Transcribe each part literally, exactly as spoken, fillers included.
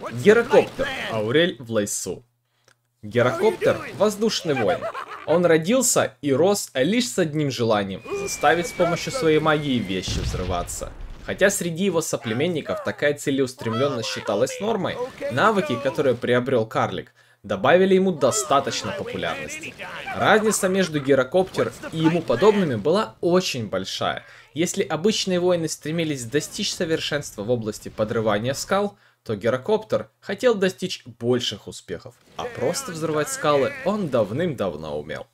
Герокоптер. Аурель в лесу. Герокоптер – воздушный воин. Он родился и рос лишь с одним желанием – заставить с помощью своей магии вещи взрываться. Хотя среди его соплеменников такая целеустремленность считалась нормой, навыки, которые приобрел карлик, добавили ему достаточно популярности. Разница между Герокоптер и ему подобными была очень большая. Если обычные воины стремились достичь совершенства в области подрывания скал, то Герокоптер хотел достичь больших успехов, а просто взрывать скалы он давным-давно умел.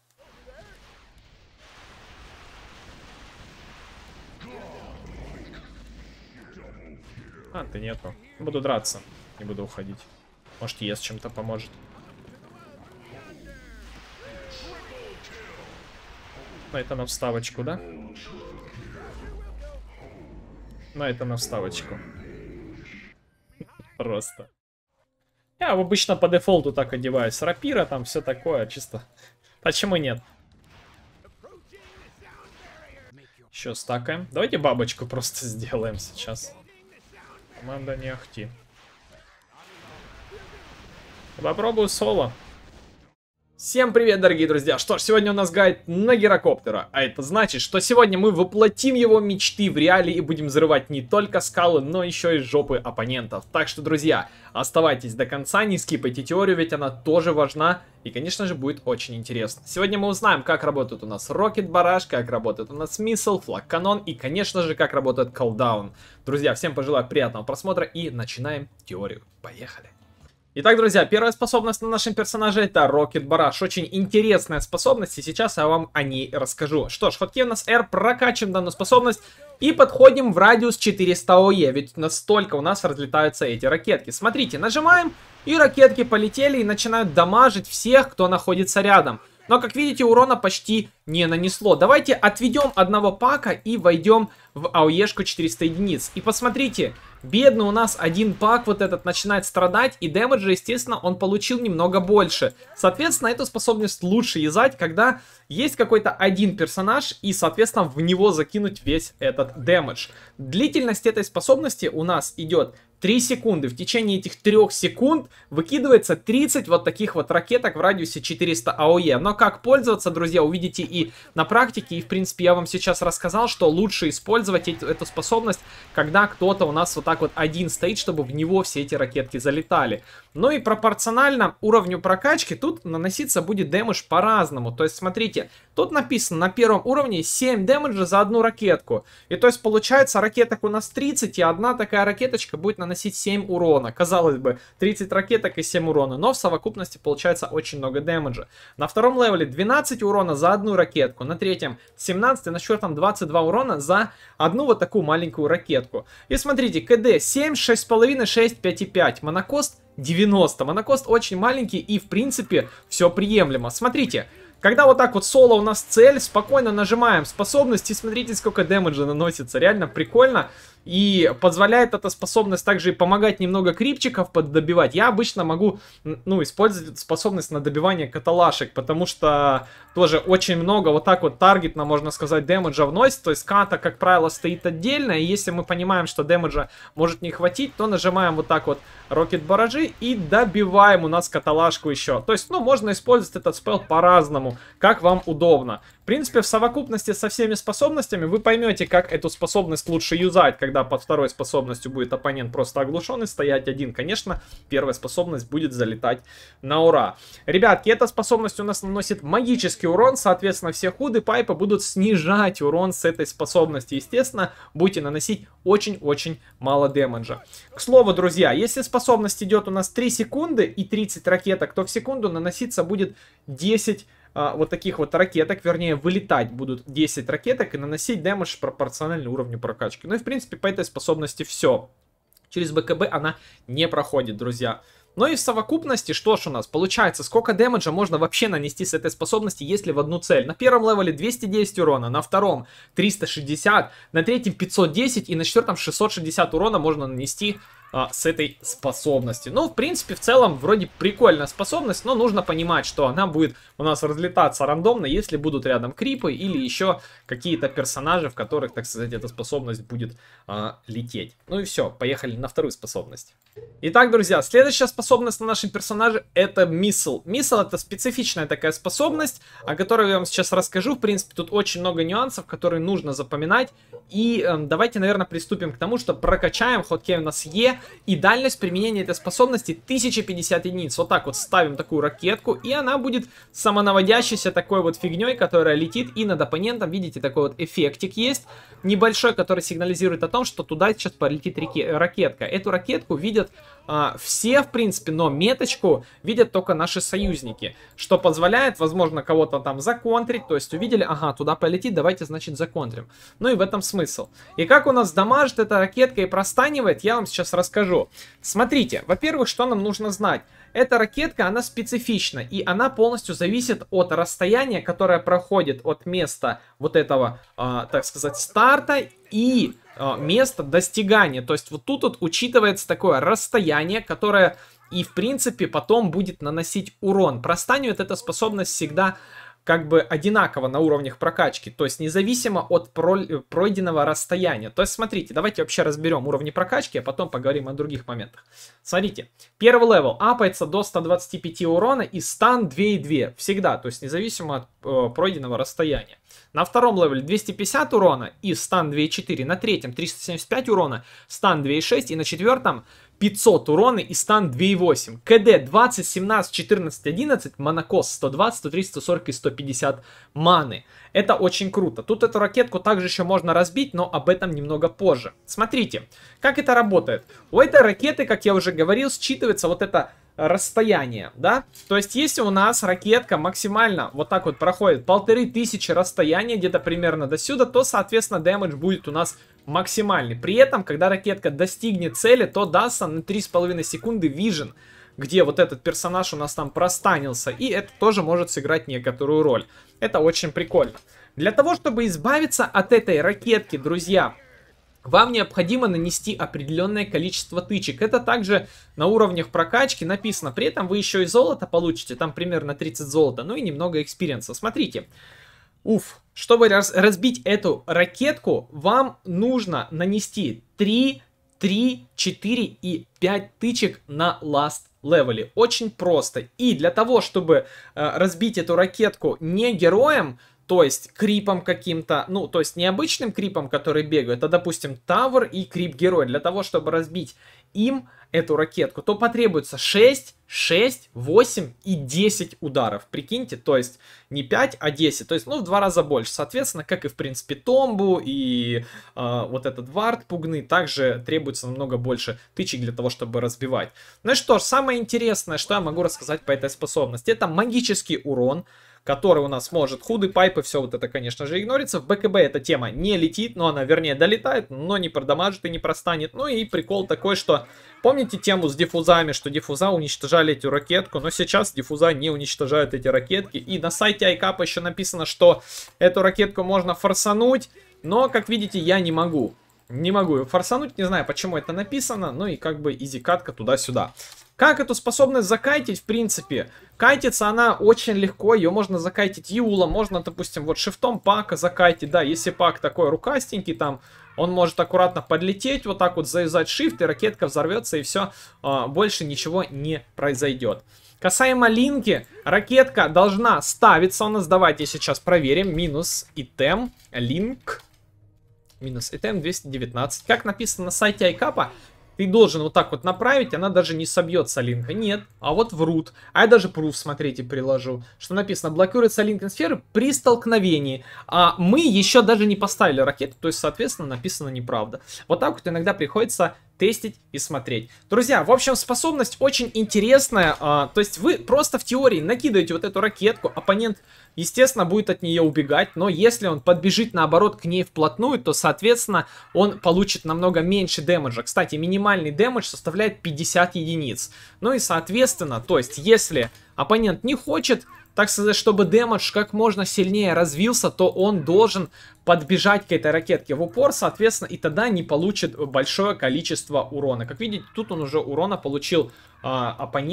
А, ты нету. Буду драться, не буду уходить. Может, ЕС чем-то поможет. Но это на вставочку, да? Но это на вставочку. Просто. Я обычно по дефолту так одеваюсь. Рапира, там все такое, чисто. Почему нет? Еще стакаем. Давайте бабочку просто сделаем сейчас. Команда не ахти. Попробую соло. Всем привет, дорогие друзья! Что ж, сегодня у нас гайд на Герокоптера, а это значит, что сегодня мы воплотим его мечты в реале и будем взрывать не только скалы, но еще и жопы оппонентов. Так что, друзья, оставайтесь до конца, не скипайте теорию, ведь она тоже важна и, конечно же, будет очень интересно. Сегодня мы узнаем, как работает у нас Rocket Barrage, как работает у нас Missile, Флаг Канон и, конечно же, как работает Cooldown. Друзья, всем пожелаю приятного просмотра и начинаем теорию. Поехали! Итак, друзья, первая способность на нашем персонаже это Rocket Barrage. Очень интересная способность, и сейчас я вам о ней расскажу. Что ж, хоть у нас R, прокачиваем данную способность и подходим в радиус четыреста ОЕ, ведь настолько у нас разлетаются эти ракетки. Смотрите, нажимаем, и ракетки полетели и начинают дамажить всех, кто находится рядом. Но, как видите, урона почти не нанесло. Давайте отведем одного пака и войдем в АОЕшку четыреста единиц. И посмотрите, бедный у нас один пак вот этот начинает страдать, и дэмэджа, естественно, он получил немного больше. Соответственно, эту способность лучше юзать, когда есть какой-то один персонаж, и, соответственно, в него закинуть весь этот дэмэдж. Длительность этой способности у нас идет три секунды. В течение этих трёх секунд выкидывается тридцать вот таких вот ракеток в радиусе четыреста АОЕ. Но как пользоваться, друзья, увидите и на практике. И, в принципе, я вам сейчас рассказал, что лучше использовать эту, эту способность, когда кто-то у нас вот так вот один стоит, чтобы в него все эти ракетки залетали. Ну и пропорционально уровню прокачки тут наноситься будет дэмэдж по-разному. То есть, смотрите, тут написано на первом уровне семь дэмэджа за одну ракетку. И то есть, получается, ракеток у нас тридцать, и одна такая ракеточка будет наносить семь урона. Казалось бы, тридцать ракеток и семь урона, но в совокупности получается очень много дэмэджа. На втором левеле двенадцать урона за одну ракетку, на третьем семнадцать, и на четвертом двадцать два урона за одну вот такую маленькую ракетку. И смотрите, КД семь, шесть с половиной, шесть, пять и пять, монокост девяносто. Монокост очень маленький и, в принципе, все приемлемо. Смотрите, когда вот так вот соло у нас цель, спокойно нажимаем способности, смотрите, сколько дэмэджа наносится. Реально прикольно. И позволяет эта способность также и помогать немного крипчиков поддобивать. Я обычно могу, ну, использовать эту способность на добивание каталашек, потому что тоже очень много вот так вот таргетно, можно сказать, дэмэджа вносит. То есть ката, как правило, стоит отдельно, и если мы понимаем, что дэмэджа может не хватить, то нажимаем вот так вот Rocket Barrage и добиваем у нас каталашку еще. То есть, ну, можно использовать этот спелл по-разному, как вам удобно. В принципе, в совокупности со всеми способностями вы поймете, как эту способность лучше юзать, когда под второй способностью будет оппонент просто оглушен и стоять один. Конечно, первая способность будет залетать на ура. Ребятки, эта способность у нас наносит магический урон, соответственно, все худы пайпа будут снижать урон с этой способности. Естественно, будете наносить очень-очень мало дэмэджа. К слову, друзья, если способность идет у нас три секунды и тридцать ракеток, то в секунду наноситься будет десять а, вот таких вот ракеток, вернее, вылетать будут десять ракеток и наносить дэмэдж пропорционально уровню прокачки. Ну и, в принципе, по этой способности все. Через БКБ она не проходит, друзья. Ну и в совокупности, что ж у нас получается, сколько дэмэджа можно вообще нанести с этой способности, если в одну цель? На первом левеле двести десять урона, на втором триста шестьдесят, на третьем пятьсот десять и на четвертом шестьсот шестьдесят урона можно нанести а, с этой способности. Ну, в принципе, в целом, вроде прикольная способность, но нужно понимать, что она будет у нас разлетаться рандомно, если будут рядом крипы или еще какие-то персонажи, в которых, так сказать, эта способность будет а, лететь. Ну и все, поехали на вторую способность. Итак, друзья, следующая способность на нашем персонаже — это Missile. Missile — это специфичная такая способность, о которой я вам сейчас расскажу. В принципе, тут очень много нюансов, которые нужно запоминать. И э, давайте, наверное, приступим к тому, что прокачаем хоткей у нас Е. И дальность применения этой способности тысяча пятьдесят единиц. Вот так вот ставим такую ракетку, и она будет самонаводящейся такой вот фигней, которая летит. И над оппонентом, видите, такой вот эффектик есть небольшой, который сигнализирует о том, что туда сейчас полетит ракетка. Эту ракетку видят Uh, все, в принципе, но меточку видят только наши союзники, что позволяет, возможно, кого-то там законтрить, то есть увидели, ага, туда полетит, давайте, значит, законтрим. Ну и в этом смысл. И как у нас дамажит эта ракетка и простанивает, я вам сейчас расскажу. Смотрите, во-первых, что нам нужно знать. Эта ракетка, она специфична, и она полностью зависит от расстояния, которое проходит от места вот этого, uh, так сказать, старта и место достигания. То есть вот тут вот учитывается такое расстояние, которое и в принципе потом будет наносить урон. Простанивает эта способность всегда как бы одинаково на уровнях прокачки, то есть независимо от пройденного расстояния. То есть смотрите, давайте вообще разберем уровни прокачки, а потом поговорим о других моментах. Смотрите, первый левел апается до ста двадцати пяти урона и стан два и два, всегда, то есть независимо от э, пройденного расстояния. На втором левеле двести пятьдесят урона и стан два и четыре, на третьем триста семьдесят пять урона, стан два и шесть и на четвертом пятьсот урона и стан два и восемь. КД двадцать, семнадцать, четырнадцать, одиннадцать, монокос сто двадцать, сто тридцать, сто сорок и сто пятьдесят маны. Это очень круто. Тут эту ракетку также еще можно разбить, но об этом немного позже. Смотрите, как это работает. У этой ракеты, как я уже говорил, считывается вот это расстояние, да? То есть, если у нас ракетка максимально вот так вот проходит полторы тысячи расстояния, где-то примерно до сюда, то, соответственно, дэмэдж будет у нас максимальный. При этом, когда ракетка достигнет цели, то дастся на три с половиной секунды вижен, где вот этот персонаж у нас там простанился, и это тоже может сыграть некоторую роль. Это очень прикольно. Для того, чтобы избавиться от этой ракетки, друзья, вам необходимо нанести определенное количество тычек. Это также на уровнях прокачки написано. При этом вы еще и золото получите, там примерно тридцать золота, ну и немного экспириенса. Смотрите. Уф, чтобы раз, разбить эту ракетку, вам нужно нанести три, три, четыре и пять тычек на last левеле. Очень просто. И для того, чтобы э, разбить эту ракетку не героем, то есть крипом каким-то, ну, то есть не обычным крипом, который бегает, а, допустим, тавр и крип-герой. Для того, чтобы разбить им эту ракетку, то потребуется шесть, шесть, восемь и десять ударов. Прикиньте, то есть не пять, а десять. То есть, ну, в два раза больше. Соответственно, как и, в принципе, Томбу и э, вот этот вард пугный, также требуется намного больше тычек для того, чтобы разбивать. Ну и что ж, самое интересное, что я могу рассказать по этой способности, это магический урон, который у нас может худы, пайпы, все вот это, конечно же, игнорится. В БКБ эта тема не летит, но она, вернее, долетает, но не продамажит и не простанет. Ну и прикол такой, что помните тему с диффузами, что диффуза уничтожали эту ракетку, но сейчас диффуза не уничтожают эти ракетки. И на сайте айкап еще написано, что эту ракетку можно форсануть, но, как видите, я не могу. Не могу ее форсануть, не знаю, почему это написано, ну и как бы изи-катка туда-сюда. Как эту способность закайтить, в принципе? Кайтится она очень легко, ее можно закайтить юлом, можно, допустим, вот шифтом пака закайтить, да, если пак такой рукастенький, там, он может аккуратно подлететь, вот так вот завязать shift, и ракетка взорвется, и все, а, больше ничего не произойдет. Касаемо линки, ракетка должна ставиться у нас, давайте сейчас проверим, минус итем, линк, минус итем двести девятнадцать, как написано на сайте айкапа, ты должен вот так вот направить, она даже не собьется линка. Нет, а вот врут. А я даже пруф, смотрите, приложу. Что написано, блокируется линк сферы при столкновении. А мы еще даже не поставили ракету, то есть, соответственно, написано неправда. Вот так вот иногда приходится тестить и смотреть. Друзья, в общем, способность очень интересная. А, то есть вы просто в теории накидаете вот эту ракетку, оппонент, естественно, будет от нее убегать, но если он подбежит, наоборот, к ней вплотную, то, соответственно, он получит намного меньше дэмэджа. Кстати, минимальный дэмэдж составляет пятьдесят единиц. Ну и, соответственно, то есть, если оппонент не хочет, так сказать, чтобы дэмэдж как можно сильнее развился, то он должен подбежать к этой ракетке в упор, соответственно, и тогда не получит большое количество урона. Как видите, тут он уже урона получил, а, оппонент,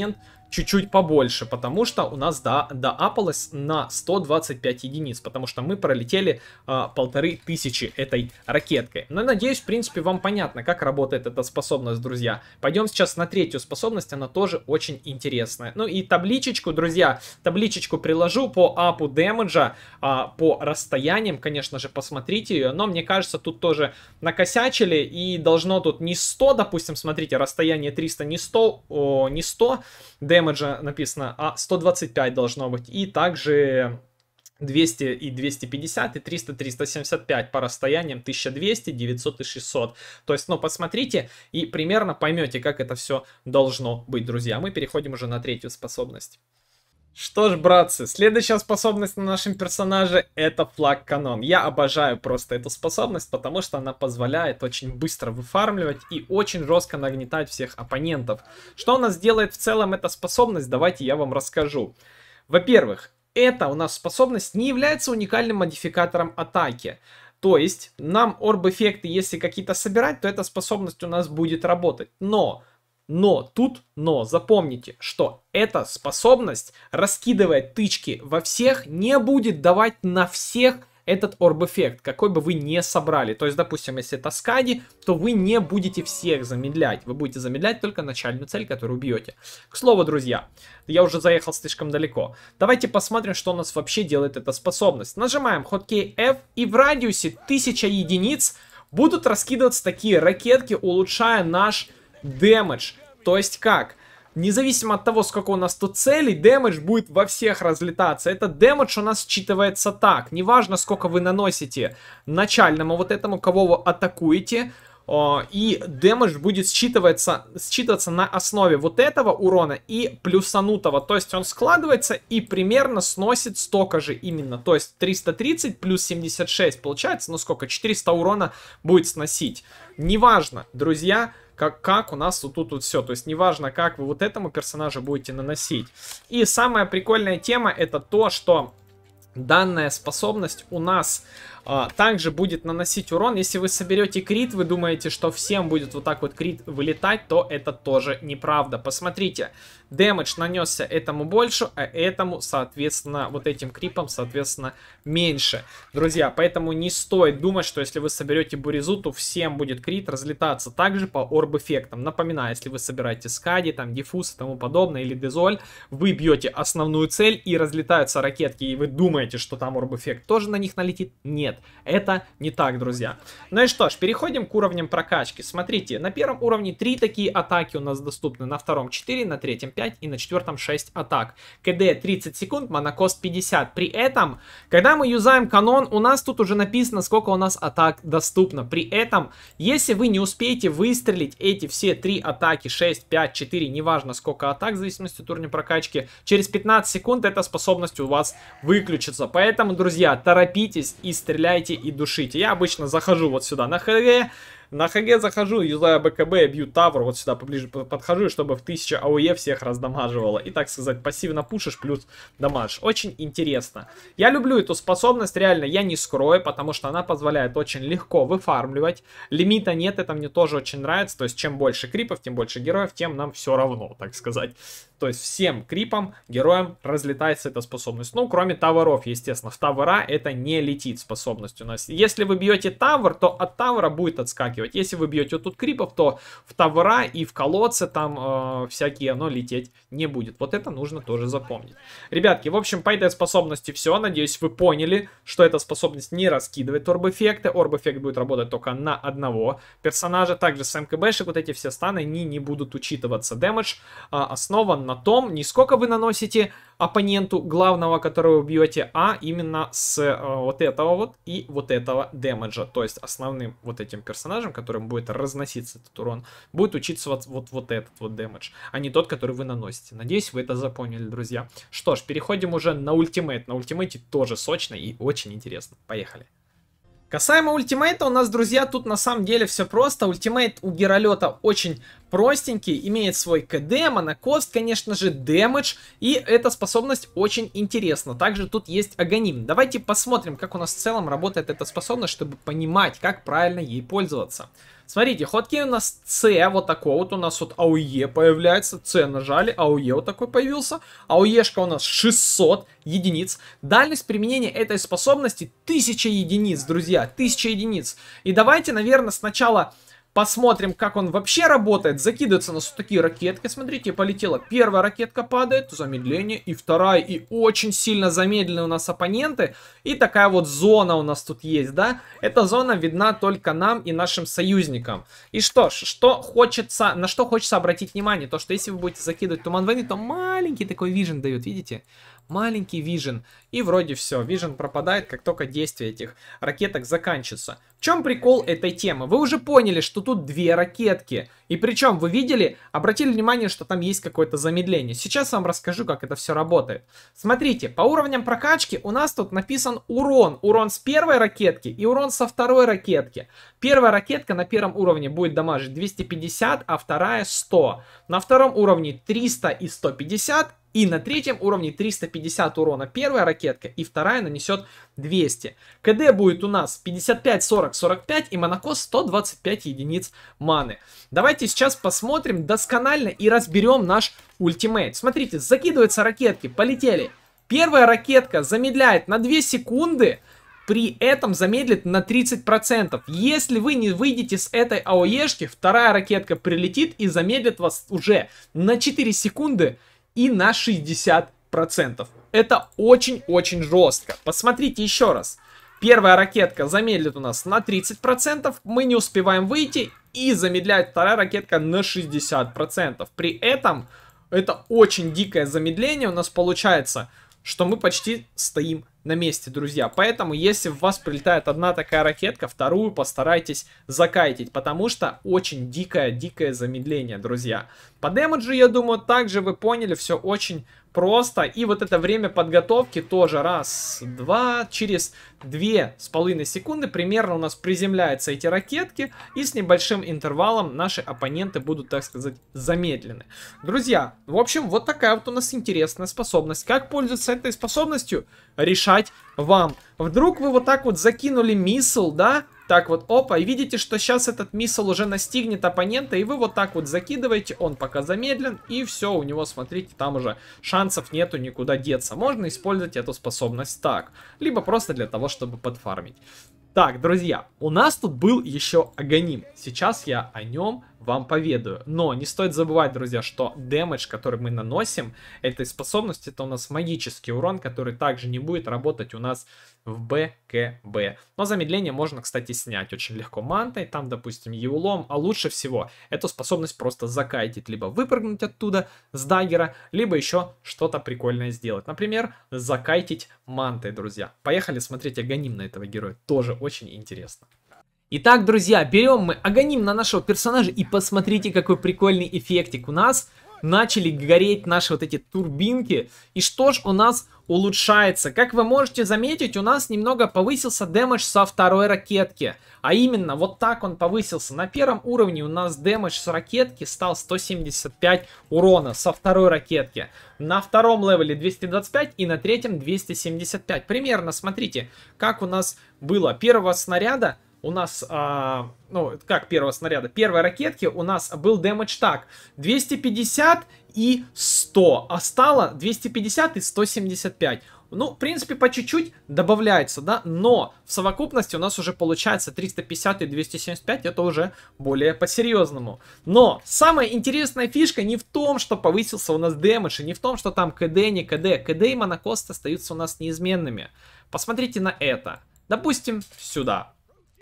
чуть-чуть побольше, потому что у нас до, доапалось на сто двадцать пять единиц, потому что мы пролетели а, полторы тысячи этой ракеткой. Но надеюсь, в принципе, вам понятно, как работает эта способность, друзья. Пойдем сейчас на третью способность, она тоже очень интересная. Ну и табличечку, друзья, табличечку приложу по апу дэмэджа, а, по расстояниям, конечно же, посмотрите ее, но мне кажется, тут тоже накосячили, и должно тут не сто, допустим, смотрите, расстояние триста, не сто, о, не сто дэмэджа написано, а сто двадцать пять должно быть, и также двести и двести пятьдесят, и триста, триста семьдесят пять по расстояниям тысяча двести, девятьсот и шестьсот. То есть, ну, посмотрите и примерно поймете, как это все должно быть, друзья. Мы переходим уже на третью способность. Что ж, братцы, следующая способность на нашем персонаже — это флаг канон. Я обожаю просто эту способность, потому что она позволяет очень быстро выфармливать и очень жестко нагнетать всех оппонентов. Что у нас делает в целом эта способность, давайте я вам расскажу. Во-первых, эта у нас способность не является уникальным модификатором атаки. То есть, нам орб-эффекты, если какие-то собирать, то эта способность у нас будет работать. Но... Но, тут но, запомните, что эта способность, раскидывая тычки во всех, не будет давать на всех этот орб-эффект, какой бы вы ни собрали. То есть, допустим, если это скади, то вы не будете всех замедлять. Вы будете замедлять только начальную цель, которую убьете. К слову, друзья, я уже заехал слишком далеко. Давайте посмотрим, что у нас вообще делает эта способность. Нажимаем хоткей эф, и в радиусе тысяча единиц будут раскидываться такие ракетки, улучшая наш дэмэдж. То есть как? Независимо от того, сколько у нас тут целей, дэмэдж будет во всех разлетаться. Этот дэмэдж у нас считывается так. Неважно, сколько вы наносите начальному вот этому, кого вы атакуете. И дэмэдж будет считываться, считываться на основе вот этого урона и плюсанутого. То есть он складывается и примерно сносит столько же именно. То есть триста тридцать плюс семьдесят шесть получается, ну сколько? четыреста урона будет сносить. Неважно, друзья, как, как у нас вот тут вот все. То есть неважно, как вы вот этому персонажу будете наносить. И самая прикольная тема — это то, что данная способность у нас а, также будет наносить урон. Если вы соберете крит, вы думаете, что всем будет вот так вот крит вылетать, то это тоже неправда. Посмотрите, дэмэдж нанесся этому больше, а этому, соответственно, вот этим крипом, соответственно, меньше. Друзья, поэтому не стоит думать, что если вы соберете буризу, то всем будет крит разлетаться. Также по орб-эффектам. Напоминаю, если вы собираете скади, там, диффуз и тому подобное, или дезоль, вы бьете основную цель и разлетаются ракетки, и вы думаете, что там орб-эффект тоже на них налетит. Нет, это не так, друзья. Ну и что ж, переходим к уровням прокачки. Смотрите, на первом уровне три такие атаки у нас доступны, на втором четыре, на третьем пять и на четвертом шесть атак. КД тридцать секунд, монокост пятьдесят. При этом, когда мы юзаем канон, у нас тут уже написано, сколько у нас атак доступно. При этом, если вы не успеете выстрелить эти все три атаки, шесть, пять, четыре, неважно сколько атак, в зависимости от уровня прокачки, через пятнадцать секунд эта способность у вас выключится. Поэтому, друзья, торопитесь и стреляйте и душите. Я обычно захожу вот сюда на ХГ, на ХГ захожу, юзаю БКБ, бью тавр, вот сюда поближе подхожу, чтобы в тысячу АОЕ всех раздамаживало. И, так сказать, пассивно пушишь плюс дамаж. Очень интересно. Я люблю эту способность, реально, я не скрою, потому что она позволяет очень легко выфармливать. Лимита нет, это мне тоже очень нравится. То есть, чем больше крипов, тем больше героев, тем нам все равно, так сказать. То есть, всем крипам, героям разлетается эта способность. Ну, кроме таверов, естественно. В тавера это не летит способность у нас. Если вы бьете тавер, то от тавера будет отскакивать. Если вы бьете тут крипов, то в тавера и в колодцы там э, всякие оно лететь не будет. Вот это нужно тоже запомнить. Ребятки, в общем, по этой способности все. Надеюсь, вы поняли, что эта способность не раскидывает орб-эффекты. Орб-эффект будет работать только на одного персонажа. Также с МКБшек вот эти все станы, они не будут учитываться. Дэмэдж э, основан на том, не сколько вы наносите оппоненту главного, которого вы бьете, а именно с э, вот этого вот и вот этого дэмэджа. То есть основным вот этим персонажем, которым будет разноситься этот урон, будет учиться вот, вот, вот этот вот дэмэдж, а не тот, который вы наносите. Надеюсь, вы это запомнили, друзья. Что ж, переходим уже на ультимейт. На ультимейте тоже сочно и очень интересно. Поехали. Касаемо ультимейта, у нас, друзья, тут на самом деле все просто. Ультимейт у Геролета очень простенький, имеет свой КД, монокост, конечно же, дэмэдж, и эта способность очень интересна. Также тут есть агоним. Давайте посмотрим, как у нас в целом работает эта способность, чтобы понимать, как правильно ей пользоваться. Смотрите, хоткей у нас С, вот такой вот у нас вот АОЕ появляется. С нажали, АОЕ вот такой появился. АОЕшка у нас шестьсот единиц. Дальность применения этой способности тысяча единиц, друзья, тысяча единиц. И давайте, наверное, сначала посмотрим, как он вообще работает. Закидываются у нас вот такие ракетки. Смотрите, полетела. Первая ракетка падает, замедление. И вторая, и очень сильно замедленные у нас оппоненты. И такая вот зона у нас тут есть, да. Эта зона видна только нам и нашим союзникам. И что ж, что хочется, на что хочется обратить внимание? То, что если вы будете закидывать туман войны, то маленький такой вижен дает, видите? Маленький вижен. И вроде все. Вижен пропадает, как только действие этих ракеток заканчивается. В чем прикол этой темы? Вы уже поняли, что тут две ракетки. И причем вы видели, обратили внимание, что там есть какое-то замедление. Сейчас я вам расскажу, как это все работает. Смотрите, по уровням прокачки у нас тут написан урон. Урон с первой ракетки и урон со второй ракетки. Первая ракетка на первом уровне будет дамажить двести пятьдесят, а вторая сто. На втором уровне триста и сто пятьдесят. И на третьем уровне триста пятьдесят урона первая ракетка, и вторая нанесет двести. КД будет у нас пятьдесят пять, сорок, сорок пять, и монокос сто двадцать пять единиц маны. Давайте сейчас посмотрим досконально и разберем наш ультимейт. Смотрите, закидываются ракетки, полетели. Первая ракетка замедляет на две секунды, при этом замедлит на тридцать процентов. Если вы не выйдете с этой АОЕшки, вторая ракетка прилетит и замедлит вас уже на четыре секунды. И на шестьдесят процентов. Это очень-очень жестко. Посмотрите еще раз. Первая ракетка замедлит у нас на тридцать процентов. Мы не успеваем выйти. И замедляет вторая ракетка на шестьдесят процентов. При этом это очень дикое замедление у нас получается, что мы почти стоим на месте, друзья. Поэтому, если в вас прилетает одна такая ракетка, вторую постарайтесь закайтить, потому что очень дикое-дикое замедление, друзья. По демеджу, я думаю, также вы поняли, все очень просто. И вот это время подготовки тоже раз, два, через две с половиной секунды примерно у нас приземляются эти ракетки, и с небольшим интервалом наши оппоненты будут, так сказать, замедлены. Друзья, в общем, вот такая вот у нас интересная способность. Как пользоваться этой способностью, решать вам. Вдруг вы вот так вот закинули миссл, да? Так вот, опа, и видите, что сейчас этот миссл уже настигнет оппонента, и вы вот так вот закидываете, он пока замедлен, и все, у него, смотрите, там уже шансов нету никуда деться. Можно использовать эту способность так, либо просто для того, чтобы подфармить. Так, друзья, у нас тут был еще Аганим. Сейчас я о нем вам поведаю. Но не стоит забывать, друзья, что дэмэдж, который мы наносим этой способности, это у нас магический урон, который также не будет работать у нас в БКБ. Но замедление можно, кстати, снять очень легко мантой, там, допустим, еулом. А лучше всего эту способность просто закайтить. Либо выпрыгнуть оттуда с даггера, либо еще что-то прикольное сделать. Например, закайтить мантой, друзья. Поехали смотреть Аганим на этого героя. Тоже очень интересно. Итак, друзья, берем мы Аганим на нашего персонажа и посмотрите, какой прикольный эффектик. У нас начали гореть наши вот эти турбинки. И что ж у нас улучшается? Как вы можете заметить, у нас немного повысился дэмэдж со второй ракетки. А именно, вот так он повысился. На первом уровне у нас дэмэдж с ракетки стал сто семьдесят пять урона со второй ракетки. На втором левеле двести двадцать пять и на третьем двести семьдесят пять. Примерно, смотрите, как у нас было. Первого снаряда у нас, а, ну, как первого снаряда, первой ракетки у нас был дэмэдж так, двести пятьдесят и сто, а стало двести пятьдесят и сто семьдесят пять. Ну, в принципе, по чуть-чуть добавляется, да, но в совокупности у нас уже получается триста пятьдесят и двести семьдесят пять, это уже более по-серьезному. Но самая интересная фишка не в том, что повысился у нас дэмэдж, и не в том, что там КД, не КД. КД и монокост остаются у нас неизменными. Посмотрите на это. Допустим, сюда.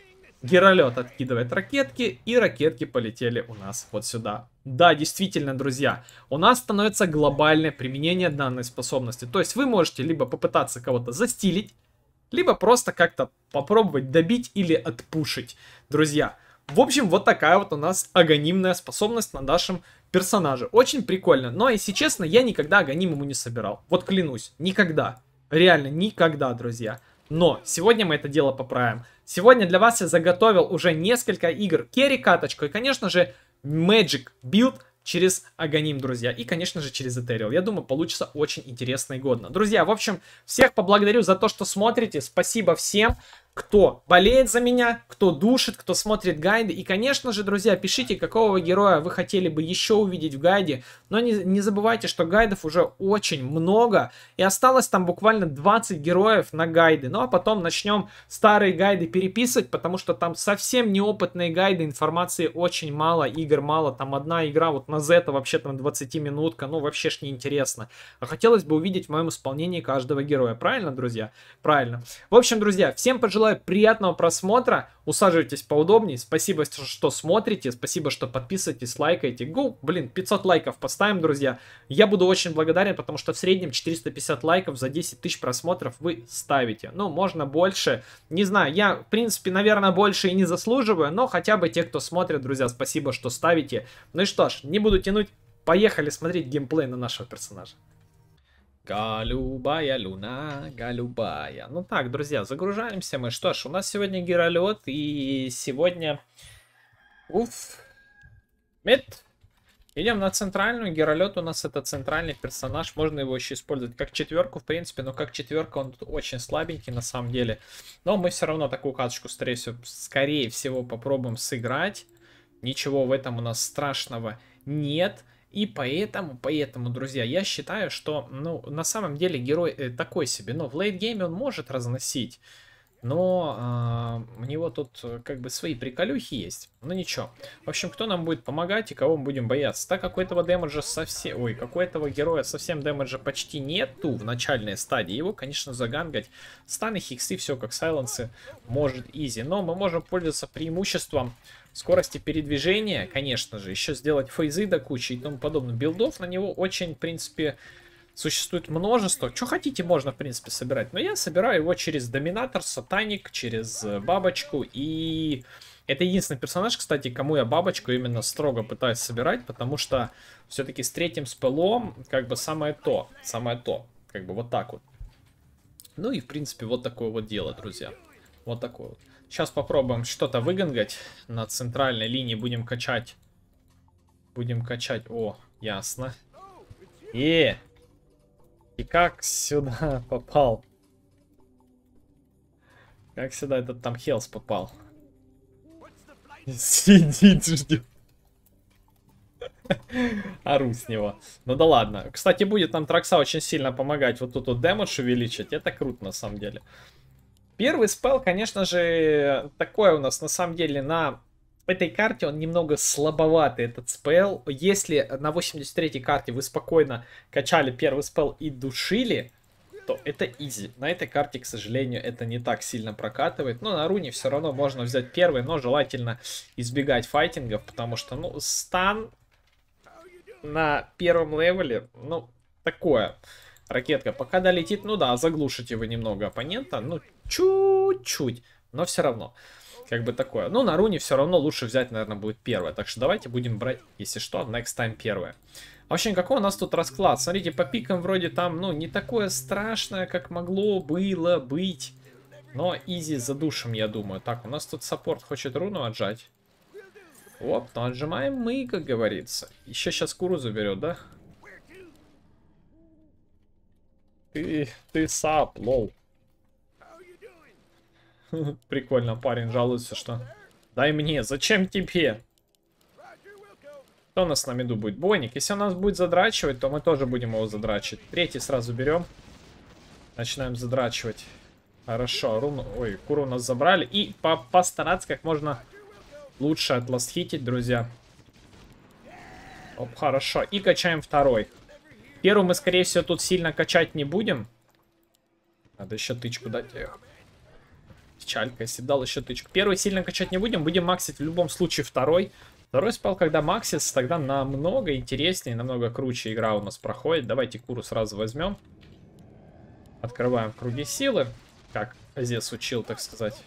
Геролет откидывает ракетки, и ракетки полетели у нас вот сюда. Да, действительно, друзья, у нас становится глобальное применение данной способности. То есть вы можете либо попытаться кого-то застилить, либо просто как-то попробовать добить или отпушить, друзья. В общем, вот такая вот у нас аганимная способность на нашем персонаже. Очень прикольно. Но, если честно, я никогда аганим ему не собирал. Вот клянусь, никогда. Реально, никогда, друзья. Но сегодня мы это дело поправим. Сегодня для вас я заготовил уже несколько игр керри-каточку и, конечно же, Magic Build через Аганим, друзья. И, конечно же, через Ethereal. Я думаю, получится очень интересно и годно. Друзья, в общем, всех поблагодарю за то, что смотрите. Спасибо всем. кто болеет за меня, кто душит, кто смотрит гайды. И, конечно же, друзья, пишите, какого героя вы хотели бы еще увидеть в гайде. Но не, не забывайте, что гайдов уже очень много. И осталось там буквально двадцать героев на гайды. Ну, а потом начнем старые гайды переписывать, потому что там совсем неопытные гайды, информации очень мало, игр мало. Там одна игра вот на Зета вообще там двадцатиминутка. Ну, вообще ж неинтересно. А хотелось бы увидеть в моем исполнении каждого героя. Правильно, друзья? Правильно. В общем, друзья, всем пожелаю приятного просмотра. Усаживайтесь поудобнее. Спасибо, что смотрите. Спасибо, что подписываетесь, лайкаете. Го, блин, пятьсот лайков поставим, друзья. Я буду очень благодарен, потому что в среднем четыреста пятьдесят лайков за десять тысяч просмотров вы ставите. Ну, можно больше. Не знаю, я, в принципе, наверное, больше и не заслуживаю, но хотя бы те, кто смотрит, друзья, спасибо, что ставите. Ну и что ж, не буду тянуть. Поехали смотреть геймплей на нашего персонажа. Голубая луна, голубая. Ну так, друзья, загружаемся мы. Что ж, у нас сегодня геролет, и сегодня... Уф. Мед. Идем на центральную. Геролет у нас это центральный персонаж. Можно его еще использовать как четверку, в принципе, но как четверка он тут очень слабенький на самом деле. Но мы все равно такую каточку, скорее всего, скорее всего попробуем сыграть. Ничего в этом у нас страшного нет. И поэтому, поэтому, друзья, я считаю, что, ну, на самом деле герой э, такой себе. Но в лейтгейме он может разносить. Но э, у него тут как бы свои приколюхи есть. Ну ничего. В общем, кто нам будет помогать и кого мы будем бояться? Так как у этого дэмэджа совсем... Ой, как у этого героя совсем дэмэджа почти нету в начальной стадии. Его, конечно, загангать. Станы, хиксы, все как сайленсы может изи. Но мы можем пользоваться преимуществом скорости передвижения, конечно же. Еще сделать фейзы до кучи и тому подобное. Билдов на него очень, в принципе... Существует множество. Что хотите, можно, в принципе, собирать. Но я собираю его через Доминатор, Сатаник, через Бабочку. И это единственный персонаж, кстати, кому я Бабочку именно строго пытаюсь собирать. Потому что все-таки с третьим спелом, как бы, самое то. Самое то. Как бы вот так вот. Ну и, в принципе, вот такое вот дело, друзья. Вот такое вот. Сейчас попробуем что-то выгангать. На центральной линии будем качать. Будем качать. О, ясно. И... И как сюда попал? Как сюда этот там Хелс попал? Сидит, ждет. Ору с него. Ну да ладно. Кстати, будет нам Тракса очень сильно помогать. Вот тут вот дэмэдж увеличить. Это круто на самом деле. Первый спел, конечно же, такой у нас на самом деле на... этой карте он немного слабоватый, этот спел. Если на восемьдесят третьей карте вы спокойно качали первый спел и душили, то это изи. На этой карте, к сожалению, это не так сильно прокатывает. Но на руне все равно можно взять первый, но желательно избегать файтингов, потому что, ну, стан на первом левеле, ну, такое. Ракетка пока долетит, ну да, заглушите вы немного оппонента, ну, чуть-чуть, но все равно. Как бы такое. Ну, на руне все равно лучше взять, наверное, будет первое. Так что давайте будем брать, если что, next time первое. В общем, какой у нас тут расклад? Смотрите, по пикам вроде там, ну, не такое страшное, как могло было быть. Но изи задушим, я думаю. Так, у нас тут саппорт хочет руну отжать. Оп, ну отжимаем мы, как говорится. Еще сейчас куру заберет, да? Ты, ты сап, лол. Прикольно, парень жалуется, что... Дай мне, зачем тебе? Кто у нас на миду будет? Бойник. Если он нас будет задрачивать, то мы тоже будем его задрачивать. Третий сразу берем. Начинаем задрачивать. Хорошо, руну... Ой, куру у нас забрали. И по постараться как можно лучше отластхитить, друзья. Оп, хорошо. И качаем второй. Первый мы, скорее всего, тут сильно качать не будем. Надо еще тычку дать. Печалька, если дал еще тычку. Первый сильно качать не будем. Будем максить в любом случае второй. Второй спел, когда максится, тогда намного интереснее, намного круче игра у нас проходит. Давайте куру сразу возьмем. Открываем круги силы. Как Зевс учил, так сказать.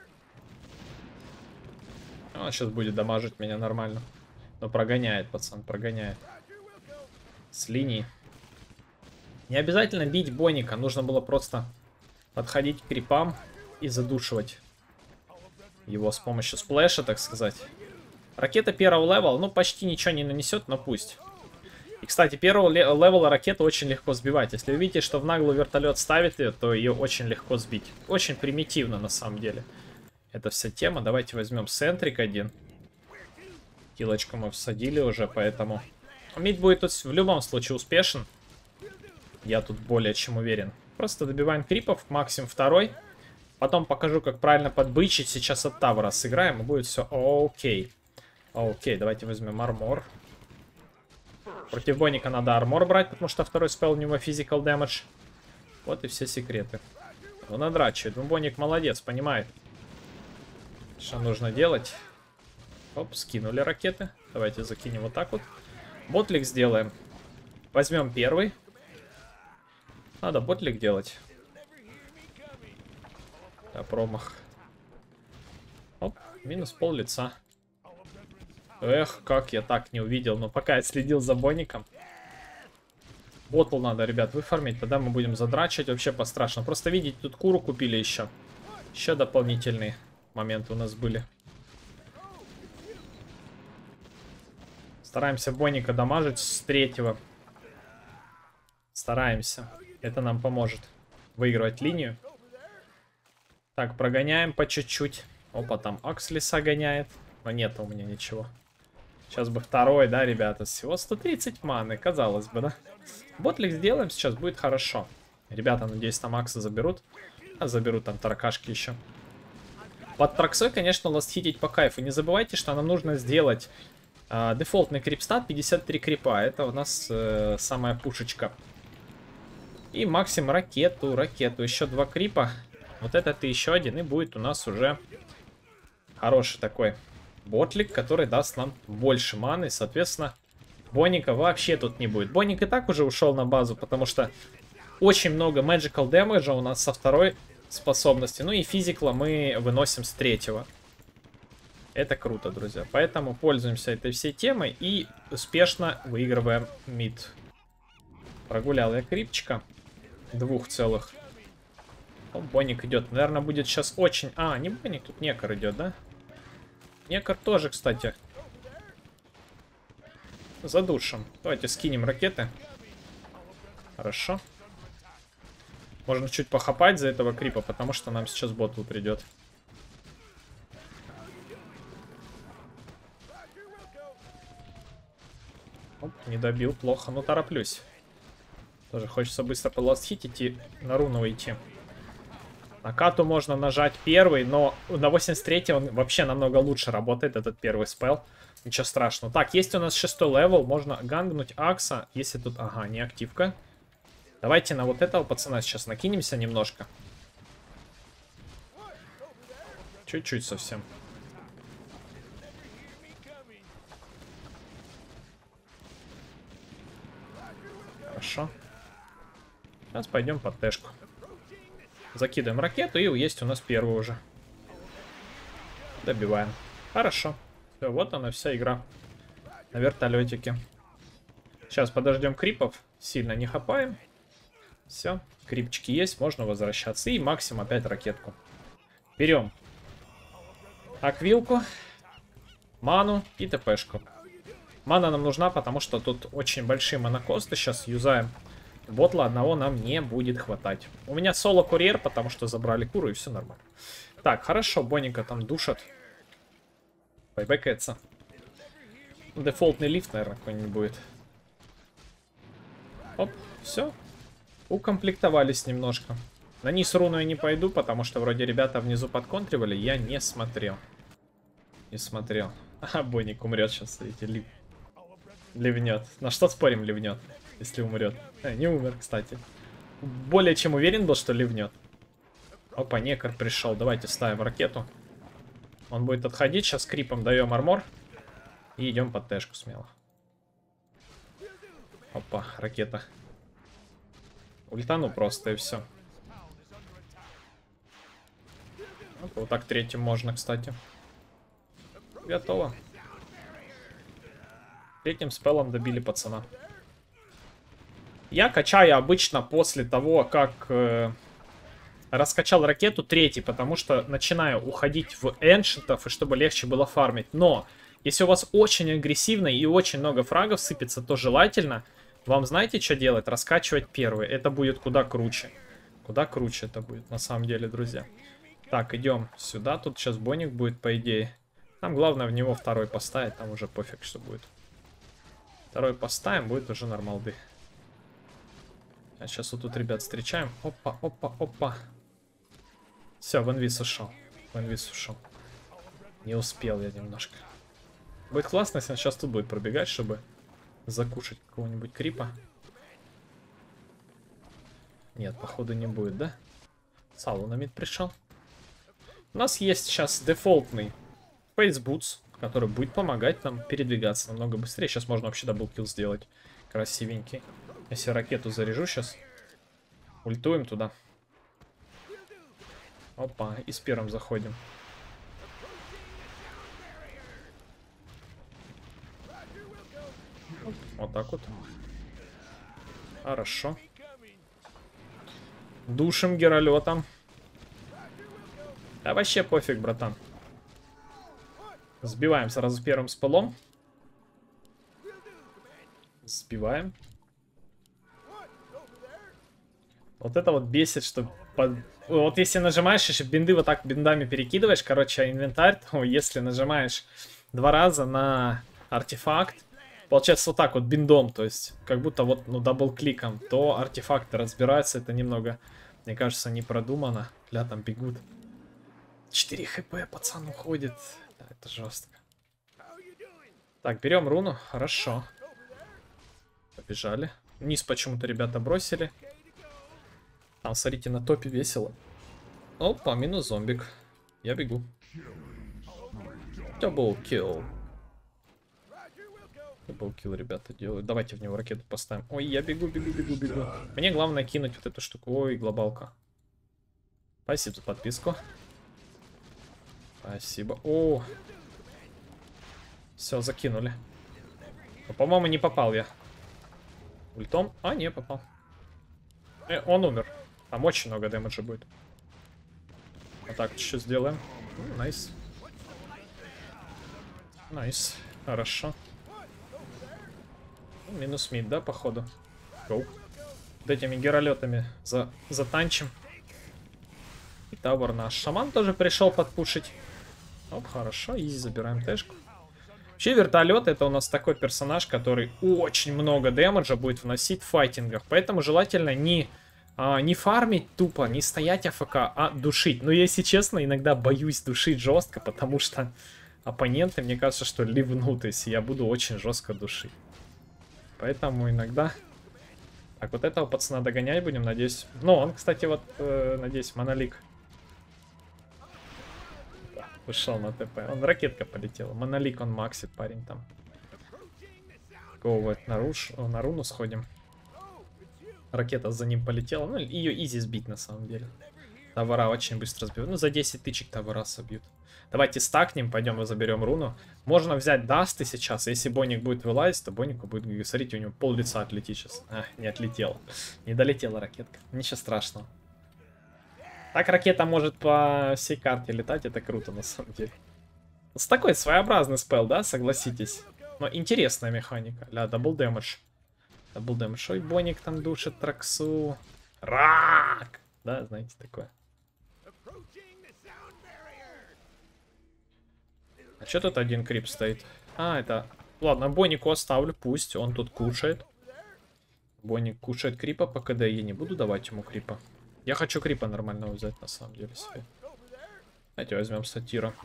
Он сейчас будет дамажить меня нормально. Но прогоняет, пацан, прогоняет. С линии. Не обязательно бить бойника. Нужно было просто подходить к крипам и задушивать его с помощью сплэша, так сказать. Ракета первого левела, ну, почти ничего не нанесет, но пусть. И, кстати, первого левела ракеты очень легко сбивать. Если вы видите, что в наглую вертолет ставит ее, то ее очень легко сбить. Очень примитивно, на самом деле. Это вся тема. Давайте возьмем Сентрик один. Килочку мы всадили уже, поэтому... Мид будет тут в любом случае успешен. Я тут более чем уверен. Просто добиваем крипов, максимум второй. Потом покажу, как правильно подбычить. Сейчас от тавра сыграем, и будет все окей. Окей, давайте возьмем армор. Против Бонника надо армор брать, потому что второй спел у него physical damage. Вот и все секреты. Он надрачивает. Ну, Бонник молодец, понимает, что нужно делать. Оп, скинули ракеты. Давайте закинем вот так вот. Ботлик сделаем. Возьмем первый. Надо ботлик делать. Да, промах. Оп, минус пол лица. Эх, как я так не увидел. Но пока я следил за Бонником. Ботл надо, ребят, выфармить. Тогда мы будем задрачивать вообще по-страшному. Просто видите, тут куру купили еще. Еще дополнительные моменты у нас были. Стараемся Бонника дамажить с третьего. Стараемся. Это нам поможет выигрывать линию. Так, прогоняем по чуть-чуть. Опа, там Акслиса гоняет. Но нет у меня ничего. Сейчас бы второй, да, ребята? Всего сто тридцать маны, казалось бы, да? Ботлик сделаем, сейчас будет хорошо. Ребята, надеюсь, там Акса заберут. А заберут там таракашки еще. Под траксой, конечно, ластхитить по кайфу. Не забывайте, что нам нужно сделать э, дефолтный крипстат пятьдесят три крипа. Это у нас э, самая пушечка. И максимум ракету, ракету. Еще два крипа. Вот этот и еще один. И будет у нас уже хороший такой ботлик, который даст нам больше маны. Соответственно, Бонника вообще тут не будет. Бонник и так уже ушел на базу, потому что очень много magical damage у нас со второй способности. Ну и физикла мы выносим с третьего. Это круто, друзья. Поэтому пользуемся этой всей темой и успешно выигрываем мид. Прогулял я крипчика. Двух целых. О, Бонник идет. Наверное, будет сейчас очень... А, не Бонник, тут Некор идет, да? Некор тоже, кстати. Задушим. Давайте скинем ракеты. Хорошо. Можно чуть похапать за этого крипа, потому что нам сейчас ботл придет. Оп, не добил, плохо. Ну, тороплюсь. Тоже хочется быстро поластхитить и на руну идти. На кату можно нажать первый, но на восемьдесят третий он вообще намного лучше работает, этот первый спел. Ничего страшного. Так, есть у нас шестой левел, можно гангнуть Акса, если тут... Ага, не активка. Давайте на вот этого пацана сейчас накинемся немножко. Чуть-чуть совсем. Хорошо. Сейчас пойдем под тэшку. Закидываем ракету, и есть у нас первый уже. Добиваем. Хорошо. Все, вот она вся игра на вертолетике. Сейчас подождем крипов. Сильно не хапаем. Все, крипчики есть, можно возвращаться. И максимум опять ракетку. Берем аквилку, ману и ТПшку. Мана нам нужна, потому что тут очень большие монокосты. Сейчас юзаем. Ботла одного нам не будет хватать. У меня соло-курьер, потому что забрали куру, и все нормально. Так, хорошо, Бонника там душат. Байбекается. Дефолтный лифт, наверное, какой-нибудь будет. Оп, все. Укомплектовались немножко. На низ руну я не пойду, потому что вроде ребята внизу подконтривали. Я не смотрел. Не смотрел. А, Бонник умрет сейчас, видите, лив... ливнет. На что спорим, ливнет? Если умрет. А, не умер, кстати. Более чем уверен был, что ливнет. Опа, Некор пришел. Давайте ставим ракету. Он будет отходить. Сейчас крипом даем армор. И идем под тэшку смело. Опа, ракета. Ультану просто и все. Опа, вот так третьим можно, кстати. Готово. Третьим спеллом добили пацана. Я качаю обычно после того, как э, раскачал ракету третий, потому что начинаю уходить в эншентов, и чтобы легче было фармить. Но если у вас очень агрессивно и очень много фрагов сыпется, то желательно Вам знаете, что делать? Раскачивать первый. Это будет куда круче. Куда круче это будет, на самом деле, друзья. Так, идем сюда. Тут сейчас Боник будет, по идее. Нам главное в него второй поставить. Там уже пофиг, что будет. Второй поставим, будет уже нормалды. А сейчас вот тут ребят встречаем. Опа, опа, опа. Все, в инвиз ушел. В инвиз ушел. Не успел я немножко. Будет классно, если он сейчас тут будет пробегать, чтобы закушать какого-нибудь крипа. Нет, походу не будет, да? Салу на мид пришел. У нас есть сейчас дефолтный Face Boots, который будет помогать нам передвигаться намного быстрее. Сейчас можно вообще даблкилл сделать. Красивенький. Если ракету заряжу сейчас, ультуем туда. Опа, и с первым заходим. Вот так вот. Хорошо. Душим геролетом. Да вообще пофиг, братан. Сбиваем сразу первым спелом. Сбиваем. Вот это вот бесит, что... Под... Вот если нажимаешь, еще бинды вот так биндами перекидываешь, короче, инвентарь, то если нажимаешь два раза на артефакт, получается вот так вот биндом, то есть как будто вот, ну, дабл-кликом, то артефакты разбираются, это немного, мне кажется, не продумано. Ля, там бегут. четыре хп, пацан уходит. Да, это жестко. Так, берем руну, хорошо. Побежали. Низ почему-то ребята бросили. Там, смотрите, на топе весело. Опа, минус зомбик. Я бегу. Даблкилл. Даблкилл ребята делают. Давайте в него ракету поставим. Ой, я бегу, бегу, бегу, бегу. Мне главное кинуть вот эту штуку. Ой, глобалка. Спасибо за подписку. Спасибо. О, все, закинули. По-моему, не попал я. Ультом? А, не, попал. Э, он умер. Там очень много дэмэджа будет. Вот так, чуть-чуть сделаем. Найс. Найс. Хорошо. Минус мид, да, походу? Гоу. Вот этими геролетами за... затанчим. И тавер наш. Шаман тоже пришел подпушить. Оп, хорошо. Изи, забираем тэшку. Вообще вертолет это у нас такой персонаж, который очень много дэмэджа будет вносить в файтингах. Поэтому желательно не, а, не фармить тупо, не стоять АФК, а душить. Но если честно, иногда боюсь душить жестко, потому что оппоненты, мне кажется, что ливнут, если я буду очень жестко душить. Поэтому иногда... Так, вот этого пацана догонять будем, надеюсь. Ну, он, кстати, вот, э, надеюсь, монолик. Вышел на ТП. Он ракетка полетела. Монолик он максит, парень там. Го, вот на, руш... на руну сходим. Ракета за ним полетела. Ну, ее изи сбить на самом деле. Товара очень быстро сбивают. Ну, за десять тычек товара собьют. Давайте стакнем, пойдем и заберем руну. Можно взять дасты сейчас. Если Боник будет вылазить, то Бонику будет... Смотрите, у него пол лица отлетит сейчас. А, не отлетела. Не долетела ракетка. Ничего страшного. Так ракета может по всей карте летать, это круто на самом деле. С такой своеобразный спел, да, согласитесь. Но интересная механика. Ля, дабл дэмэдж. Дабл дэмэдж. Ой, Боник там душит Траксу. Рак! Да, знаете, такое. А что тут один крип стоит? А, это... Ладно, Бонику оставлю, пусть он тут кушает. Боник кушает крипа по КД, я не буду давать ему крипа. Я хочу крипа нормального взять, на самом деле, себе. Давайте возьмем сатира.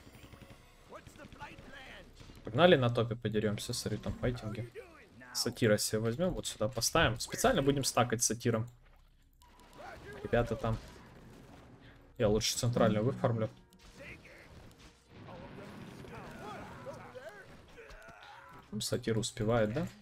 Погнали на топе подеремся, смотри, там файтинги. Сатира себе возьмем, вот сюда поставим. Специально будем стакать сатиром. Ребята там. Я лучше центральную выфармлю. Сатир успевает, да?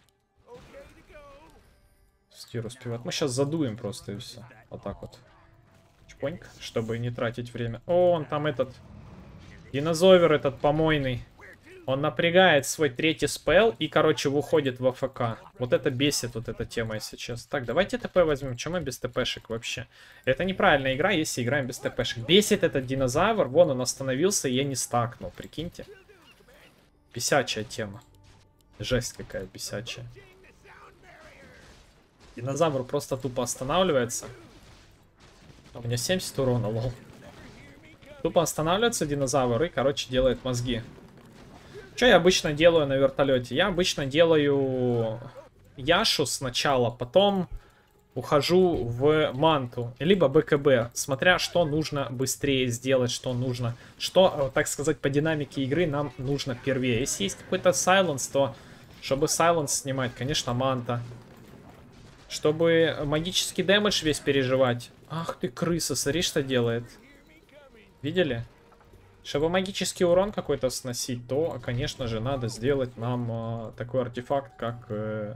Сатир успевает. Мы сейчас задуем просто и все. Вот так вот. Чпоньк, чтобы не тратить время. О, он там этот... Динозавр этот помойный. Он напрягает свой третий спел и, короче, выходит в АФК. Вот это бесит, вот эта тема сейчас. Так, давайте ТП возьмем. Чем мы без ТПшек вообще? Это неправильная игра, если играем без ТПшек. Бесит этот динозавр. Вон он остановился, и я не стакнул, прикиньте. Бесячая тема. Жесть какая бесячая. Динозавр просто тупо останавливается. У меня семьдесят урона, лол. Тупо останавливается динозавр и, короче, делает мозги. Что я обычно делаю на вертолете? Я обычно делаю Яшу сначала, потом ухожу в манту, либо БКБ, смотря что нужно быстрее сделать, что нужно, что, так сказать, по динамике игры нам нужно первее. Если есть какой-то сайленс, то чтобы сайленс снимать, конечно, манта. Чтобы магический дэмэдж весь переживать. Ах ты, крыса, смотри, что делает. Видели? Чтобы магический урон какой-то сносить, то, конечно же, надо сделать нам э, такой артефакт, как... Э,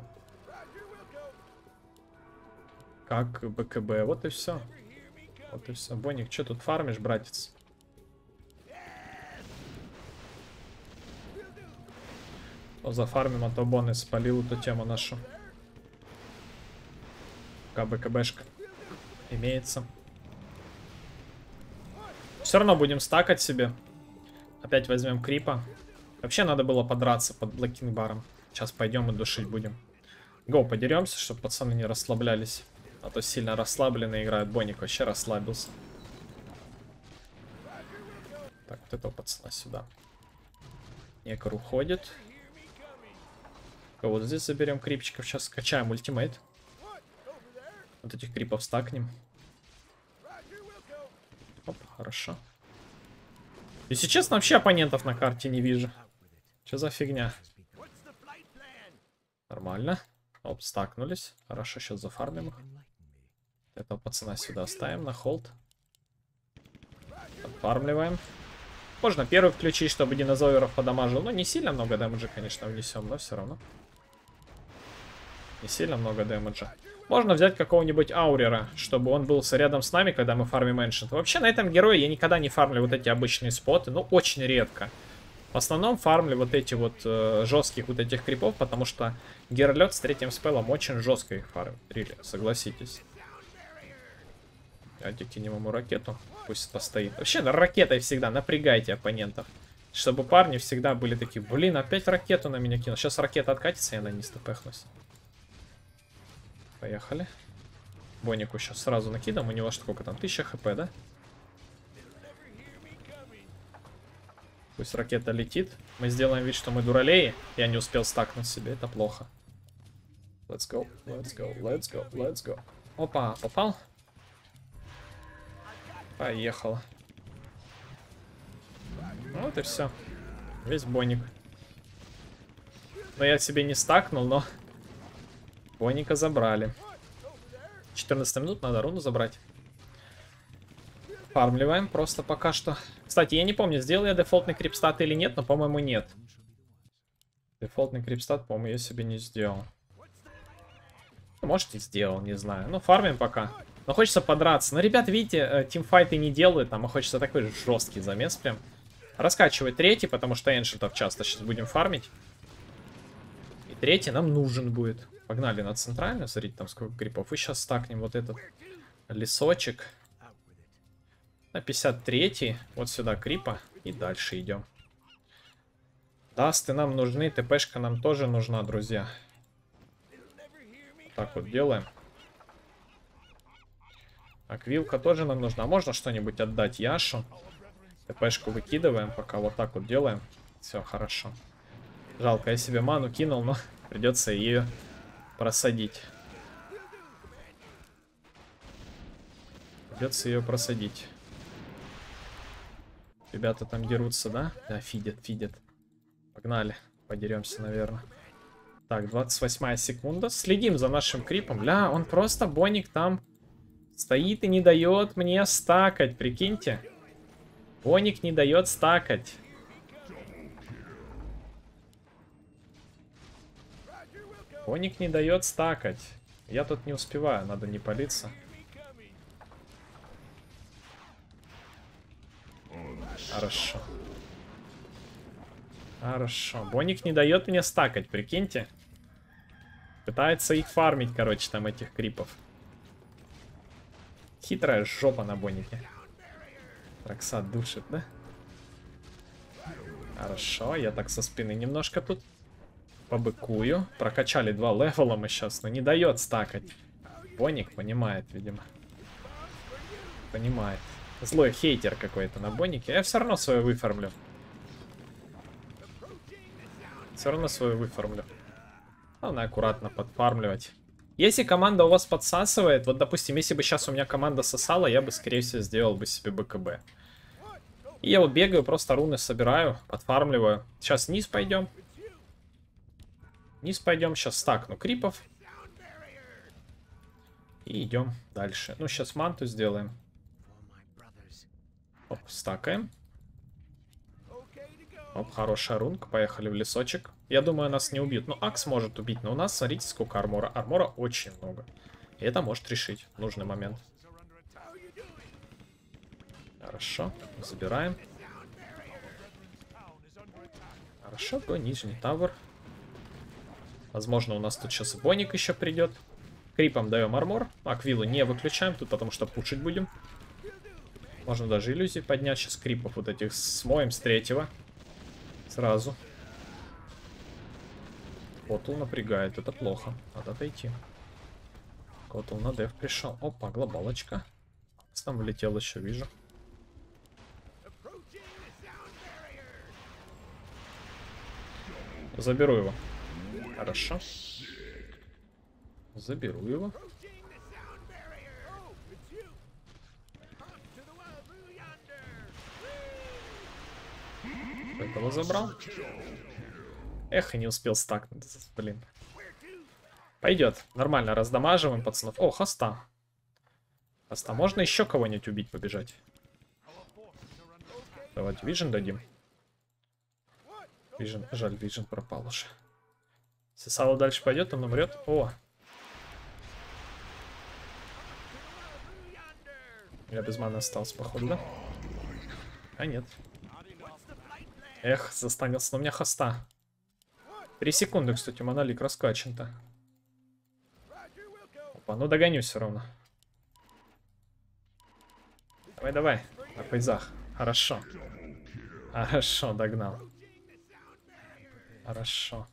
как БКБ. Вот и все. Вот и все. Боник, что тут фармишь, братец? То зафармим, а то Бон спалил эту тему нашу. Пока БКБшка имеется. Все равно будем стакать себе. Опять возьмем крипа. Вообще надо было подраться под блокинг-баром. Сейчас пойдем и душить будем. Гоу, подеремся, чтобы пацаны не расслаблялись. А то сильно расслабленно играют. Боник вообще расслабился. Так, вот этого пацана сюда. Некор уходит. Вот здесь заберем крипчиков. Сейчас скачаем ультимейт. Вот этих крипов стакнем. Оп, хорошо. Если честно, вообще оппонентов на карте не вижу. Что за фигня? Нормально. Оп, стакнулись. Хорошо, сейчас зафармим их. Этого пацана сюда ставим на холд. Отфармливаем. Можно первый включить, чтобы динозавров подамажил. Но не сильно много дэмэджа, конечно, внесем, но все равно. Не сильно много дэмэджа. Можно взять какого-нибудь аурера, чтобы он был рядом с нами, когда мы фармим Эншент. Вообще на этом герое я никогда не фармлю вот эти обычные споты, но очень редко. В основном фармлю вот эти вот э, жестких вот этих крипов, потому что геролет с третьим спеллом очень жестко их фармит, согласитесь. Давайте кинем ему ракету, пусть постоит. Вообще ракетой всегда напрягайте оппонентов, чтобы парни всегда были такие: блин, опять ракету на меня кинул. Сейчас ракета откатится, я на ней стопехнусь. Поехали. Бонику сейчас сразу накидам. У него сколько там? тысяча хп, да? Пусть ракета летит. Мы сделаем вид, что мы дуралеи. Я не успел стакнуть себе. Это плохо. Let's go, let's go, let's go, let's go. Опа, попал? Поехало. Вот и все. Весь боник. Но я себе не стакнул, но... Боника забрали. четырнадцать минут, надо руну забрать. Фармливаем просто пока что. Кстати, я не помню, сделал я дефолтный крипстат или нет, но, по-моему, нет. Дефолтный крипстат, по-моему, я себе не сделал. Может, и сделал, не знаю. Ну, фармим пока. Но хочется подраться. Но, ребят, видите, тимфайты не делают. Там хочется такой жесткий замес прям. Раскачивать третий, потому что эншентов часто сейчас будем фармить. И третий нам нужен будет. Погнали на центральную. Смотрите, там сколько крипов. И сейчас стакнем вот этот лесочек. На пятьдесят третий. Вот сюда крипа. И дальше идем. Дасты нам нужны. ТПшка нам тоже нужна, друзья. Вот так вот делаем. Аквилка тоже нам нужна. Можно что-нибудь отдать Яшу? ТПшку выкидываем, пока вот так вот делаем. Все, хорошо. Жалко, я себе ману кинул, но придется ее просадить. Придется ее просадить. Ребята там дерутся, да? Да, фидят, фидят. Погнали. Подеремся, наверное. Так, двадцать восьмая секунда. Следим за нашим крипом. Ля, он просто, боник, там стоит и не дает мне стакать. Прикиньте. Боник не дает стакать. Боник не дает стакать. Я тут не успеваю, надо не палиться. Хорошо. Хорошо. Боник не дает мне стакать, прикиньте. Пытается их фармить, короче, там этих крипов. Хитрая жопа на бонике. Роксат душит, да? Хорошо, я так со спины немножко тут побыкую. Прокачали два левела мы сейчас, но не дает стакать. Боник понимает, видимо. Понимает. Злой хейтер какой-то на Бонике. Я все равно свою выформлю. Все равно свою выформлю. Главное аккуратно подфармливать. Если команда у вас подсасывает, вот допустим, если бы сейчас у меня команда сосала, я бы скорее всего сделал бы себе БКБ. И я вот бегаю, просто руны собираю, подфармливаю. Сейчас вниз пойдем. Вниз пойдем, сейчас стакну крипов. И идем дальше. Ну, сейчас манту сделаем. Оп, стакаем. Оп, хорошая рунка. Поехали в лесочек. Я думаю, нас не убьют. Ну, Акс может убить. Но у нас, смотрите, сколько армора. Армора очень много. И это может решить в нужный момент. Хорошо. Забираем. Хорошо, го, нижний тавер. Возможно, у нас тут сейчас Боник еще придет. Крипом даем армор. Аквилу не выключаем тут, потому что пушить будем. Можно даже иллюзии поднять. Сейчас крипов вот этих смоем с третьего. Сразу. Котл напрягает, это плохо. Надо отойти. Котл на деф пришел. Опа, глобалочка. Там влетел еще, вижу. Заберу его. Хорошо. Заберу его. Этого забрал. Эх, и не успел стакнуть. Блин. Пойдет. Нормально, раздамаживаем пацанов. О, хоста. Хоста. Можно еще кого-нибудь убить, побежать. Давайте вижен дадим. Вижен. Жаль, вижен пропал уже. Если Сало дальше пойдет, он умрет. О. Я без маны остался, походу, да? А нет. Эх, застанился. Но у меня хоста. Три секунды, кстати, монолик раскачан-то. Опа, ну догоню все равно. Давай, давай. На пейзах. Хорошо. Хорошо, догнал. Хорошо.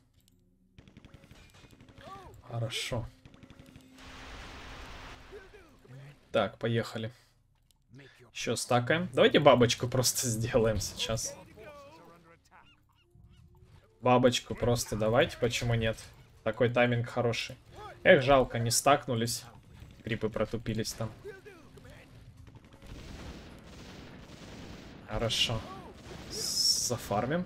Хорошо. Так, поехали. Еще стакаем. Давайте бабочку просто сделаем сейчас. Бабочку просто давайте, почему нет? Такой тайминг хороший. Эх, жалко, не стакнулись. Крипы протупились там. Хорошо. Зафармим.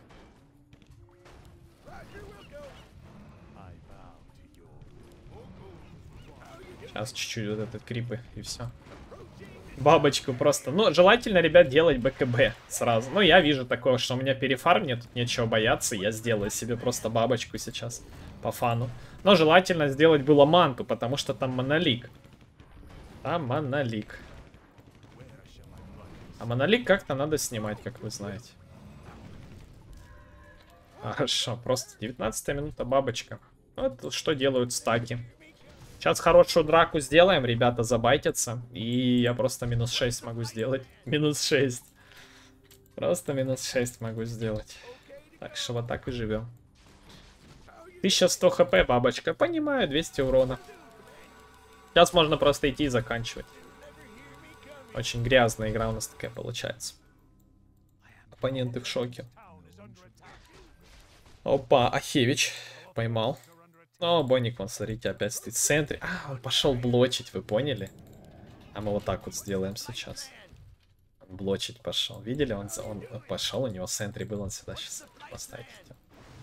Сейчас чуть-чуть вот этот крипы и все. Бабочку просто. Ну, желательно, ребят, делать БКБ сразу. Ну, я вижу такое, что у меня перефарм, нет, тут нечего бояться. Я сделаю себе просто бабочку сейчас по фану. Но желательно сделать было манту, потому что там монолик. Там монолик. А монолик как-то надо снимать, как вы знаете. Хорошо, просто девятнадцатая минута бабочка. Вот что делают стаки. Сейчас хорошую драку сделаем, ребята забайтятся. И я просто минус шесть могу сделать. Минус шесть. Просто минус шесть могу сделать. Так что вот так и живем. тысяча сто хп, бабочка. Понимаю, двести урона. Сейчас можно просто идти и заканчивать. Очень грязная игра у нас такая получается. Оппоненты в шоке. Опа, Ахевич поймал. О, Боник, вон, смотрите, опять стоит в центре. А, он пошел блочить, вы поняли? А мы вот так вот сделаем сейчас. Он блочить пошел. Видели? Он, он пошел, у него в центре был, он сюда сейчас поставить хотел.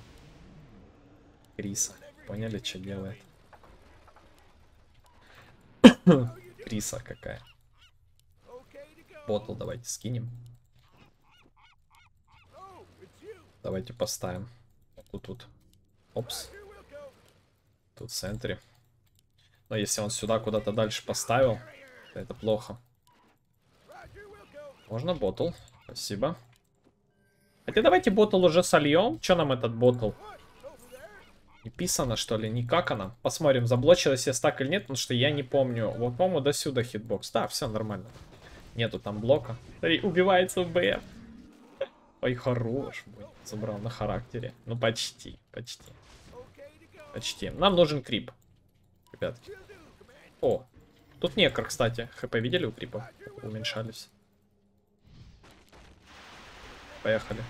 Криса. Поняли, что делает? Криса какая. Ботл давайте скинем. Давайте поставим. Тут, тут. Опс. Тут в центре. Но если он сюда куда-то дальше поставил, то это плохо. Можно ботл. Спасибо. Хотя давайте ботл уже сольем. Что нам этот ботл? Не писано, что ли? Никак она. Посмотрим, заблочилась я стак или нет, потому что я не помню. Вот, по-моему, до сюда хитбокс. Да, все нормально. Нету там блока. Смотри, убивается в БФ. Ой, хорош. Забрал на характере. Ну, почти, почти. Почти. Нам нужен крип. Ребятки. О, Тут некр, кстати. ХП видели у крипов? Уменьшались. Поехали.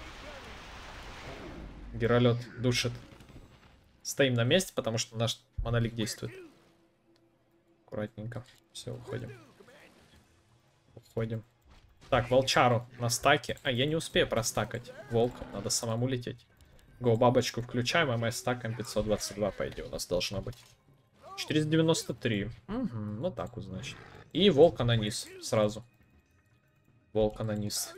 Геролет душит. Стоим на месте, потому что наш монолик действует. Аккуратненько. Все, уходим. Уходим. Так, волчару на стаке. А, я не успею простакать волка. Надо самому лететь. Го, бабочку включаем, а мы стакаем пятьсот двадцать два, по идее, у нас должно быть. четыреста девяносто три. Угу, ну так вот, значит. И волка на низ сразу. Волка на низ.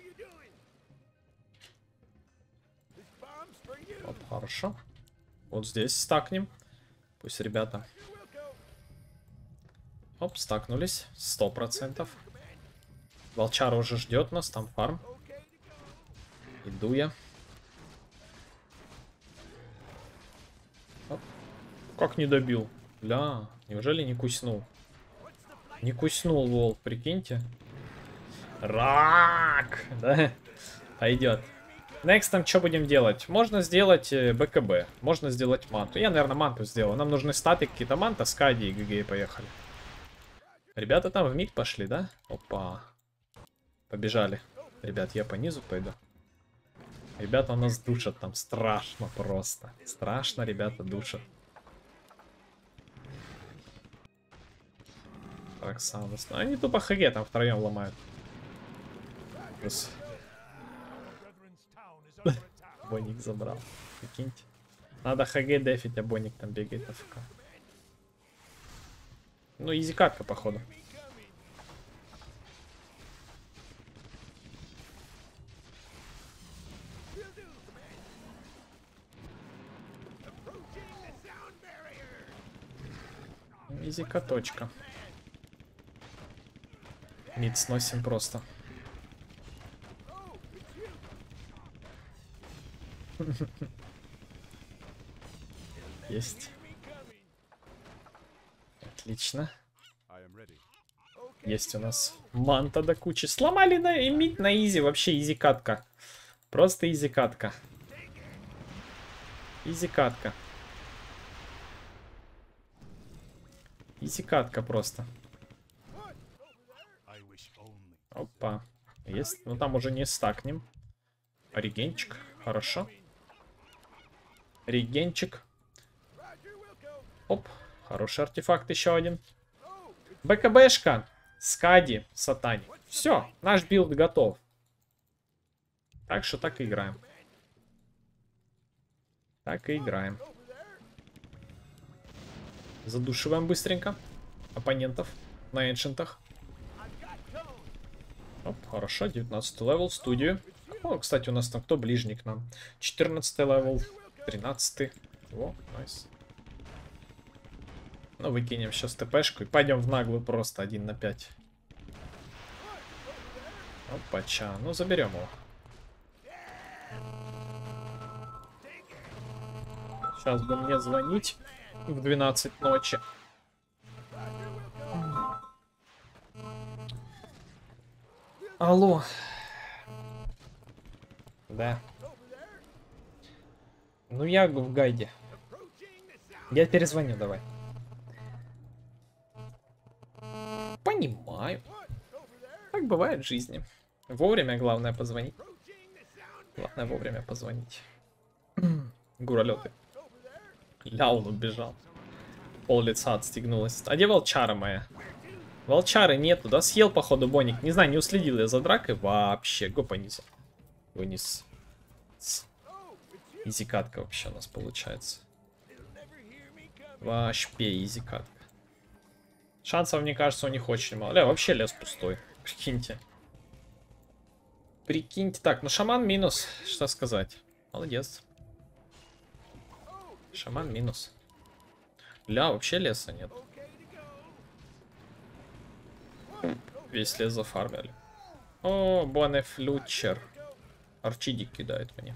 Оп, хорошо. Вот здесь стакнем. Пусть ребята... Оп, стакнулись. Сто процентов. Волчара уже ждет нас, там фарм. Иду я. Оп. Как не добил? Бля, неужели не куснул? Не куснул волк, прикиньте. Рак! Да? Пойдет. Next там что будем делать? Можно сделать БКБ. Можно сделать манту. Я, наверное, манту сделаю. Нам нужны статы какие-то. Манта, Скади и ГГ, поехали. Ребята там в мид пошли, да? Опа. Побежали. Ребят, я по низу пойду. Ребята у нас душат там. Страшно просто. Страшно ребята душат. Так, саундус. Ну, они тупо ХГ там втроем ломают. Плюс. Боник забрал. Прикиньте. Надо ХГ дефить, а Боник там бегает АФК. Ну, изи катка, походу. Изи каточка. Мид сносим просто. Есть. Отлично. Есть у нас манта до кучи. Сломали на мид на изи. Вообще изи катка. Просто изи катка. Изи катка. Изи катка просто. Опа. Есть. Ну там уже не стакнем. Регенчик. Хорошо. Регенчик. Оп. Хороший артефакт еще один. БКБшка. Скади. Сатани. Все. Наш билд готов. Так что так и играем. Так и играем. Задушиваем быстренько оппонентов на эншентах. Оп, хорошо, девятнадцатый левел, студию. О, кстати, у нас там кто ближний к нам? четырнадцатый левел, тринадцатый. О, найс. Ну, выкинем сейчас ТПшку и пойдем в наглую просто один на пять. Опача, ну заберем его. Сейчас бы мне звонить в двенадцать ночи. Алло. Да. Ну я в гайде. Я перезвоню, давай. Понимаю. Так бывает в жизни. Вовремя главное позвонить. Главное вовремя позвонить. Гуралеты. Ля, он убежал. Пол лица отстегнулось. А где волчара моя? Волчары нету, да? Съел, походу, Боник. Не знаю, не уследил я за дракой вообще. Го по низу. Вынес. Изикатка вообще у нас получается. Вообще изикатка. Шансов, мне кажется, у них очень мало. Ля, вообще лес пустой. Прикиньте. Прикиньте. Так, ну шаман минус. Что сказать? Молодец. Шаман минус. Ля, вообще леса нет. Весь лес зафармили. О, Бонефлючер. Арчидик кидает мне.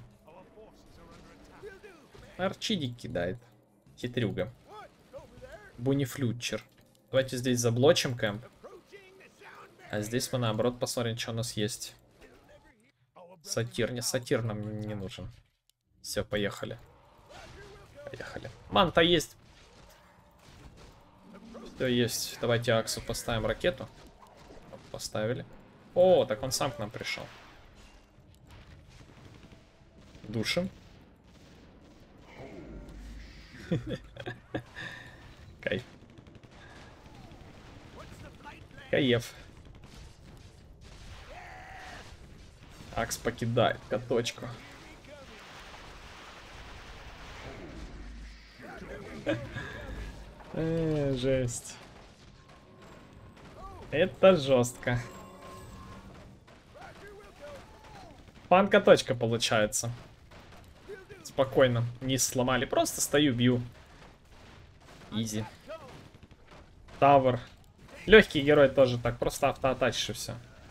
Арчидик кидает. Хитрюга. Бонефлючер. Давайте здесь заблочим кэмп. А здесь мы наоборот посмотрим, что у нас есть. Сатир. Не, сатир нам не нужен. Все, поехали. Поехали. Манта есть. Все есть. Давайте Аксу поставим ракету. Поставили. О, так он сам к нам пришел. Душим. Кайф. Кайф. Акс покидает каточку. Э, жесть. Это жестко. Фан-каточка получается. Спокойно. Низ сломали. Просто стою, бью. Изи. Тавр. Легкий герой тоже так. Просто автоатачишь и все.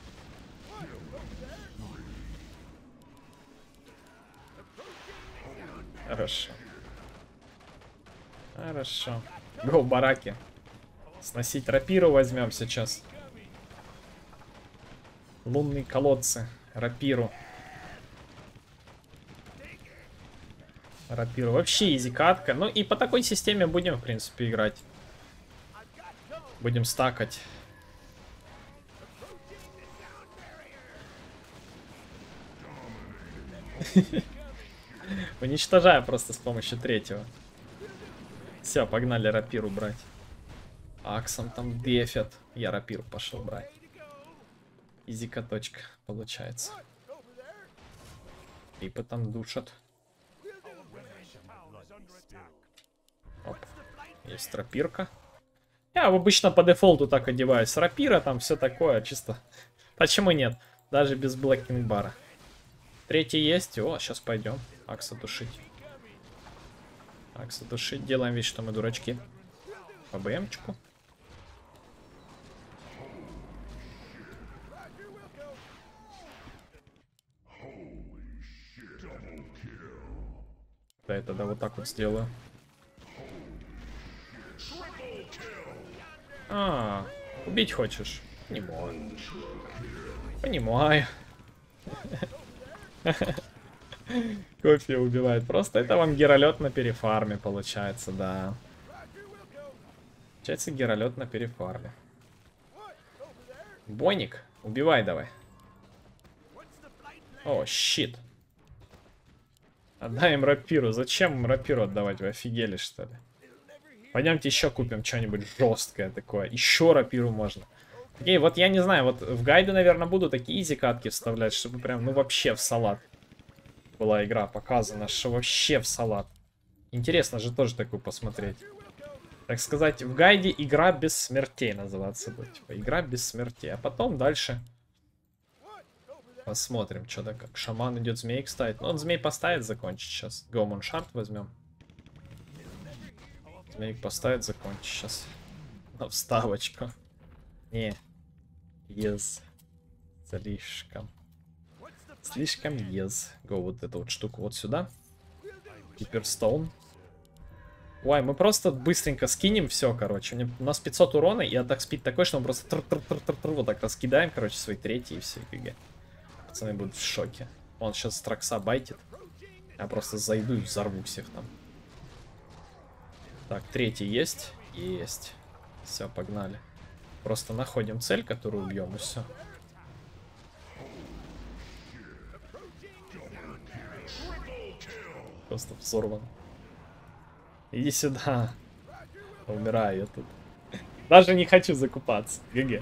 Хорошо. Хорошо. Гоу, бараки. Сносить рапиру возьмем сейчас. Лунные колодцы. Рапиру. Рапиру. Вообще изи катка. Ну и по такой системе будем, в принципе, играть. Будем стакать. Уничтожаю просто с помощью третьего. Все, погнали рапиру брать. Аксом там дефят. Я рапиру пошел брать. Изи каточка получается. Рипы там душат. Оп. Есть рапирка. Я обычно по дефолту так одеваюсь. Рапира там все такое, чисто. Почему нет? Даже без блэкинг бара. Третий есть. О, сейчас пойдем. Акса душить. Акса душить. Делаем вид, что мы дурачки. По БМчику. Да, это да, вот так вот сделаю. А, убить хочешь? Понимаю. Понимаю. Кофе убивает. Просто это вам геролет на перефарме получается, да. Получается геролет на перефарме. Бойник, убивай давай. О, щит. Отдай им рапиру. Зачем им рапиру отдавать? Вы офигели, что ли? Пойдемте еще купим что-нибудь жесткое такое. Еще рапиру можно. Окей, вот я не знаю, вот в гайды, наверное, буду такие изи катки вставлять, чтобы прям, ну, вообще в салат была игра показана, что вообще в салат. Интересно же тоже такую посмотреть. Так сказать, в гайде игра без смертей называться будет. Типа, игра без смертей. А потом дальше посмотрим, что-то как. Шаман идет змей ставить. Ну, он змей поставит, закончить сейчас. Гоумон шарт возьмем. Змейк поставит, закончить сейчас. На вставочку. Не. Ез. Слишком. Слишком ез. Го вот эту вот штуку вот сюда. Гиперстоун. Ой, мы просто быстренько скинем все, короче. У нас пятьсот урона, и атак спид такой, что мы просто тр -тр -тр -тр -тр вот так раскидаем, короче, свои третьи и все. ГГ. Пацаны будут в шоке. Он сейчас Тракса байтит. Я просто зайду и взорву всех там. Так, третий есть? Есть. Все, погнали. Просто находим цель, которую убьем, и все. Просто взорван. Иди сюда. Умираю я тут. Даже не хочу закупаться. ГГ.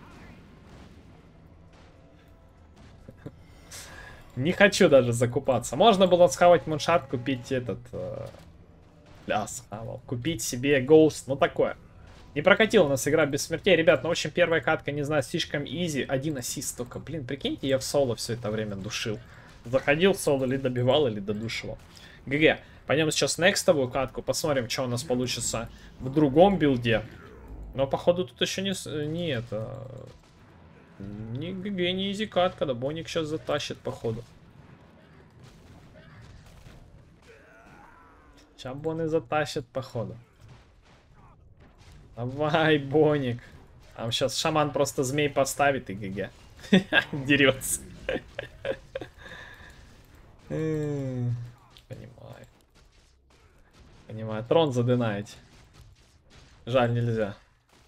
Не хочу даже закупаться. Можно было схавать муншарт, купить этот... Э, ля, схавал. Купить себе гоуст. Ну, такое. Не прокатила у нас игра без смертей. Ребят, ну, в общем, первая катка, не знаю, слишком изи. Один ассист только. Блин, прикиньте, я в соло все это время душил. Заходил в соло, или добивал, или додушивал. ГГ. Пойдем сейчас некстовую катку. Посмотрим, что у нас получится в другом билде. Но, походу, тут еще не... Не это... Не ГГ, не изи катка. Да, Боник сейчас затащит, походу. Сейчас Бон и затащит, походу. Давай, Боник. Там сейчас шаман просто змей поставит и ГГ. Дерется. Понимаю. Понимаю. Трон задынать. Жаль, нельзя.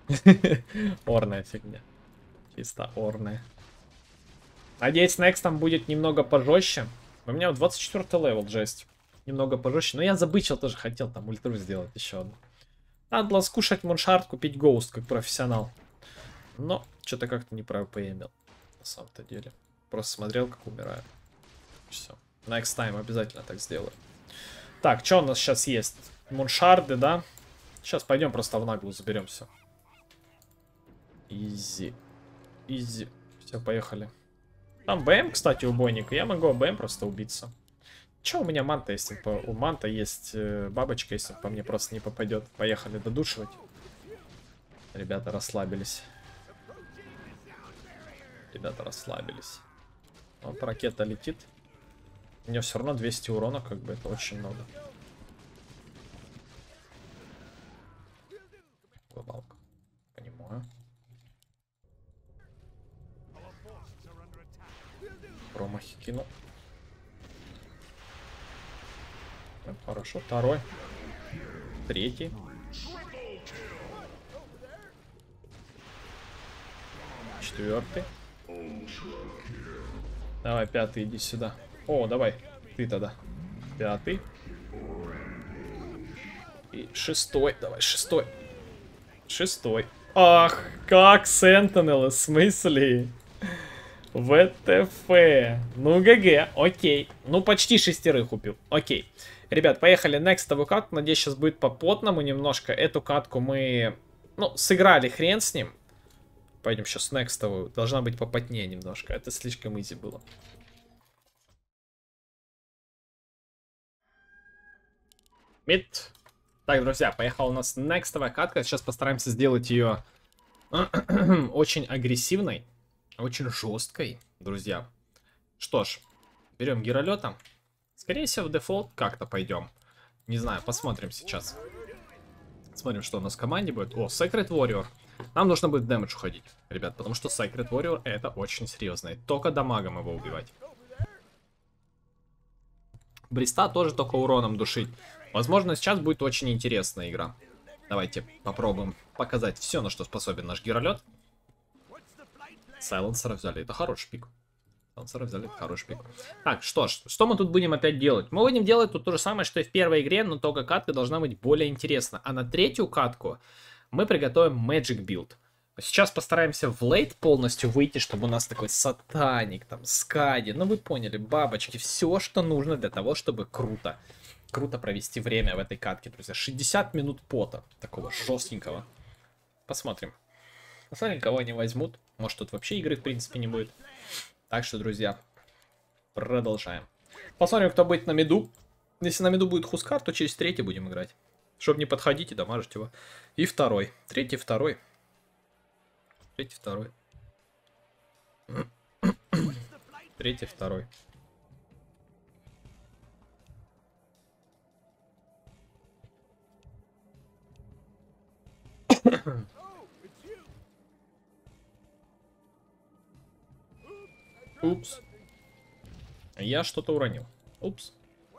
Орная фигня. Чисто орная. Надеюсь, next там будет немного пожестче. У меня вот двадцать четвёртый левел, жесть. Немного пожестче. Но я забычил тоже, хотел там ультру сделать еще одну. Надо было скушать муншард, купить гоуст, как профессионал. Но что-то как-то неправильно поимел. На самом-то деле. Просто смотрел, как умираю. Все. Next time обязательно так сделаю. Так, что у нас сейчас есть? Муншарды, да? Сейчас пойдем просто в наглую заберем все. Изи. Изи. Все, поехали. Там БМ, кстати, убойник. Я могу БМ просто убиться. Че у меня манта есть? По... У манта есть э, бабочка, если по мне просто не попадет. Поехали додушивать. Ребята расслабились. Ребята расслабились. Вот ракета летит. У нее все равно двести урона, как бы это очень много. Глобалка. Понимаю. Промахи кинул. Так, хорошо. Второй. Третий. Четвертый. Давай, пятый, иди сюда. О, давай. Ты тогда. Пятый. И шестой. Давай, шестой. Шестой. Ах, как Сентинелы, в смысле? ВТФ. Ну, ГГ, окей. Ну, почти шестерых убил. Окей. Ребят, поехали некстовую катку. Надеюсь, сейчас будет по-потному немножко. Эту катку мы, ну, сыграли, хрен с ним. Пойдем сейчас некстовую. Должна быть попотнее немножко. Это слишком изи было. Мид. Так, друзья, поехала у нас некстовая катка. Сейчас постараемся сделать ее очень агрессивной. Очень жесткой, друзья. Что ж, берем гиролета. Скорее всего, в дефолт как-то пойдем. Не знаю, посмотрим сейчас. Смотрим, что у нас в команде будет. О, Sacred Warrior. Нам нужно будет дэмэдж уходить, ребят, потому что Sacred Warrior это очень серьезно. И только дамагом его убивать. Бриста тоже только уроном душить. Возможно, сейчас будет очень интересная игра. Давайте попробуем показать все, на что способен наш гиролет. Сайленсера взяли, это хороший пик. Сайленсера взяли, это хороший пик. Так, что ж, что мы тут будем опять делать? Мы будем делать тут то же самое, что и в первой игре, но только катка должна быть более интересна. А на третью катку мы приготовим Magic Build. Сейчас постараемся в лейт полностью выйти, чтобы у нас такой сатаник, там, скади, ну вы поняли, бабочки, все, что нужно для того, чтобы круто, круто провести время в этой катке, друзья. шестьдесят минут пота, такого жестенького. Посмотрим. Посмотрим, кого они возьмут. Может, тут вообще игры, в принципе, не будет. Так что, друзья, продолжаем. Посмотрим, кто будет на миду. Если на миду будет Хускар, то через третий будем играть. Чтобы не подходить и дамажить его. И второй. Третий, второй. Третий, второй. Третий, второй. Упс. Я что-то уронил. Упс.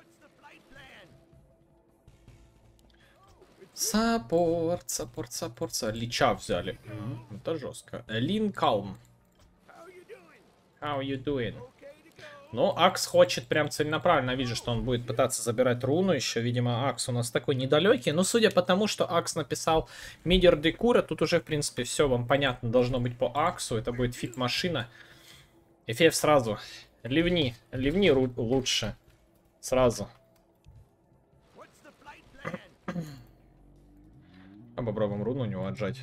Саппорт, саппорт, саппорт. Лича взяли. Mm-hmm. Это жестко. Лин Калм. How you doing? Ну, Акс хочет прям целенаправленно. Вижу, что он будет пытаться забирать руну еще. Видимо, Акс у нас такой недалекий. Но судя по тому, что Акс написал Мидер Декура, тут уже, в принципе, все вам понятно должно быть по Аксу. Это будет фит-машина. Эфф сразу. Ливни. Ливни лучше. Сразу. А попробуем руну у него отжать.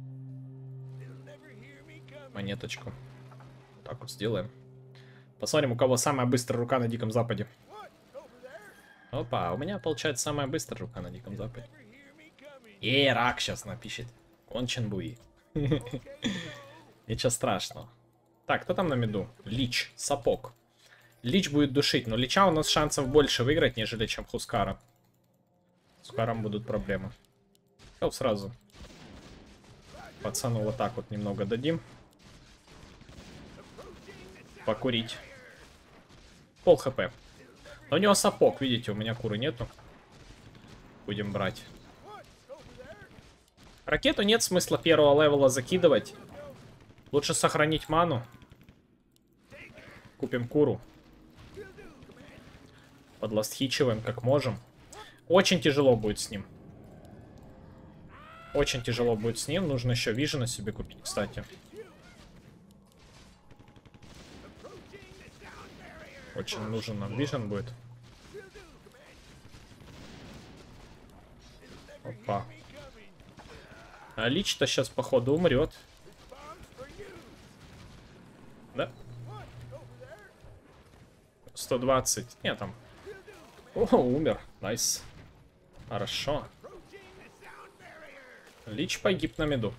Монеточку. Так вот сделаем. Посмотрим, у кого самая быстрая рука на Диком Западе. Опа, у меня получается самая быстрая рука на Диком Западе. Эй, рак сейчас напишет. Конченбуи. Ничего страшного. Так, кто там на миду? Лич, сапог. Лич будет душить, но Лича у нас шансов больше выиграть, нежели чем Хускара. С Хускаром будут проблемы. Все, сразу. Пацану вот так вот немного дадим. Покурить. Пол хп. Но у него сапог, видите, у меня куры нету. Будем брать. Ракету нет смысла первого левела закидывать. Лучше сохранить ману. Купим куру. Подластхичиваем как можем. Очень тяжело будет с ним. Очень тяжело будет с ним. Нужно еще вижена себе купить, кстати. Очень нужен нам вижен будет. Опа. А Лич-то сейчас, походу, умрет. Да? сто двадцать. Нет, там. О, умер. Найс. Хорошо. Лич погиб на миду.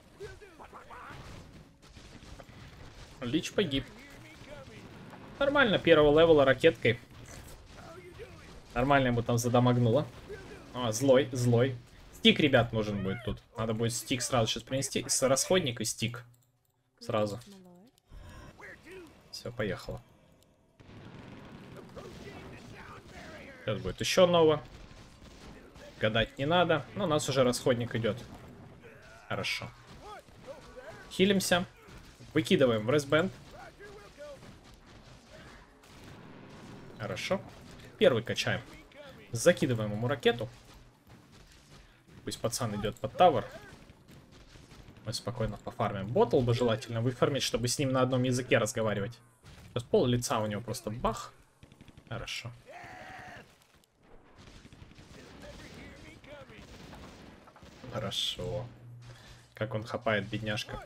Лич погиб. Нормально, первого левела ракеткой. Нормально ему там задамагнуло. А, злой, злой. Стик, ребят, нужен будет тут. Надо будет стик сразу сейчас принести. С расходник и стик. Сразу. Все, поехало. Сейчас будет еще нового. Гадать не надо. Но у нас уже расходник идет. Хорошо. Хилимся. Выкидываем в ресбенд. Хорошо. Первый качаем. Закидываем ему ракету. Пусть пацан идет под тавер. Мы спокойно пофармим. Ботл бы желательно выфармить, чтобы с ним на одном языке разговаривать. Сейчас пол лица у него просто бах. Хорошо. Хорошо. Как он хапает, бедняжка.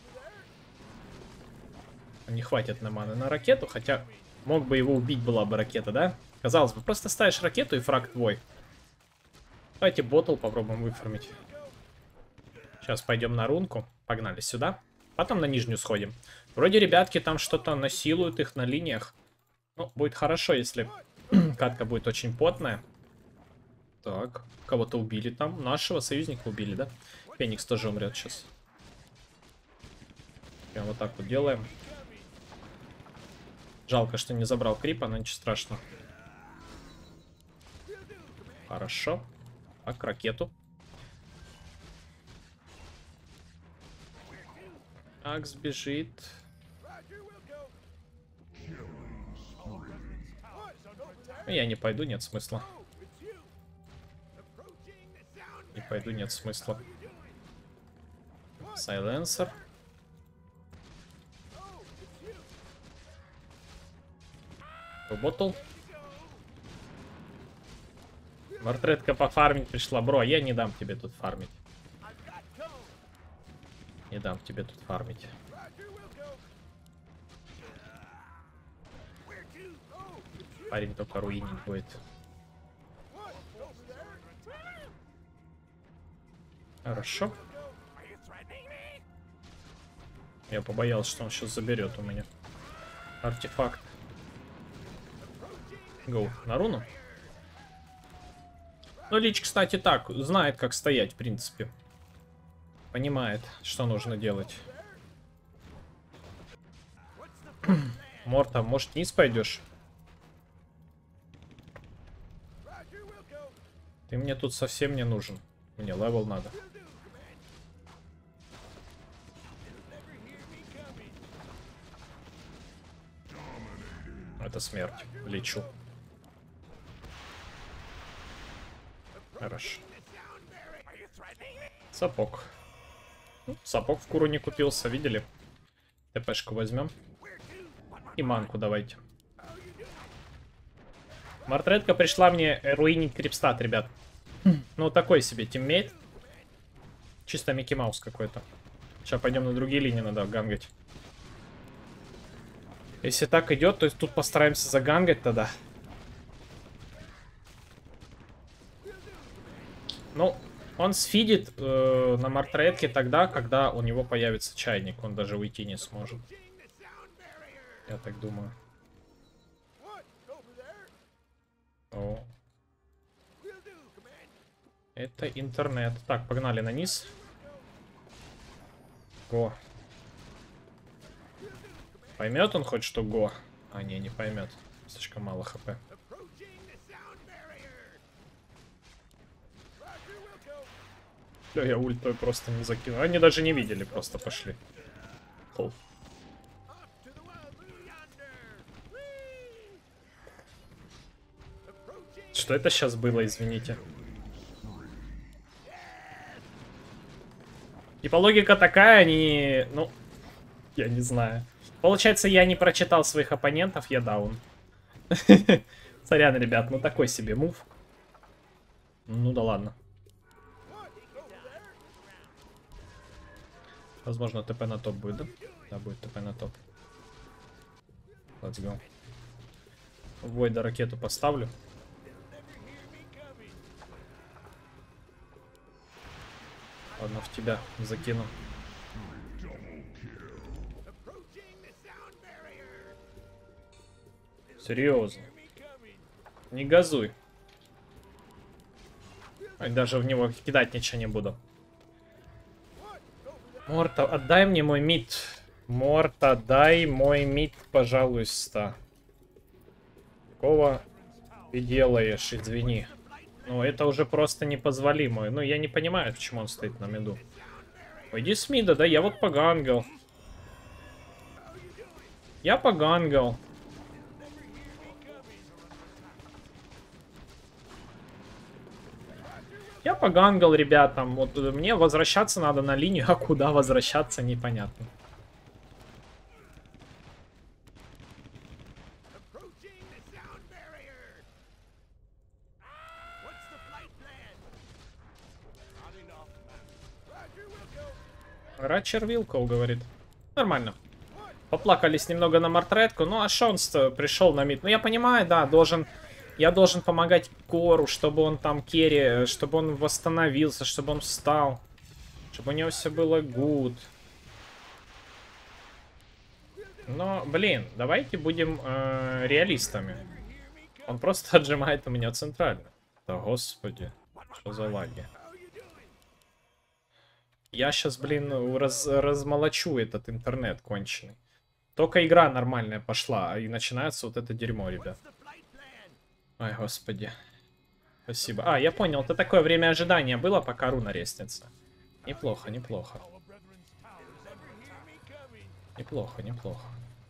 Не хватит на маны на ракету, хотя мог бы его убить, была бы ракета, да? Казалось бы, просто ставишь ракету и фраг твой. Давайте ботл попробуем выфармить. Сейчас пойдем на рунку. Погнали сюда. Потом на нижнюю сходим. Вроде ребятки там что-то насилуют их на линиях. Ну, будет хорошо, если катка будет очень потная. Так, кого-то убили там. Нашего союзника убили, да? Феникс тоже умрет сейчас. Прям вот так вот делаем. Жалко, что не забрал крипа, но ничего страшного. Хорошо. Так, ракету. Акс бежит. Я не пойду, нет смысла. Не пойду, нет смысла. Сайленсер. Ботл. Мартретка пофармить пришла. Бро, я не дам тебе тут фармить. Не дам тебе тут фармить. Парень только руинить будет. Хорошо. Я побоялся, что он сейчас заберет у меня артефакт. Гоу, на руну. Ну, Лич, кстати, так, знает, как стоять, в принципе. Понимает, что нужно делать. Морта, может, вниз пойдешь? Ты мне тут совсем не нужен. Мне левел надо. Это смерть. Лечу. Хорошо. Сапог. Ну, сапог в куру не купился, видели? ТПшку возьмем. И манку давайте. Мартретка пришла мне руинить крипстат, ребят. Ну, такой себе тиммейт. Чисто Микки Маус какой-то. Сейчас пойдем на другие линии, надо гангать. Если так идет, то тут постараемся загангать тогда. Ну, он сфидит э, на Мартретке тогда, когда у него появится чайник. Он даже уйти не сможет. Я так думаю. О. Это интернет. Так, погнали на низ. Го. Поймет он хоть что го? А, не, не поймет. Слишком мало хп. Все, я ультой просто не закинул. Они даже не видели, просто пошли. Хол. Что это сейчас было, извините? Типа логика такая, они... Ну, я не знаю. Получается, я не прочитал своих оппонентов, я даун. Сорян, ребят, ну такой себе мув. Ну да ладно. Возможно, ТП на топ будет, да? Да, будет ТП на топ. Let's go. Войда ракету поставлю. Ладно, в тебя закину. Серьезно. Не газуй. Ой, даже в него кидать ничего не буду. Морта, отдай мне мой мид. Морта, дай мой мид, пожалуйста. Какого ты делаешь, извини. Ну, это уже просто непозволимо. Ну, я не понимаю, почему он стоит на миду. Иди с мида, да, я вот погангал. Я погангал. Я погангал, ребятам. Вот мне возвращаться надо на линию, а куда возвращаться, непонятно. Рачер Вилкоу говорит. Нормально. Поплакались немного на мартретку. Ну, а Шонс пришел на мид. Ну, я понимаю, да, должен... Я должен помогать Кору, чтобы он там керри, чтобы он восстановился, чтобы он встал. Чтобы у него все было good. Но, блин, давайте будем э, реалистами. Он просто отжимает у меня центрально. Да, господи. Что за лаги? Я сейчас, блин, раз, размолочу этот интернет конченый. Только игра нормальная пошла, и начинается вот это дерьмо, ребят. Ой, господи. Спасибо. А, я понял, это такое время ожидания было, пока руна резнится. Неплохо, неплохо. Неплохо, неплохо.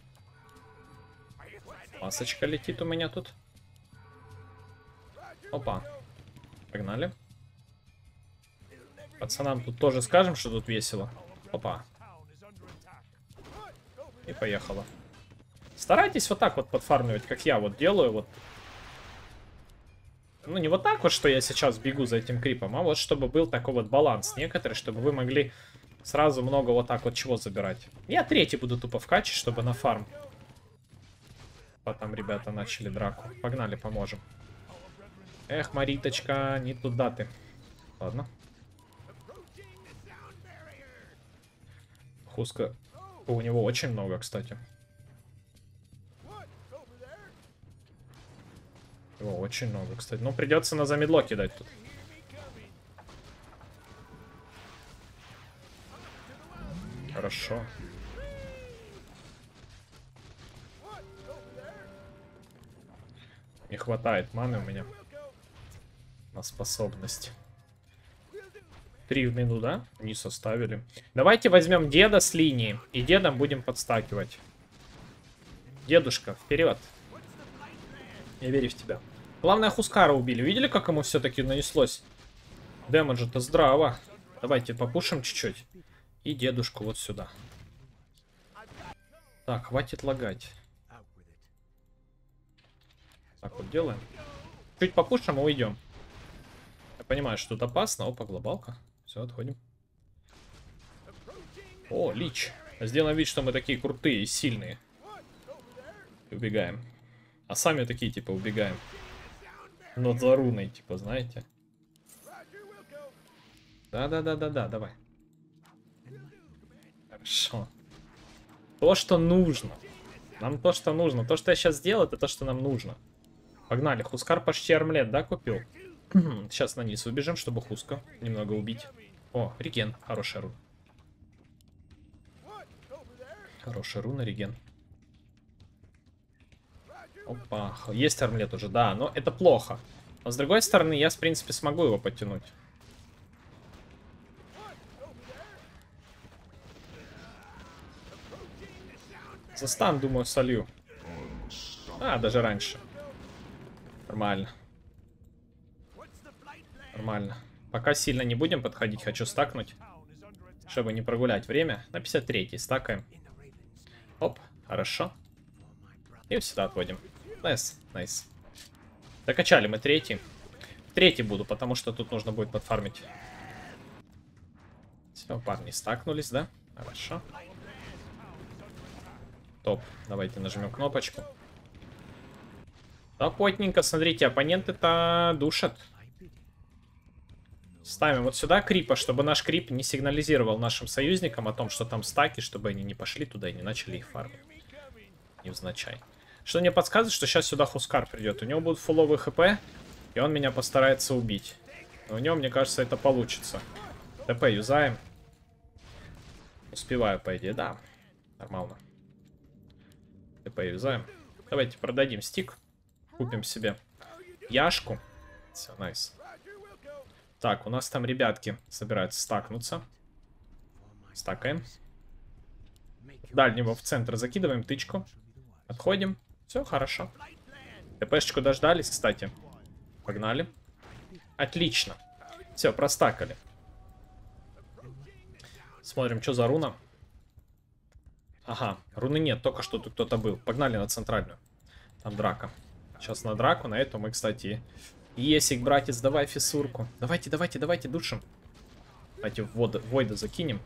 Масочка летит у меня тут. Опа. Погнали. Пацанам тут тоже скажем, что тут весело. Опа. И поехала. Старайтесь вот так вот подфармливать, как я вот делаю. Вот. Ну, не вот так вот, что я сейчас бегу за этим крипом, а вот чтобы был такой вот баланс некоторый, чтобы вы могли сразу много вот так вот чего забирать. Я третий буду тупо вкачивать, чтобы на фарм. Потом ребята начали драку. Погнали, поможем. Эх, Мариточка, не туда ты. Ладно. Хуска. У него очень много, кстати. Его очень много, кстати. Ну, придется на замедло кидать тут. Хорошо. Не хватает маны у меня на способность. Три в минуту, да? Не составили. Давайте возьмем деда с линии. И дедом будем подстакивать. Дедушка, вперед. Я верю в тебя. Главное, Хускара убили. Видели, как ему все-таки нанеслось? Дэмэджа-то здраво. Давайте попушим чуть-чуть. И дедушку вот сюда. Так, хватит лагать. Так вот делаем. Чуть попушим и уйдем. Я понимаю, что тут опасно. Опа, глобалка. Все, отходим. О, лич. Сделаем вид, что мы такие крутые и сильные. И убегаем. А сами такие, типа, убегаем. Но за руной, типа, знаете. Да-да-да-да-да, давай. Хорошо. То, что нужно. Нам то, что нужно. То, что я сейчас сделал, это то, что нам нужно. Погнали. Хускар почти армлет, да, купил? Сейчас на низ убежим, чтобы Хуска немного убить. О, реген. Хорошая руна. Хорошая руна, реген. Опа. Есть армлет уже, да. Но это плохо. Но с другой стороны, я, в принципе, смогу его подтянуть. За стан, думаю, солью. А, даже раньше. Нормально. Нормально. Пока сильно не будем подходить, хочу стакнуть. Чтобы не прогулять время. На пятьдесят третий стакаем. Оп, хорошо. И сюда отводим. Найс, найс. Докачали мы третий. Третий буду, потому что тут нужно будет подфармить. Все, парни стакнулись, да? Хорошо. Топ. Давайте нажмем кнопочку. Да, плотненько, смотрите, оппоненты-то душат. Ставим вот сюда крипа, чтобы наш крип не сигнализировал нашим союзникам о том, что там стаки, чтобы они не пошли туда и не начали их фармить. Невзначай. Что мне подсказывает, что сейчас сюда Хускар придет. У него будут фуловые хп, и он меня постарается убить. Но у него, мне кажется, это получится. ТП юзаем. Успеваю, по идее, да. Нормально. ТП юзаем. Давайте продадим стик. Купим себе яшку. Все, найс. Так, у нас там ребятки собираются стакнуться. Стакаем. Дальнего в центр закидываем тычку. Отходим. Все, хорошо. ТПшечку дождались, кстати. Погнали. Отлично. Все, простакали. Смотрим, что за руна. Ага, руны нет, только что тут кто-то был. Погнали на центральную. Там драка. Сейчас на драку, на эту мы, кстати... Есик, братец, давай фиссурку. Давайте, давайте, давайте, душим. Давайте вода, войда закинем.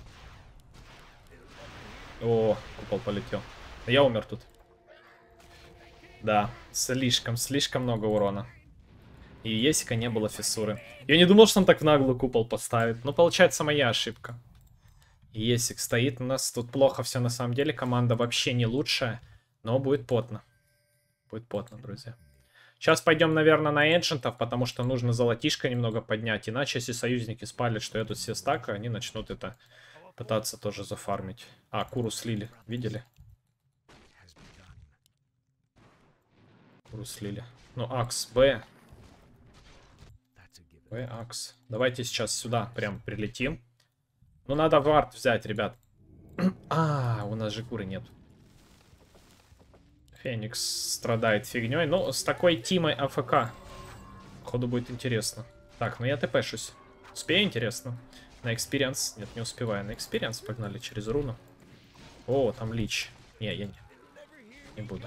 О, купол полетел. Я умер тут. Да, слишком, слишком много урона. И у Есика не было фиссуры. Я не думал, что он так в наглую купол поставит. Но получается моя ошибка. Есик стоит. У нас тут плохо все на самом деле. Команда вообще не лучшая. Но будет потно. Будет потно, друзья. Сейчас пойдем, наверное, на эншентов, потому что нужно золотишко немного поднять. Иначе, если союзники спалят, что я тут все стака, они начнут это пытаться тоже зафармить. А, куру слили. Видели? Куру слили. Ну, Акс, Б. Б, Акс. Давайте сейчас сюда прям прилетим. Ну, надо вард взять, ребят. А, у нас же куры нет. Феникс страдает фигней. Ну, с такой тимой АФК. Походу будет интересно. Так, ну я ТПшусь. Успею, интересно? На экспириенс? Нет, не успеваю. На экспириенс погнали через руну. О, там лич. Не, я не. Не буду.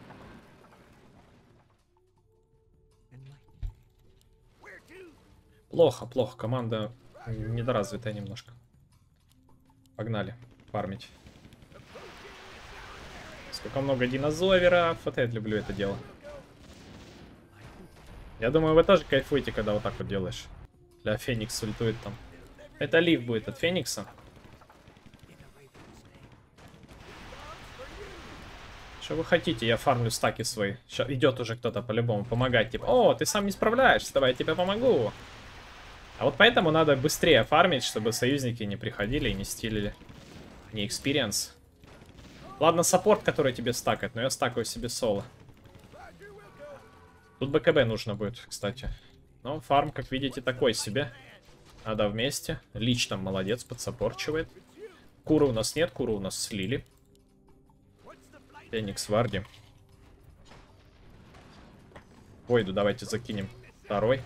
Плохо, плохо. Команда недоразвитая немножко. Погнали. Фармить. Сколько много динозаверов. Вот я люблю это дело. Я думаю, вы тоже кайфуете, когда вот так вот делаешь. Для Феникс ультует там. Это лиф будет от Феникса. Что вы хотите? Я фармлю стаки свои. Сейчас идет уже кто-то по-любому помогать. Типа, о, ты сам не справляешься, давай я тебе помогу. А вот поэтому надо быстрее фармить, чтобы союзники не приходили и не стилили. Не экспириенс. Ладно, саппорт, который тебе стакает, но я стакаю себе соло. Тут БКБ нужно будет, кстати. Но фарм, как видите, такой себе. Надо вместе. Лич там молодец, подсаппорчивает. Куры у нас нет, куры у нас слили. Феникс Варди. Войду давайте закинем. Второй.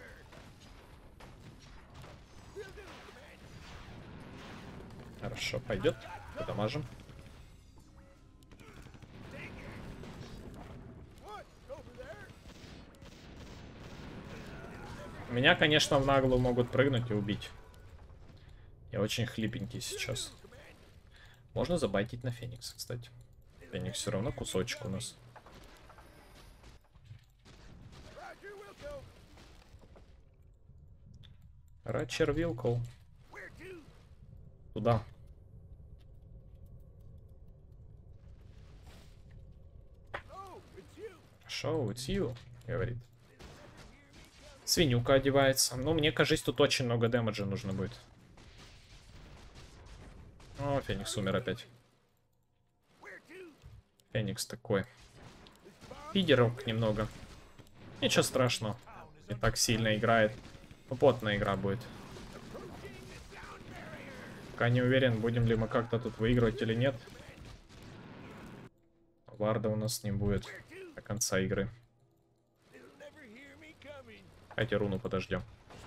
Хорошо, пойдет. Подамажем. Меня, конечно, в наглую могут прыгнуть и убить. Я очень хлипенький сейчас. Можно забайтить на Феникса, кстати. Феникс все равно кусочек у нас. Рачер Вилкол. Туда. Шоу, it's you, говорит. Свинюка одевается. Ну, мне кажется, тут очень много дэмэджа нужно будет. О, Феникс умер опять. Феникс такой. Пидерок немного. Ничего страшного. Не так сильно играет. Ну, потная игра будет. Пока не уверен, будем ли мы как-то тут выигрывать или нет. Варда у нас не будет до конца игры. Давайте руну подождем.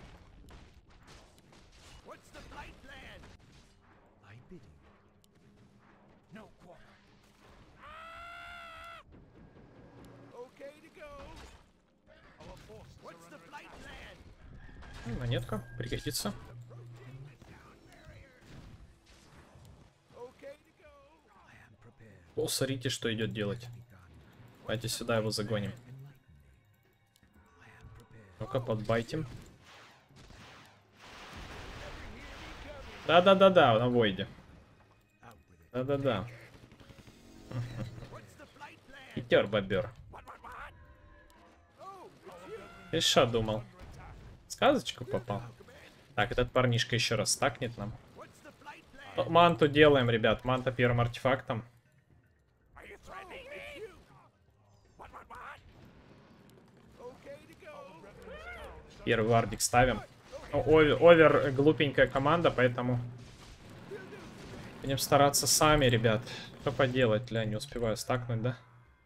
Монетка пригодится. О, смотрите, что идет делать. Давайте сюда его загоним. Ну-ка, подбайтим. Да-да-да-да, на войде. Да-да-да. Хитер бобер. Ты шо думал? Сказочку попал. Так, этот парнишка еще раз стакнет нам. Ну, манту делаем, ребят. Манта первым артефактом. Первый вардик ставим. Ну, овер, овер глупенькая команда, поэтому будем стараться сами, ребят. Что поделать, ля, не успеваю стакнуть, да?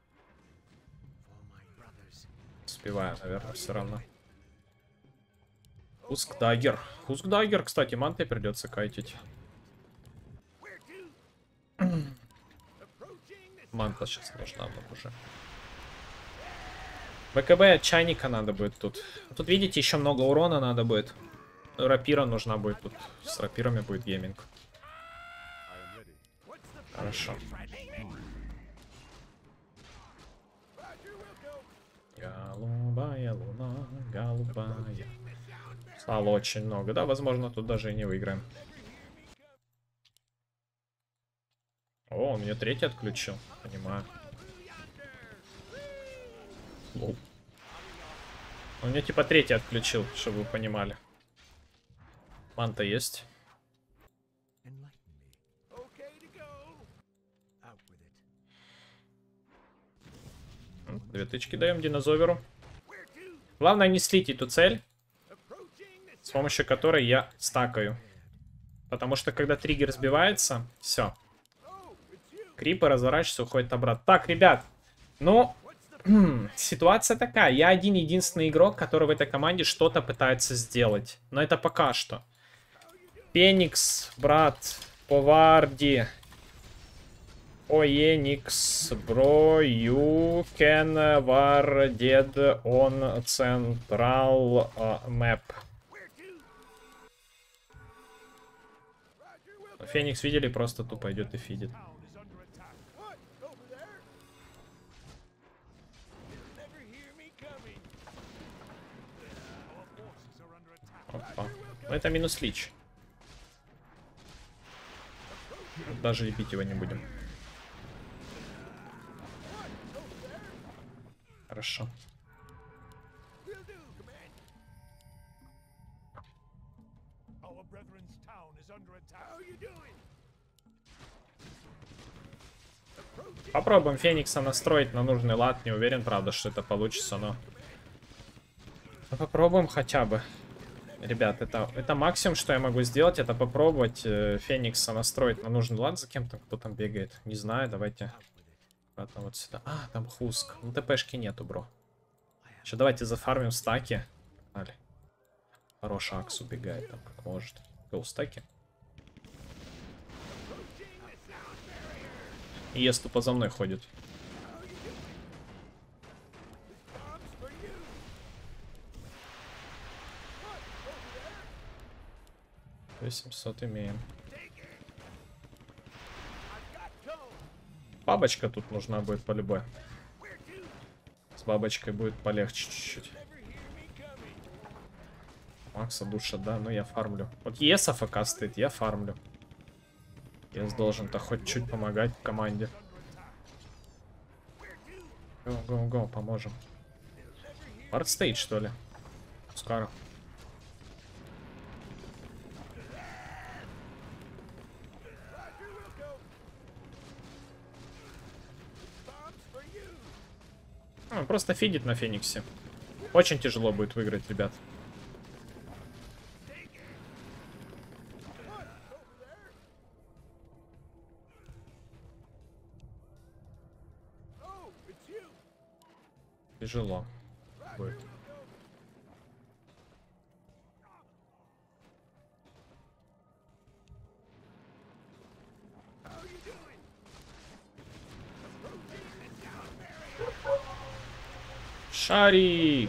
Успеваю, наверное, все равно. Хускдагер. Хускдагер, кстати, мантой придется кайтить. Манта сейчас нужна нам уже. БКБ чайника надо будет тут. Тут, видите, еще много урона надо будет. Рапира нужна будет тут. С рапирами будет гейминг. Хорошо. Голубая луна, голубая. Стало очень много. Да, возможно, тут даже и не выиграем. О, он мне третий отключил. Понимаю. Лоу. Он мне типа третий отключил, чтобы вы понимали. Манта есть. Две тычки даем динозоверу. Главное не слить эту цель, с помощью которой я стакаю. Потому что когда триггер сбивается, все. Крипы разворачиваются, уходит обратно. Так, ребят, ну, ситуация такая. Я один-единственный игрок, который в этой команде что-то пытается сделать. Но это пока что. Феникс, брат, по Варди. Оеникс, бро, you can war dead on central uh, map. Феникс видели, просто тупо идет и фидит. Опа. Это минус лич. Даже и бить его не будем. Хорошо. Попробуем Феникса настроить на нужный лад. Не уверен, правда, что это получится, но... но попробуем хотя бы. Ребят, это, это максимум, что я могу сделать, это попробовать э, Феникса настроить на нужный лад. За кем-то, кто там бегает. Не знаю, давайте... вот сюда. А, там Хуск. Ну, ТПшки нету, бро. Еще давайте зафармим стаки. Али. Хорош Акс убегает там, как может. Гоу стаки. И Ес тупо за мной ходит. восемьсот имеем. Бабочка тут нужна будет по-любому. С бабочкой будет полегче чуть-чуть. Макса душа, да, но я фармлю. Вот Ес АФК стоит, я фармлю. Ес должен-то хоть чуть помогать команде. Го-го-го, поможем. Арт стоит, что ли? Скоро. Он просто фидит на Фениксе. Очень тяжело будет выиграть, ребят. Тяжело будет. Шарик.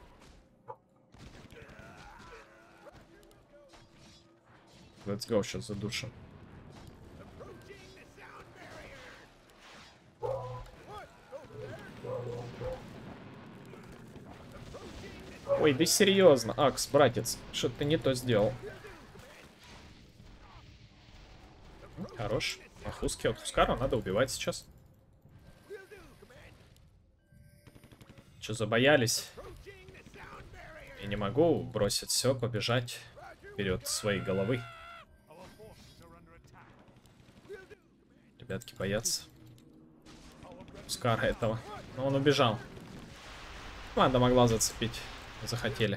Let's go, сейчас задушим. Ой, да серьезно, Акс, братец, что ты не то сделал. Хорош. А Хуски, вот Хускару надо убивать сейчас. Че, забоялись? Я не могу бросить все, побежать вперед своей головы. Ребятки боятся Хускара этого. Но он убежал. Команда могла зацепить. Захотели.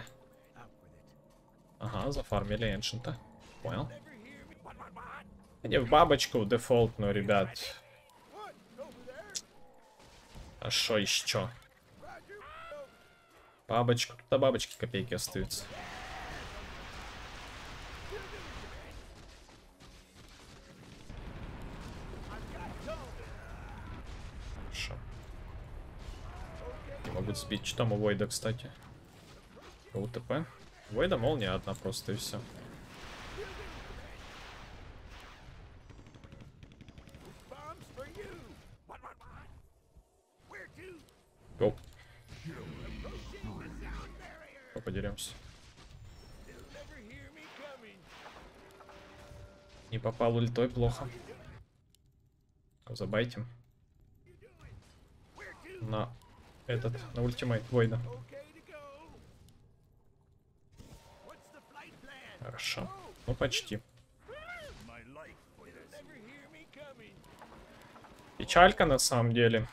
Ага, зафармили Эншента. Понял. Они в бабочку дефолтную, ребят. А шо еще? Бабочку. Тут бабочки копейки остаются. Хорошо. Не могут сбить. Что там у Войда, кстати? УТП. Войда молния одна просто и все. Гоу. Подеремся. Не попал ультой, плохо. Забайтим. На этот, на ультимейт Войда. Хорошо. Ну, почти. Печалька на самом деле.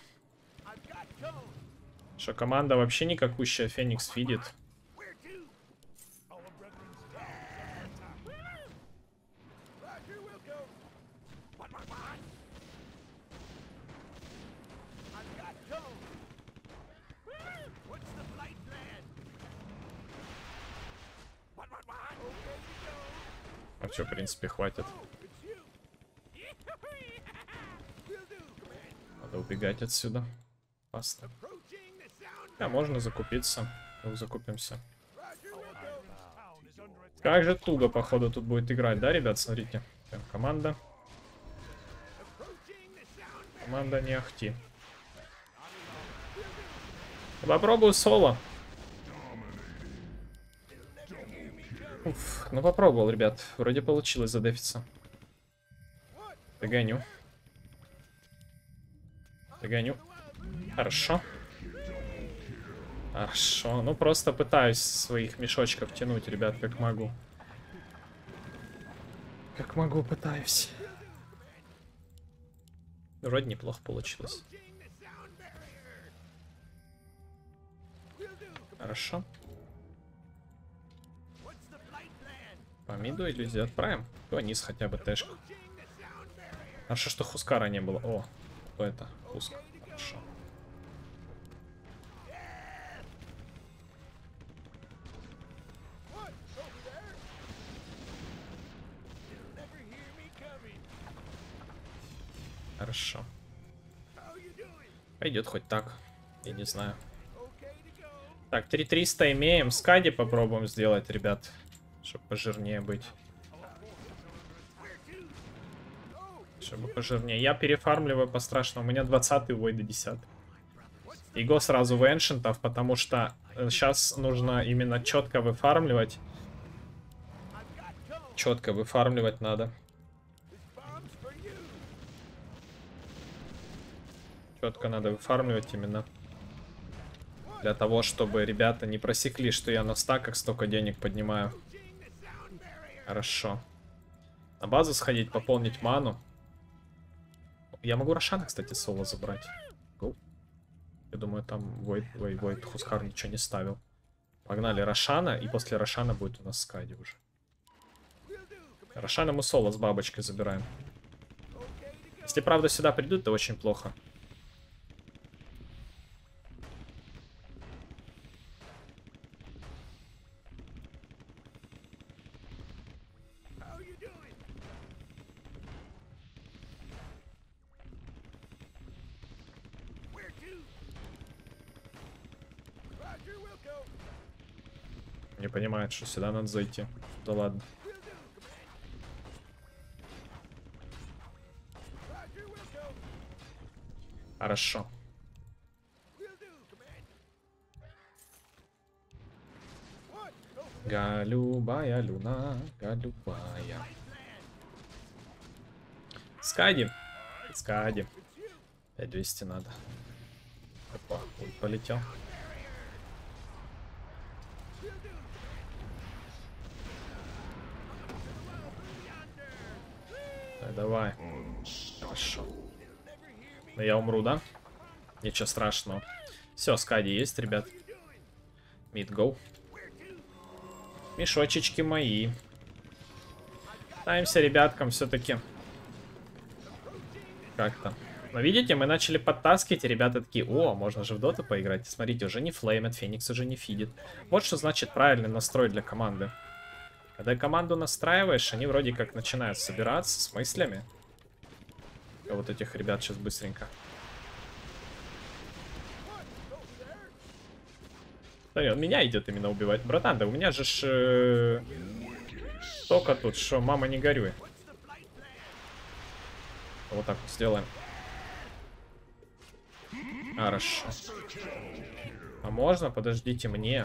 Что команда вообще никакущая, Феникс фидит. А что, в принципе, хватит. Надо убегать отсюда. Опасно. Да, можно закупиться. Ну, закупимся. Как же туго, походу, тут будет играть, да, ребят? Смотрите. Прям команда. Команда не ахти. Попробую соло. Уф, ну попробовал, ребят. Вроде получилось задефиться. Догоню. Догоню. Хорошо. Хорошо. Ну просто пытаюсь своих мешочков тянуть, ребят, как могу. Как могу, пытаюсь. Вроде неплохо получилось. Хорошо. По миду иллюзию отправим. То низ хотя бы тэшку. Хорошо, что Хускара не было. О, кто это? Хуск. Хорошо. Хорошо. Пойдет хоть так. Я не знаю. Так, три триста имеем. Скади попробуем сделать, ребят. Чтобы пожирнее быть. Чтобы пожирнее. Я перефармливаю по страшному. У меня двадцатый вой до десятого. Его сразу в эншентов, потому что сейчас нужно именно четко выфармливать. Четко выфармливать надо. Четко надо выфармливать именно. Для того, чтобы ребята не просекли, что я на стаках столько денег поднимаю. Хорошо. На базу сходить, пополнить ману. Я могу Рошана, кстати, соло забрать. Go. Я думаю, там Войд, Войд, Войд, Хускар ничего не ставил. Погнали Рошана, и после Рошана будет у нас Скади уже. Рошана мы соло с бабочкой забираем. Если, правда, сюда придут, то очень плохо. Не понимает, что сюда надо зайти. Да ладно. Хорошо. Голубая люна, голубая. Скади. Скади. пять двести надо. Опа, ульт полетел. Так, давай. Хорошо. Но я умру, да? Ничего страшного. Все, Скади есть, ребят. Мид, гоу. Мешочечки мои. Пытаемся ребяткам все-таки. Как-то. Но видите, мы начали подтаскивать, и ребята такие: о, можно же в доту поиграть. Смотрите, уже не флеймят, Феникс уже не фидит. Вот что значит правильный настрой для команды. Когда команду настраиваешь, они вроде как начинают собираться с мыслями. А вот этих ребят сейчас быстренько. Смотри, он меня идет именно убивать. Братан, да у меня же ж... Э... Только тут, что, мама, не горюй. Вот так вот сделаем. Хорошо. А можно? Подождите, мне.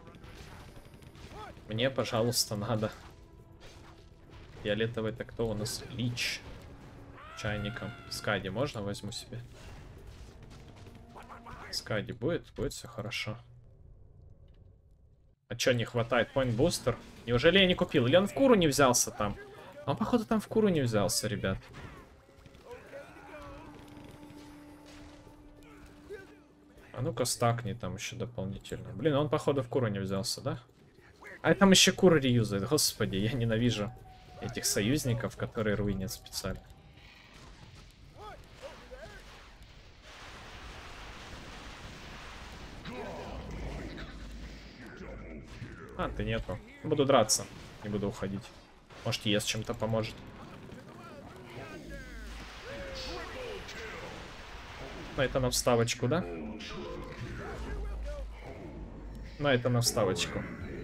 Мне, пожалуйста, надо. Фиолетовый-то кто у нас? Лич. Чайником. Скади можно возьму себе? Скади будет? Будет все хорошо. А чё не хватает? Point бустер? Неужели я не купил? Или он в куру не взялся там? Он, походу, там в куру не взялся, ребят. А ну-ка стакни там еще дополнительно. Блин, он, походу, в куру не взялся, да? А там еще куру реюзает. Господи, я ненавижу этих союзников, которые руинят специально. А, ты нету. Буду драться. Не буду уходить. Может, ЕС чем-то поможет. Ну, это на вставочку, да? Ну, это на вставочку.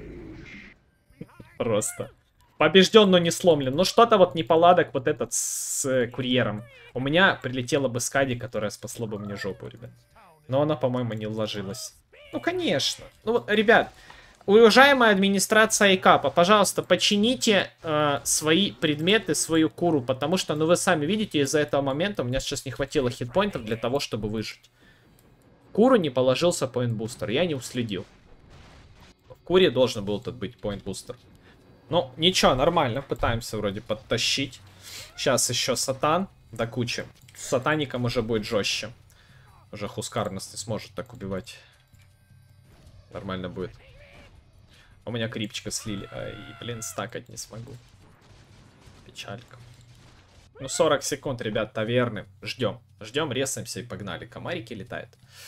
Просто. Побежден, но не сломлен. Ну, что-то вот неполадок вот этот с э, курьером. У меня прилетела бы Скади, которая спасла бы мне жопу, ребят. Но она, по-моему, не вложилась. Ну, конечно. Ну, вот, ребят... Уважаемая администрация Айкапа, пожалуйста, почините э, свои предметы, свою куру, потому что, ну, вы сами видите, из-за этого момента у меня сейчас не хватило хитпоинтов для того, чтобы выжить. Куру не положился поинт-бустер, я не уследил. В куре должен был тут быть поинт-бустер. Ну, ничего, нормально, пытаемся вроде подтащить. Сейчас еще сатан до кучи. С сатаником уже будет жестче. Уже Хускар нас не сможет так убивать. Нормально будет. У меня крипчика слили. Ай, блин, стакать не смогу. Печалька. Ну, сорок секунд, ребят, таверны. Ждем. Ждем, ресаемся и погнали. Комарики летают.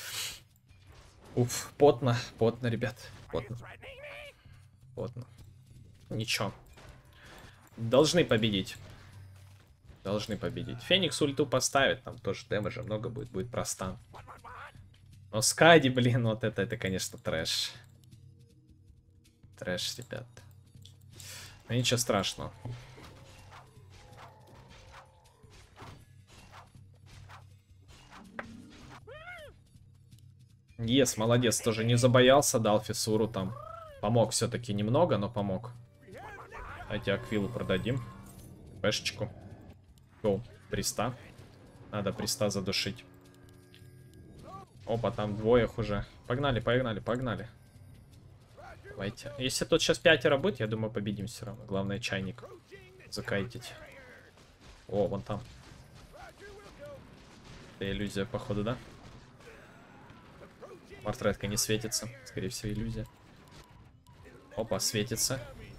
Уф, потно, потно, ребят. Потно. Потно. Ничего. Должны победить. Должны победить. Феникс ульту поставит, там тоже дэмэджа много будет, будет простан. Но Скади, блин, вот это, это, конечно, трэш. Трэш, ребят. Но ничего страшного. Ес, молодец, тоже не забоялся, дал фиссуру там. Помог все-таки немного, но помог. Давайте Аквилу продадим. Пешечку. Гоу, приста. Надо приста задушить. Опа, там двое уже. Погнали, погнали, погнали. Давайте. Если тут сейчас пятеро будет, я думаю, победим все равно. Главное, чайник закайтить. О, вон там. Это иллюзия, походу, да? Портретка не светится. Скорее всего, иллюзия. Опа, светится.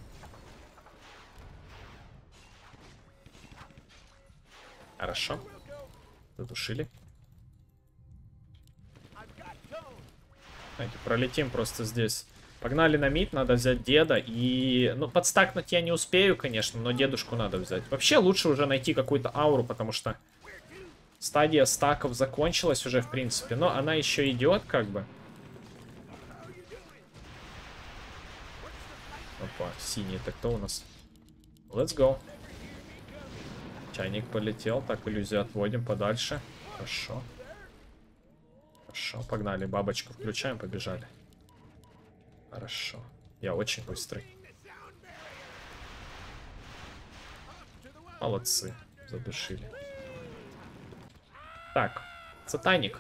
Хорошо. Задушили. Давайте пролетим просто здесь. Погнали на мид, надо взять деда и... Ну, подстакнуть я не успею, конечно, но дедушку надо взять. Вообще, лучше уже найти какую-то ауру, потому что стадия стаков закончилась уже, в принципе. Но она еще идет, как бы. синий, это кто у нас? Let's go. Чайник полетел. Так, иллюзию отводим подальше. Хорошо. Хорошо, погнали. Бабочку включаем, побежали. Хорошо. Я очень быстрый. Молодцы. Задушили. Так, сатаник.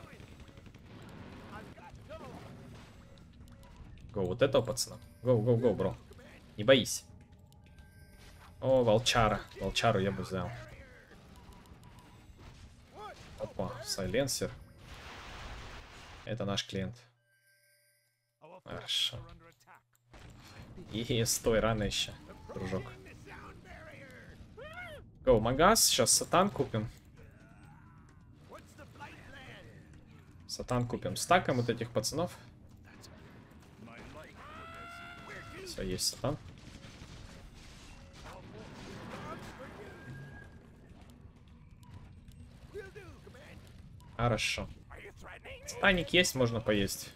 Го, вот этого пацана. Гоу, гоу, гоу, бро. Не боись. О, волчара. Волчару я бы взял. Опа, сайленсер. Это наш клиент. Хорошо. И стой, рано еще, дружок. Гоу, магаз. Сейчас сатан купим. Сатан купим. Стаком вот этих пацанов. Все, есть сатан. Хорошо. Сатаник есть, можно поесть.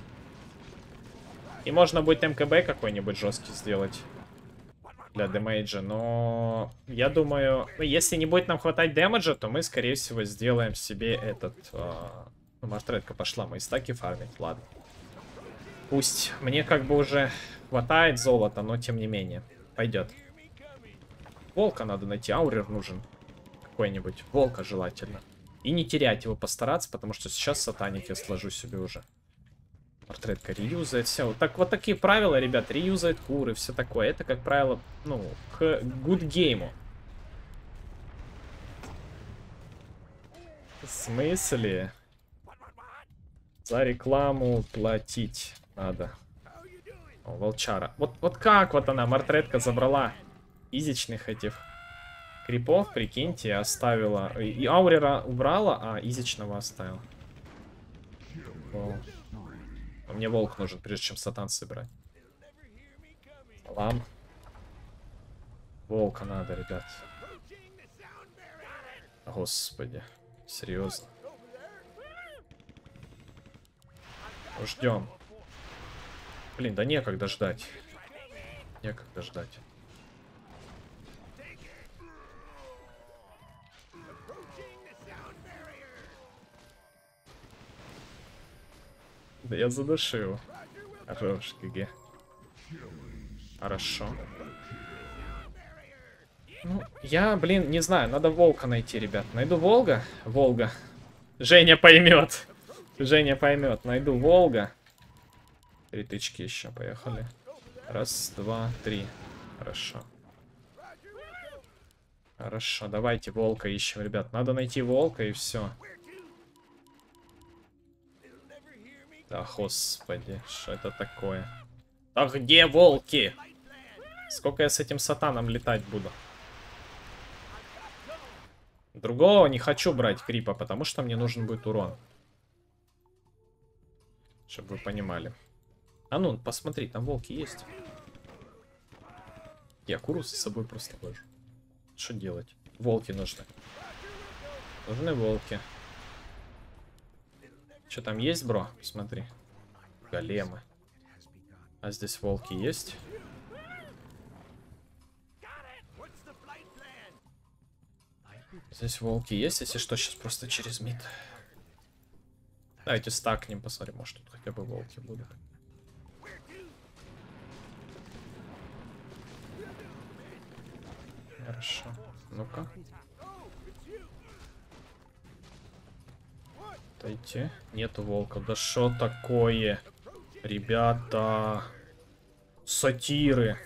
И можно будет МКБ какой-нибудь жесткий сделать. Для дэмэджа, но... Я думаю, если не будет нам хватать дэмэджа, то мы, скорее всего, сделаем себе этот... Э... Ну, мартретка пошла, мои стаки фармить, ладно. Пусть. Мне как бы уже хватает золота, но тем не менее. Пойдет. Волка надо найти, аурер нужен. Какой-нибудь. Волка желательно. И не терять его, постараться, потому что сейчас сатаник я сложу себе уже. Портретка реюзает, все. Вот, так, вот такие правила, ребят. Реюзает куры, все такое. Это, как правило, ну, к гудгейму. В смысле? За рекламу платить надо. О, волчара. Вот, вот как вот она, мартретка, забрала изичных этих крипов, прикиньте, оставила. И, и аурера убрала, а изичного оставила. О. А мне волк нужен, прежде чем сатан собирать. Салам. Волка надо, ребят. Господи. Серьезно. Ждем. Блин, да некогда ждать. Некогда ждать. Да я задушил. Хорош, ГГ. Хорошо. Ну, я, блин, не знаю, надо волка найти, ребят. Найду Волга. Волга. Женя поймет. Женя поймет. Найду Волга. Три тычки еще, поехали. Раз, два, три. Хорошо. Хорошо, давайте волка ищем, ребят. Надо найти волка и все. Да, господи, что это такое? А где волки? Сколько я с этим сатаном летать буду? Другого не хочу брать крипа, потому что мне нужен будет урон. Чтобы вы понимали. А ну, посмотри, там волки есть. Я куру с собой просто вожу. Что делать? Волки нужны. Нужны волки. Что там есть, бро? Смотри. Големы. А здесь волки есть? Здесь волки есть, если что, сейчас просто через мид. Давайте стакнем, посмотрим, может тут хотя бы волки будут. Хорошо. Ну-ка. Дайте. Нету волков. Да что такое? Ребята. Сатиры.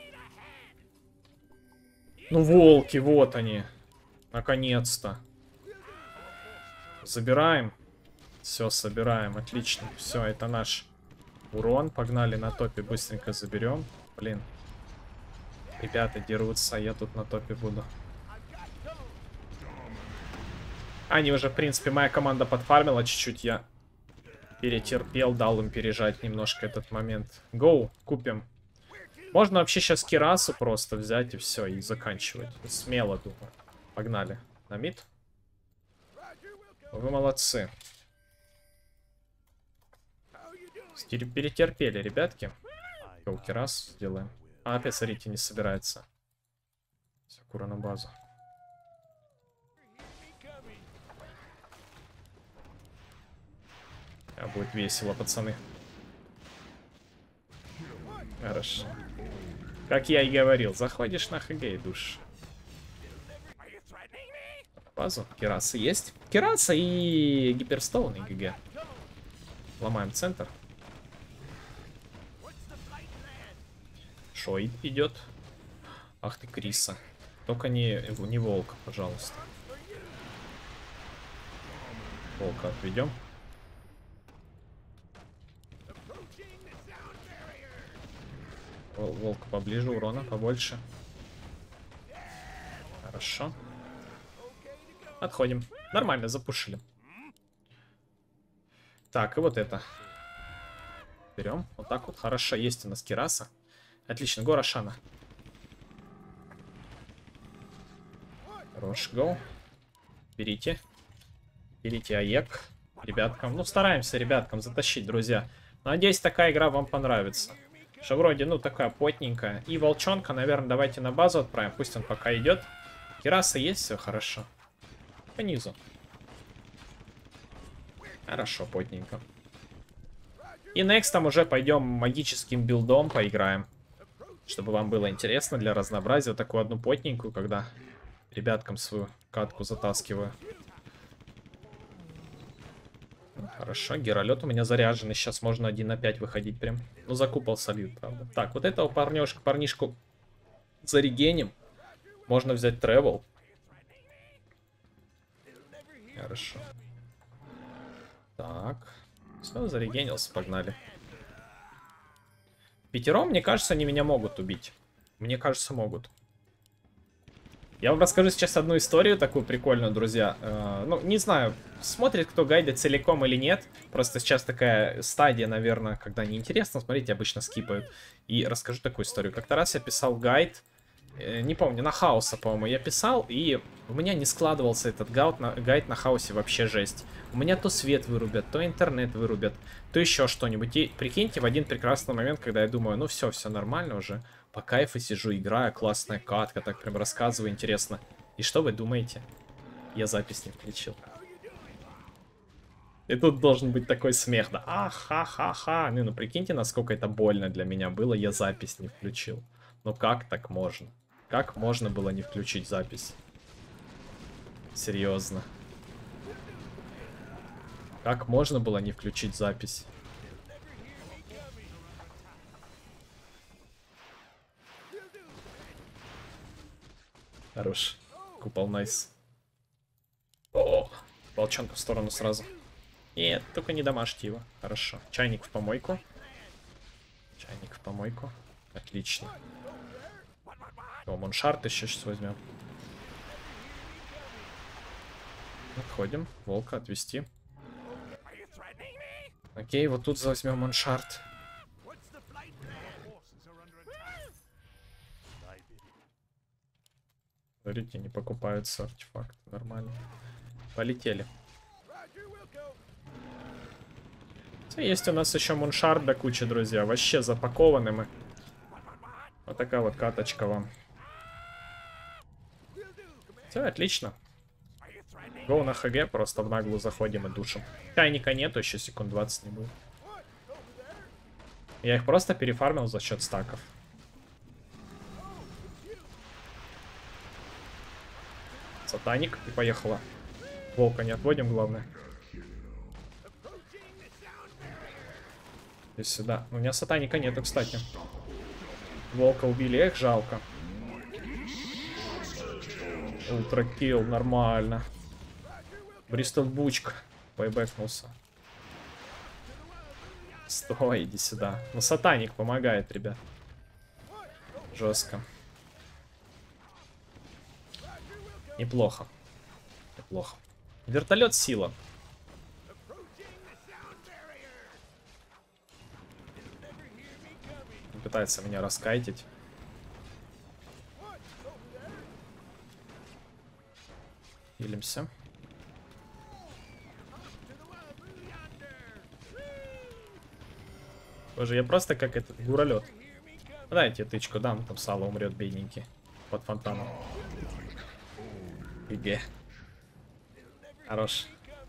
Ну, волки, вот они. Наконец-то. Забираем. Все, собираем. Отлично. Все, это наш урон. Погнали на топе. Быстренько заберем. Блин. Ребята дерутся, а я тут на топе буду. Они уже, в принципе, моя команда подфармила чуть-чуть. Я перетерпел, дал им пережать немножко этот момент. Гоу, купим. Можно вообще сейчас Кирасу просто взять и все, и заканчивать. Смело, думаю. Погнали. На мид. Вы молодцы. Перетерпели, ребятки. Гоу, Кирасу сделаем. А опять, смотрите, не собирается. Сакура на базу. А будет весело, пацаны. Хорошо. Как я и говорил, заходишь на ХГ и душ. Базу. Кераса есть. Кераса и Гиперстоун и ГГ. Ломаем центр. Шо идет? Ах ты, Криса. Только не, не волка, пожалуйста. Волка отведем. Волк поближе, урона побольше. Хорошо. Отходим. Нормально, запушили. Так, и вот это. Берем. Вот так вот. Хорошо, есть у нас Кераса. Отлично, го Рошана. Хорош, го. Берите. Берите АЕК. Ребяткам. Ну, стараемся ребяткам затащить, друзья. Надеюсь, такая игра вам понравится. Что вроде, ну, такая потненькая. И волчонка, наверное, давайте на базу отправим. Пусть он пока идет. Кераса есть, все хорошо. По низу. Хорошо, потненько. И next там уже пойдем магическим билдом поиграем. Чтобы вам было интересно для разнообразия. Вот такую одну потненькую, когда ребяткам свою катку затаскиваю. Хорошо, геролет у меня заряженный. Сейчас можно один на пять выходить прям. Ну, за купол солид, правда. Так, вот этого парнишку, парнишку зарегеним. Можно взять тревел. Хорошо. Так. Все, зарегенился, погнали. Пятером, мне кажется, они меня могут убить. Мне кажется, могут. Я вам расскажу сейчас одну историю такую прикольную, друзья. Э, ну, не знаю, смотрит кто гайды целиком или нет. Просто сейчас такая стадия, наверное, когда неинтересно смотреть, обычно скипают. И расскажу такую историю. Как-то раз я писал гайд, э, не помню, на хаоса, по-моему, я писал, и у меня не складывался этот гайд на, гайд на хаосе, вообще жесть. У меня то свет вырубят, то интернет вырубят, то еще что-нибудь. И прикиньте, в один прекрасный момент, когда я думаю, ну все, все нормально уже. По кайфу сижу, играю, классная катка, так прям рассказываю, интересно. И что вы думаете? Я запись не включил. И тут должен быть такой смех, да, а-ха-ха-ха. Ну, ну, прикиньте, насколько это больно для меня было, я запись не включил. Ну как так можно? Как можно было не включить запись? Серьезно. Как можно было не включить запись? Хорош. Купол найс. О, волчонка в сторону сразу. Нет, только не домашьте его. Хорошо. Чайник в помойку. Чайник в помойку. Отлично. О, моншарт еще сейчас возьмем. Отходим. Волка отвести. Окей, вот тут возьмем моншарт. Смотрите, не покупаются артефакты. Нормально. Полетели. Есть у нас еще муншард до кучи, друзья. Вообще запакованы мы. Вот такая вот каточка вам. Все, отлично. Гоу на ХГ, просто в наглую заходим и душим. Тайника нету, еще секунд двадцать не будет. Я их просто перефармил за счет стаков. Сатаник, и поехала. Волка не отводим, главное. Здесь сюда. У меня сатаника нету, кстати. Волка убили, эх, жалко. Ультракилл, нормально. Бристол Бучка байбэкнулся. Стой, иди сюда. Ну, сатаник помогает, ребят. Жестко. Неплохо. Неплохо. Вертолет сила. Пытается меня раскайтить. Хилимся. Боже, я просто как этот гуралет. Дайте тычку дам, там Сало умрет бедненький под фонтаном. ГГ. Хорош.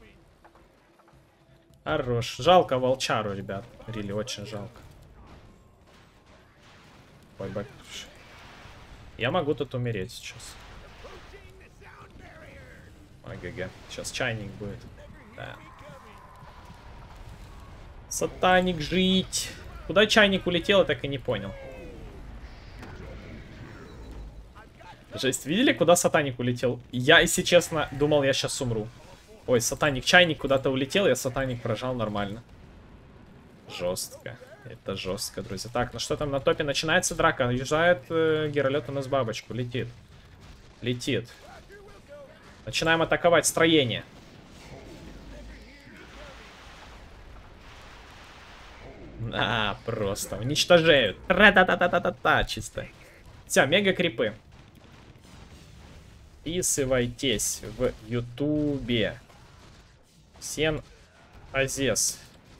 Хорош. Жалко волчару, ребят. Рили, очень жалко. Ой, бак. Я могу тут умереть сейчас. Ой, ГГ. Сейчас чайник будет. Да. Сатаник жить. Куда чайник улетел, я так и не понял. Жесть, видели, куда сатаник улетел? Я, если честно, думал, я сейчас умру. Ой, сатаник, чайник куда-то улетел, я сатаник прожал нормально. Жестко. Это жестко, друзья. Так, ну что там на топе? Начинается драка. Уезжает э, Гералет у нас бабочку. Летит. Летит. Начинаем атаковать строение. А, просто уничтожают. Тра-та-та-та-та-та-та, чисто. Все, мега крипы. Подписывайтесь в Ютубе. Сен Азес.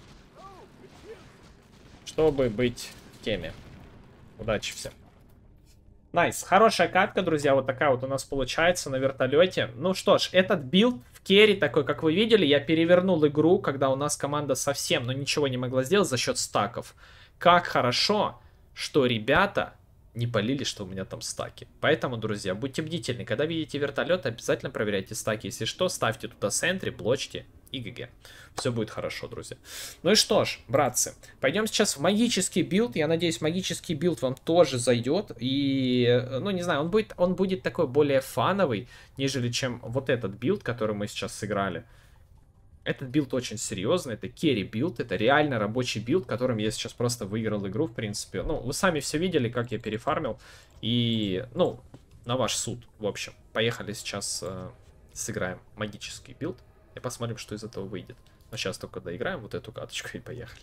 Чтобы быть в теме. Удачи всем. Найс. Хорошая катка, друзья. Вот такая вот у нас получается на вертолете. Ну что ж, этот билд в керри такой, как вы видели, я перевернул игру, когда у нас команда совсем, ну, ничего не могла сделать за счет стаков. Как хорошо, что ребята не полили, что у меня там стаки. Поэтому, друзья, будьте бдительны. Когда видите вертолет, обязательно проверяйте стаки. Если что, ставьте туда сентри, блочьте и ГГ. Все будет хорошо, друзья. Ну и что ж, братцы, пойдем сейчас в магический билд. Я надеюсь, магический билд вам тоже зайдет. И, ну, не знаю, он будет, он будет такой более фановый, нежели чем вот этот билд, который мы сейчас сыграли. Этот билд очень серьезный, это керри билд, это реально рабочий билд, которым я сейчас просто выиграл игру, в принципе. Ну, вы сами все видели, как я перефармил. И, ну, на ваш суд, в общем. Поехали сейчас э, сыграем магический билд и посмотрим, что из этого выйдет. Но сейчас только доиграем вот эту каточку и поехали.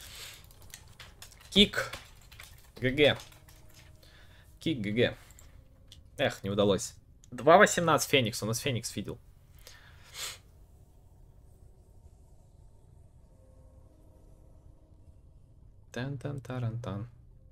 Кик. ГГ. Кик, ГГ. Эх, не удалось. два восемнадцать Феникс, у нас Феникс видел. Тан-тан-таран-тан.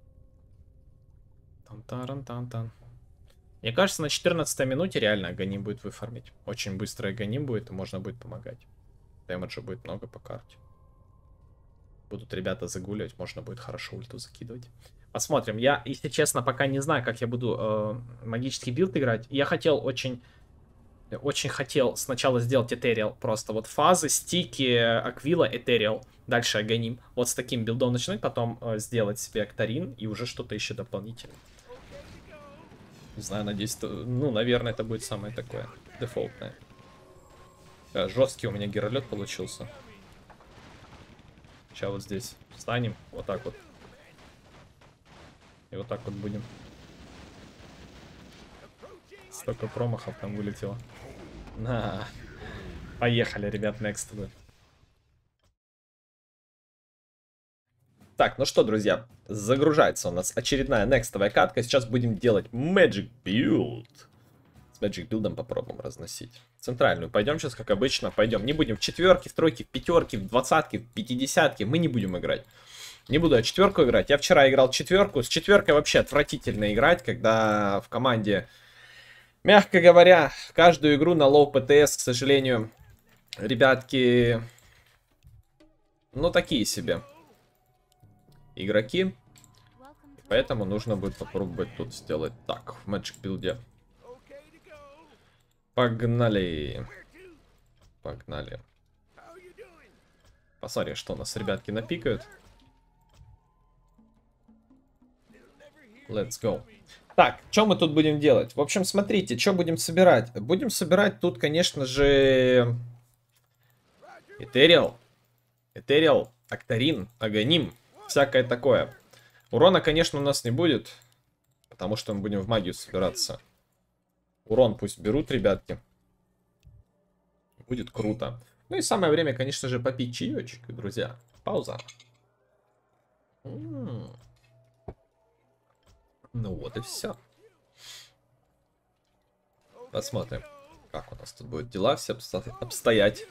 Тан-таран-тан-тан. Мне кажется, на четырнадцатой минуте реально Аганим будет выфармить. Очень быстро Аганим будет, и можно будет помогать. Дэмэджа будет много по карте. Будут ребята загуливать, можно будет хорошо ульту закидывать. Посмотрим. Я, если честно, пока не знаю, как я буду э, магический билд играть. Я хотел очень... Очень хотел сначала сделать Этериал. Просто вот фазы, стики, Аквила, Этериал. Дальше Аганим. Вот с таким билдом начинать, потом э, сделать себе Актарин и уже что-то еще дополнительное. Не знаю, надеюсь, то, ну, наверное, это будет самое такое дефолтное. Да, жесткий у меня Гералет получился. Сейчас вот здесь встанем, вот так вот. И вот так вот будем. Столько промахов там вылетело. На. Поехали, ребят, next будет. Так, ну что, друзья, загружается у нас очередная некстовая катка. Сейчас будем делать Magic Build. С Magic Build'ом попробуем разносить. Центральную пойдем сейчас, как обычно, пойдем. Не будем в четверке, в тройке, в пятерке, в двадцатке, в пятидесятке. Мы не будем играть. Не буду я четверку играть. Я вчера играл четверку. С четверкой вообще отвратительно играть, когда в команде, мягко говоря, каждую игру на лоу ПТС, к сожалению, ребятки, ну, такие себе игроки. Поэтому нужно будет попробовать тут сделать так, в Magic Build'е. Погнали. Погнали. Посмотрим, что у нас ребятки напикают. Let's go. Так, что мы тут будем делать? В общем, смотрите, что будем собирать? Будем собирать тут, конечно же, Этериал. Этериал, Актарин, Аганим. Всякое такое. Урона, конечно, у нас не будет, потому что мы будем в магию собираться. Урон пусть берут, ребятки. Будет круто. Ну и самое время, конечно же, попить чаечек, друзья. Пауза. М-м-м. Ну вот и все. Посмотрим, как у нас тут будут дела все обстоять.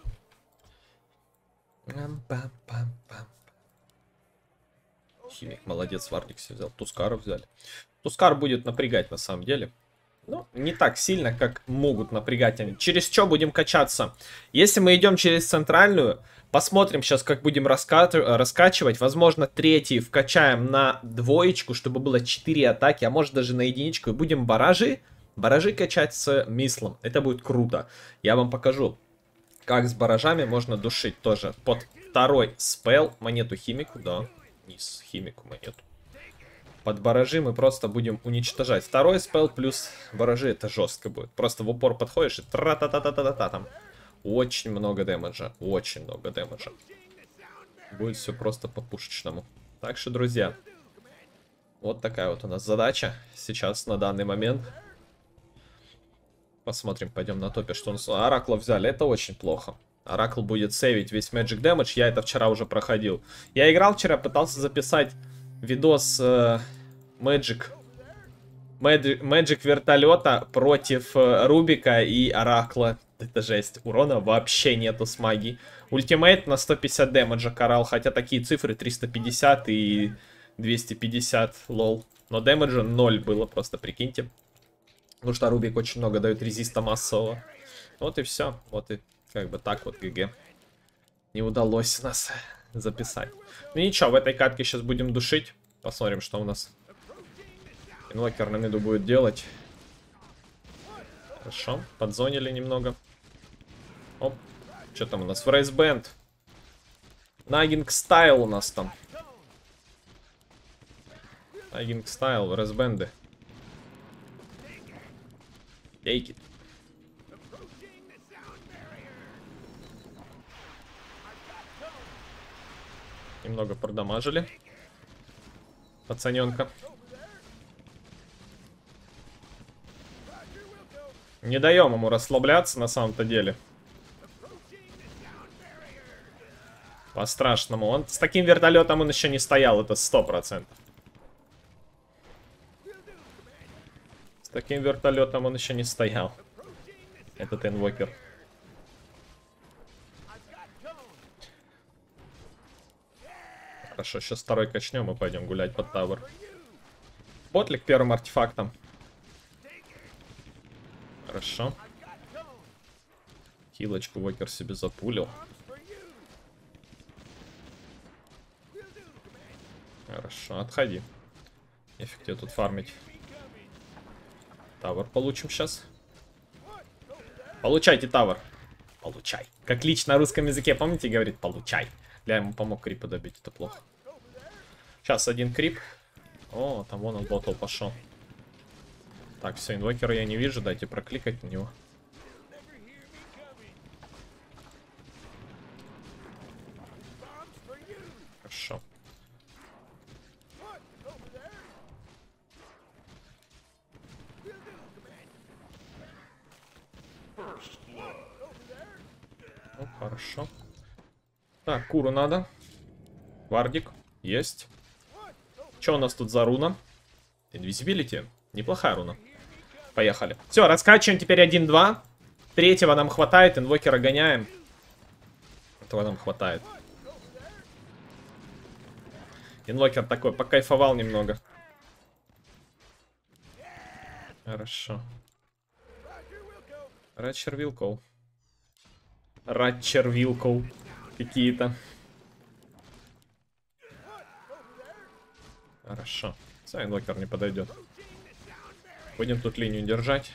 Химик, молодец, Вардик все взял. Тускара взяли. Тускар будет напрягать на самом деле. Ну, не так сильно, как могут напрягать они. Через что будем качаться? Если мы идем через центральную, посмотрим сейчас, как будем раска... раскачивать. Возможно, третий вкачаем на двоечку, чтобы было четыре атаки, а может даже на единичку. И будем баражи, баражи качать с мислом. Это будет круто. Я вам покажу, как с баражами можно душить тоже. Под второй спел, монету химику, да, низ химику монету. Под баражи мы просто будем уничтожать. Второй спел плюс баражи, это жестко будет. Просто в упор подходишь и тра-та-та-та-та-та там. Очень много дэмэджа, очень много дэмэджа. Будет все просто по-пушечному. Так что, друзья, вот такая вот у нас задача сейчас на данный момент. Посмотрим, пойдем на топе, что у нас. Оракла взяли, это очень плохо. Оракл будет сейвить весь Magic Damage, я это вчера уже проходил. Я играл вчера, пытался записать видос э, Magic, Magic, Magic вертолета против э, Рубика и Оракла. Это жесть. Урона вообще нету с магией. Ультимейт на сто пятьдесят дэмэджа карал, хотя такие цифры триста пятьдесят и двести пятьдесят, лол. Но дэмэджа ноль было, просто прикиньте. Потому что Рубик очень много дает резиста массового. Вот и все. Вот и как бы так вот ГГ. Не удалось нас записать. Ну ничего, в этой катке сейчас будем душить. Посмотрим, что у нас инвокер на миду будет делать. Хорошо, подзонили немного. Оп, что там у нас? Фрейсбенд. Нагинг стайл у нас там. Нагинг стайл, фрейсбенды. Take it. Немного продамажили. Пацаненка. Не даем ему расслабляться на самом-то деле. По-страшному. Он с таким вертолетом он еще не стоял, это сто процентов. С таким вертолетом он еще не стоял. Этот инвокер. Хорошо, сейчас второй качнем и пойдем гулять под тавер. Ботлик первым артефактом. Хорошо. Хилочку Вокер себе запулил. Хорошо, отходи. Нефиг тебе тут фармить. Тавер получим сейчас. Получайте тавер. Получай. Как лично на русском языке, помните, говорит получай. Я ему помог крипа добить, это плохо. Сейчас один крип. О, там вон он ботл пошел. Так, все, инвокера я не вижу, дайте прокликать на него. Хорошо. Ну, хорошо. Так, куру надо. Вардик. Есть. Что у нас тут за руна? Invisibility. Неплохая руна. Поехали. Все, раскачиваем теперь один-два. Третьего нам хватает. Инвокера гоняем. Этого нам хватает. Инвокер такой, покайфовал немного. Хорошо. Ратчер Вилкоу. Ратчер Вилкоу. Какие-то. Хорошо. Все, инвокер не подойдет. Будем тут линию держать.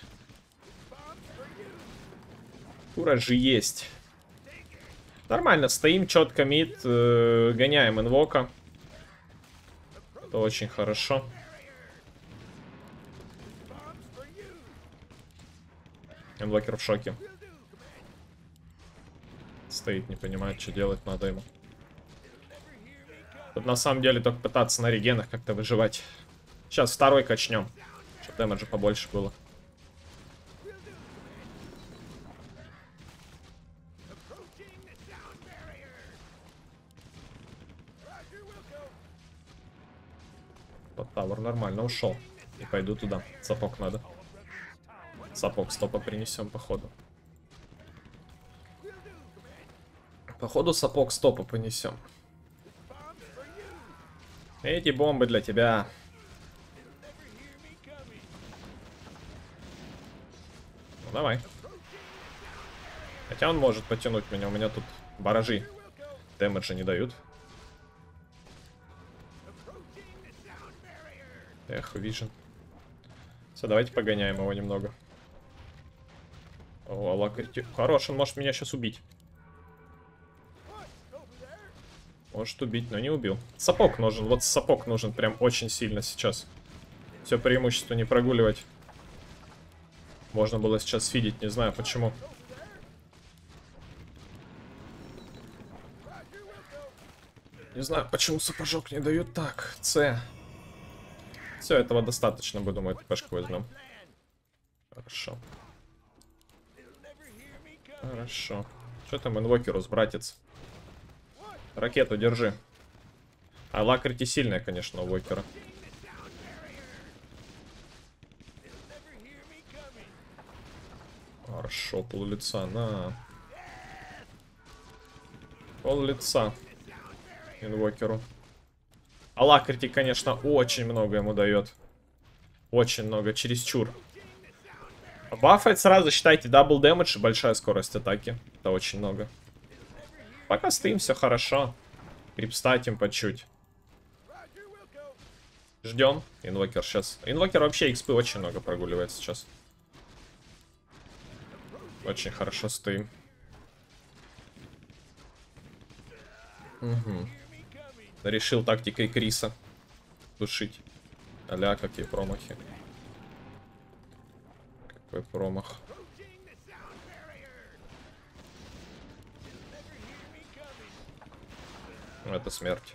Кура же есть. Нормально, стоим четко мид, э, гоняем инвока. Это очень хорошо. Инвокер в шоке. Стоит, не понимает, что делать надо ему. Тут на самом деле только пытаться на регенах как-то выживать. Сейчас второй качнем, чтобы дэмэджа побольше было. Под тавер нормально ушел. И пойду туда. Сапог надо. Сапог стопа принесем, походу. Походу сапог стопа понесем. Эти бомбы для тебя. Ну, давай. Хотя он может потянуть меня. У меня тут баражи дэмэджа не дают. Эх, вижен. Все, давайте погоняем его немного. О, лакрити. Хорош, он может меня сейчас убить. Может убить, но не убил. Сапог нужен. Вот сапог нужен прям очень сильно сейчас. Все преимущество не прогуливать. Можно было сейчас фидить, не знаю почему. Не знаю, почему сапожок не дают. Так, С. Все, этого достаточно, мы, думаю, ТПшку возьмем. Хорошо. Хорошо. Что там инвокерус, братец? Ракету держи. А лакрити сильная, конечно, у Вокера. Хорошо, пол лица, на. Пол лица инвокеру. А лакрити, конечно, очень много ему дает. Очень много, чересчур. Баффает сразу, считайте, дабл дэмэдж и большая скорость атаки. Это очень много. Пока стоим, все хорошо. Крипстатим по чуть. Ждем. Инвокер сейчас. Инвокер вообще экспы очень много прогуливает сейчас. Очень хорошо стоим. Угу. Решил тактикой Криса душить. Аля, какие промахи. Какой промах. Это смерть.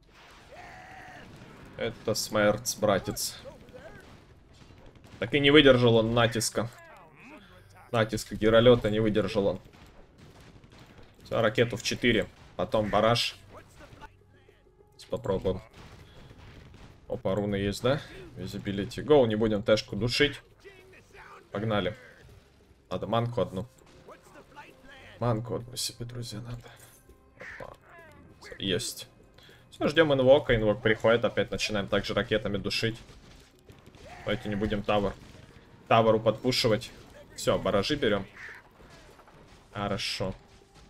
Это смерть, братец. Так и не выдержал он натиска. Натиска гиролета не выдержал он. Все, ракету в четыре. Потом бараж. Попробуем. Опа, руны есть, да? Visibility. Гоу, не будем тэшку душить. Погнали. Надо манку одну. Манку одну себе, друзья, надо. Опа. Есть. Все, ждем инвока. Инвок приходит. Опять начинаем также ракетами душить. Давайте не будем тавер. Таверу подпушивать. Все, баражи берем. Хорошо.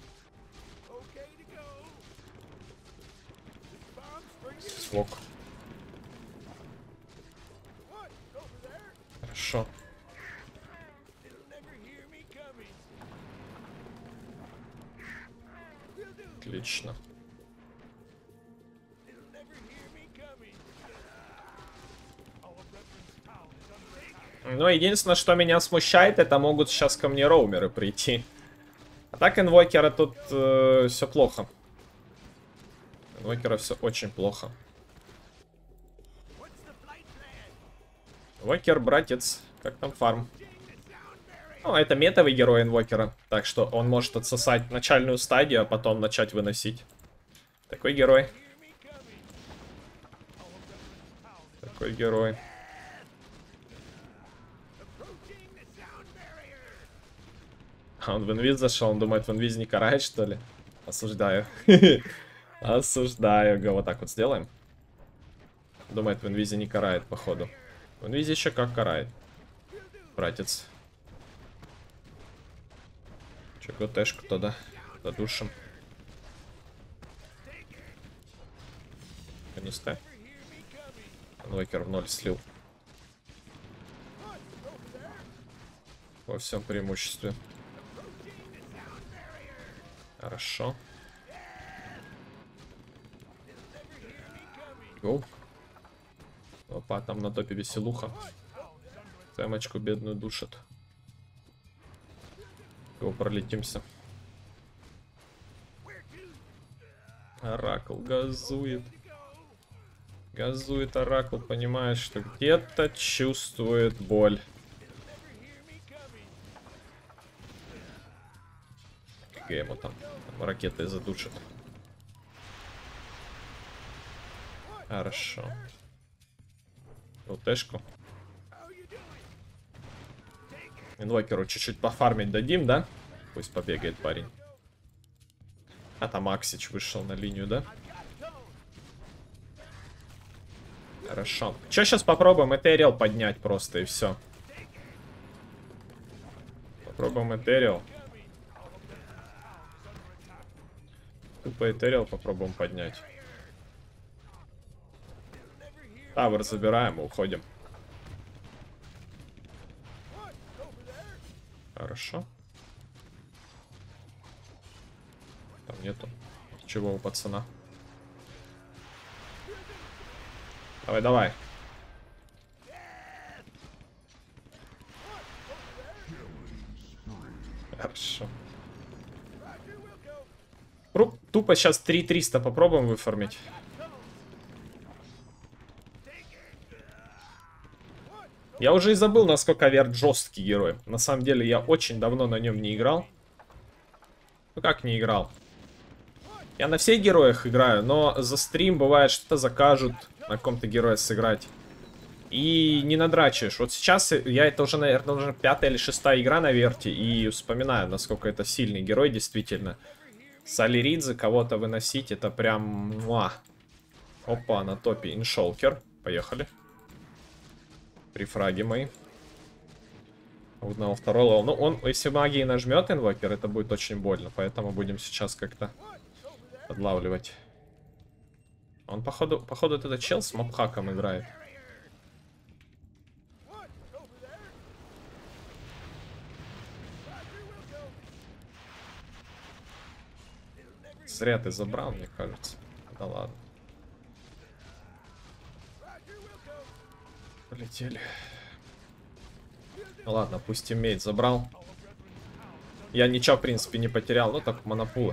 Свок. Хорошо. Отлично. Ну, единственное, что меня смущает, это могут сейчас ко мне роумеры прийти. А так инвокера тут э, все плохо. Инвокера все очень плохо. Инвокер, братец. Как там фарм? Ну, это метовый герой инвокера. Так что он может отсосать начальную стадию, а потом начать выносить. Такой герой. Такой герой. А он в инвиз зашел, он думает, в инвиз не карает, что ли? Осуждаю. Осуждаю. Вот так вот сделаем. Думает, в инвизе не карает, походу. В инвизе еще как карает. Братец. Че, ГТшку тогда задушим. Не ставь. Инвокер в ноль слил. Во всем преимуществе. Хорошо. Гоу. Опа, там на топе веселуха. Темочку бедную душат. Гоу, пролетимся. Оракл газует. Газует Оракл, понимаешь, что где-то чувствует боль. Как ему там, там ракеты задушат. Хорошо. ЛТшку. Инвокеру чуть-чуть пофармить дадим, да? Пусть побегает парень. А там Аксич вышел на линию, да? Хорошо. Че, сейчас попробуем Этериал поднять просто и все. Попробуем Этериал. Тупо Этериал попробуем поднять. Тавер забираем и уходим. Хорошо. Там нету ничего у пацана. Давай, давай. Хорошо. Ру, тупо сейчас три триста попробуем выформить. Я уже и забыл, насколько Аверт жесткий герой. На самом деле, я очень давно на нем не играл. Ну как не играл? Я на всех героях играю, но за стрим бывает что-то закажут на каком-то герое сыграть. И не надрачиваешь. Вот сейчас я это уже, наверное, уже пятая или шестая игра на Верте. И вспоминаю, насколько это сильный герой действительно. Салиридзе кого-то выносить, это прям... Муа. Опа, на топе Иншолкер. Поехали. При фраге мои. Вот на второй левел. Ну, он, если магии нажмет инвокер, это будет очень больно. Поэтому будем сейчас как-то подлавливать. Он, походу, походу, этот чел с мобхаком играет. Зря ты забрал, мне кажется. Да ладно. Полетели. Ладно, пусть имеет забрал. Я ничего, в принципе, не потерял. Ну, так монопулы.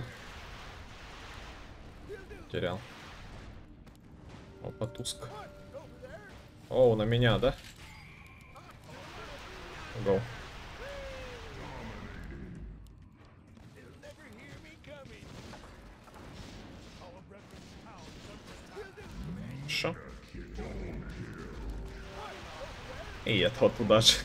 Терял. Опа, туск. О, на меня, да? Гоу. Хорошо. И этого туда же.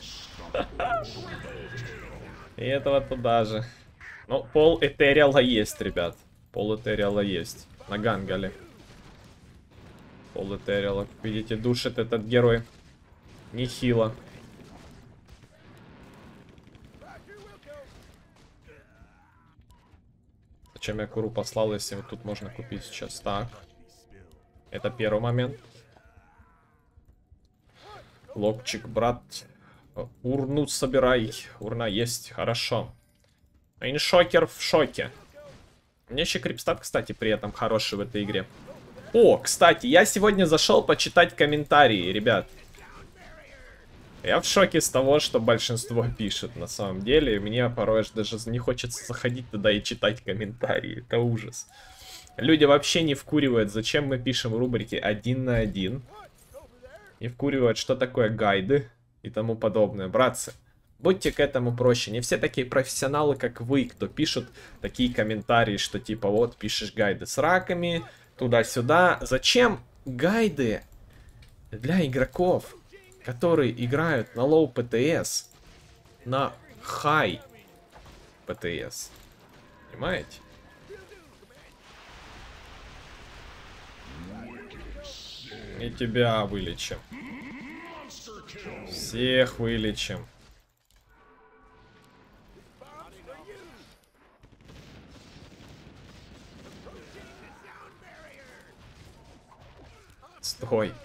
И этого туда же. Ну, пол Этериала есть, ребят. Пол Этериала есть. На Гангале. Пол Этериала. Видите, душит этот герой. Нехило. Зачем я Куру послал, если вот тут можно купить сейчас? Так. Это первый момент. Лобчик, брат. Урну собирай. Урна есть. Хорошо. Иншокер в шоке. У меня еще крипстат, кстати, при этом хороший в этой игре. О, кстати, я сегодня зашел почитать комментарии, ребят. Я в шоке с того, что большинство пишет на самом деле. Мне порой аж даже не хочется заходить туда и читать комментарии. Это ужас. Люди вообще не вкуривают, зачем мы пишем рубрики один на один. Не вкуривают, что такое гайды и тому подобное. Братцы, будьте к этому проще. Не все такие профессионалы, как вы, кто пишут такие комментарии, что типа вот пишешь гайды с раками, туда-сюда. Зачем гайды для игроков, которые играют на лоу пи ти эс, на хай пи ти эс? Понимаете? И тебя вылечим. Всех вылечим. Стой.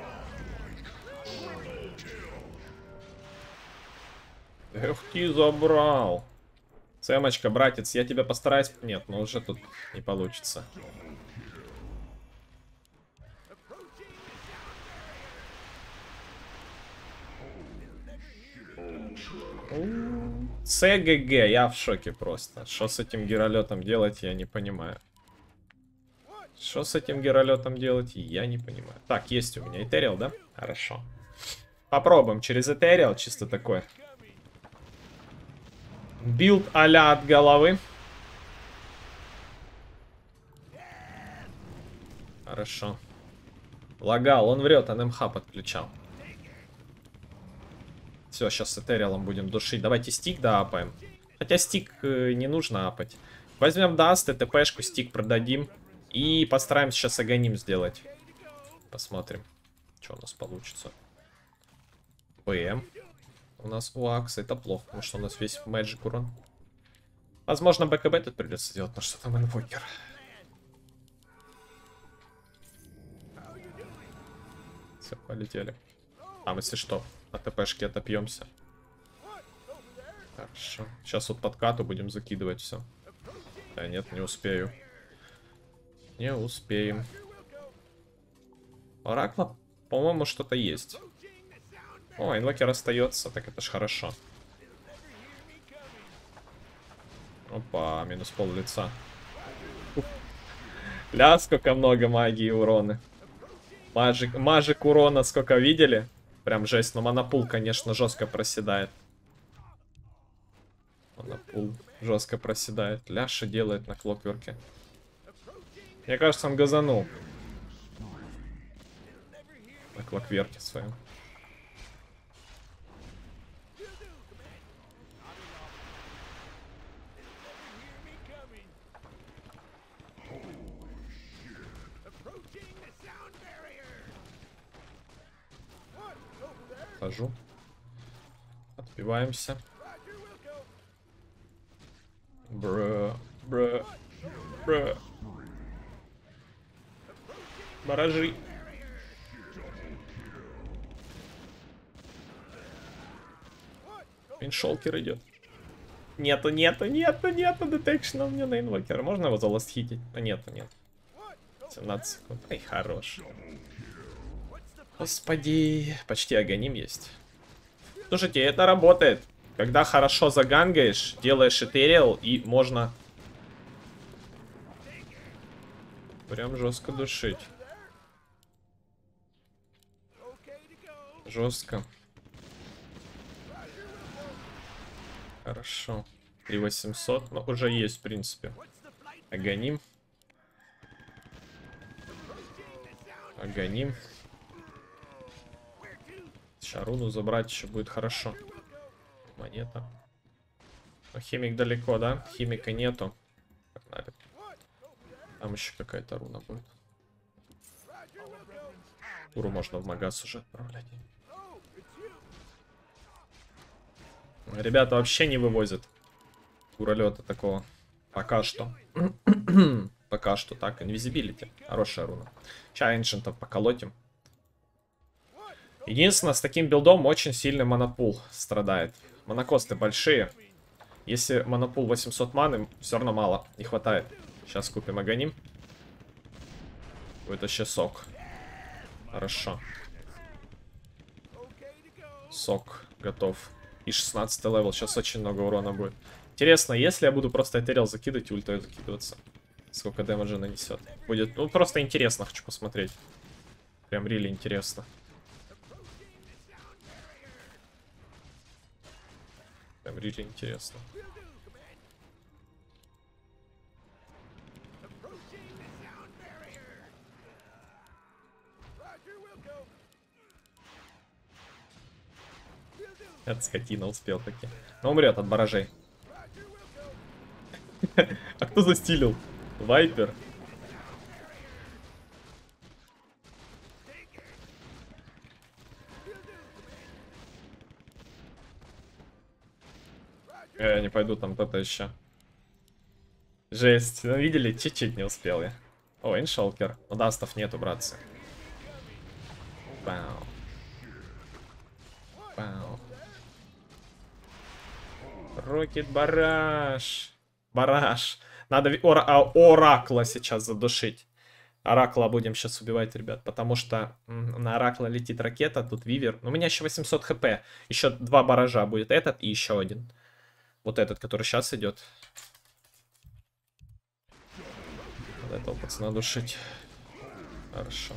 Эх ты забрал. Сэмочка, братец, я тебя постараюсь... Нет, ну уже тут не получится. ЦГГ, я в шоке просто. Что с этим геролетом делать, я не понимаю. Что с этим геролетом делать, я не понимаю. Так, есть у меня Этериал, да? Хорошо. Попробуем через Этериал, чисто такой. Билд а-ля от головы. Хорошо. Лагал, он врет, эн эм ха подключал. Все, сейчас с Этериалом будем душить. Давайте стик доапаем. Хотя стик э, не нужно апать. Возьмем даст, ТПшку, стик продадим. И постараемся сейчас агоним сделать. Посмотрим. Что у нас получится? ПМ. У нас у Акса это плохо, потому что у нас весь Magic урон. Возможно, БКБ тут придется делать, но что там инвокер. Все, полетели. А, если что, на ТПшке отопьемся. Хорошо. Сейчас вот подкату будем закидывать все. Да нет, не успею. Не успеем. Оракла, по-моему, что-то есть. О, инвокер остается, так это ж хорошо. Опа, минус пол лица. Ух. Ля, сколько много магии и урона. Мажик, мажик урона сколько видели? Прям жесть, но монопул, конечно, жестко проседает. Монопул жестко проседает. Ляша делает на клокверке. Мне кажется, он газанул. На клокверке своем. Хожу. Отбиваемся. Бра, бра, бра. Баражи. Иншолкер идет. Нету, нету, нету, нету детекшена у меня на инвокера. Можно его заластхитить? А нету, нет. семнадцать секунд. Ай, хорош. Господи, почти агоним есть. Слушайте, это работает. Когда хорошо загангаешь, делаешь этериал, и можно прям жестко душить. Жестко. Хорошо. три восемьсот, но уже есть, в принципе. Агоним. Агоним. Шаруну забрать еще будет хорошо. Монета. Но химик далеко, да? Химика нету. Погнали. Там еще какая-то руна будет. Туру можно в магаз уже отправлять. Ребята вообще не вывозят туролета такого. Пока что. Пока что так. Инвизибилити. Хорошая руна. Сейчас эншентов поколотим. Единственное, с таким билдом очень сильный монопул страдает. Монокосты большие. Если монопул восемьсот маны, все равно мало. Не хватает. Сейчас купим агоним. Будет вообще сок. Хорошо. Сок готов. И шестнадцатый левел. Сейчас очень много урона будет. Интересно, если я буду просто этериал закидывать и ультой закидываться, сколько дэмэджа нанесет. Будет, ну, просто интересно, хочу посмотреть. Прям рили интересно. Прям рили интересно. Эта скотина успел таки. Но умрет от баражей. А кто застилил? Вайпер. Я не пойду, там кто-то еще. Жесть. Ну, видели? Чуть-чуть не успел я. О, иншолкер. Но дастов нету, братцы. Пау. Пау. Рокет бараш. Бараш. Надо ора а, оракла сейчас задушить. Оракла будем сейчас убивать, ребят. Потому что на оракла летит ракета, тут вивер. У меня еще восемьсот хп. Еще два баража будет этот и еще один. Вот этот, который сейчас идет. Надо этого пацана душить. Хорошо.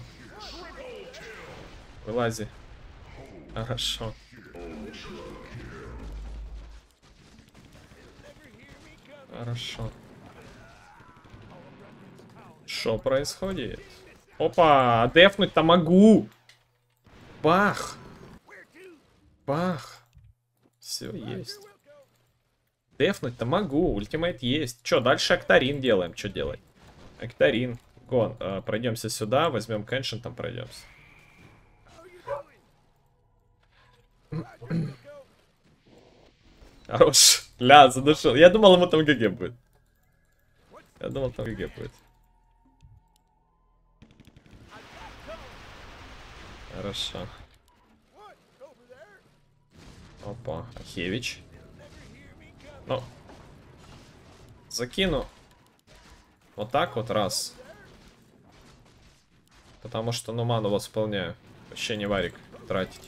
Вылази. Хорошо. Хорошо. Что происходит? Опа, дефнуть-то могу. Бах. Бах. Все есть. Дефнуть-то могу. Ультимейт есть. Че, дальше Актарин делаем. Что делать? Актарин. Гон. Э, пройдемся сюда. Возьмем Кеншин, там пройдемся. Хорош. Ля, задушил. Я думал, ему там ГГ будет. Я думал, там ГГ будет. Хорошо. Опа, Ахевич. Ну. Закину. Вот так вот раз. Потому что, ну, ману восполняю. Вообще не варик тратить.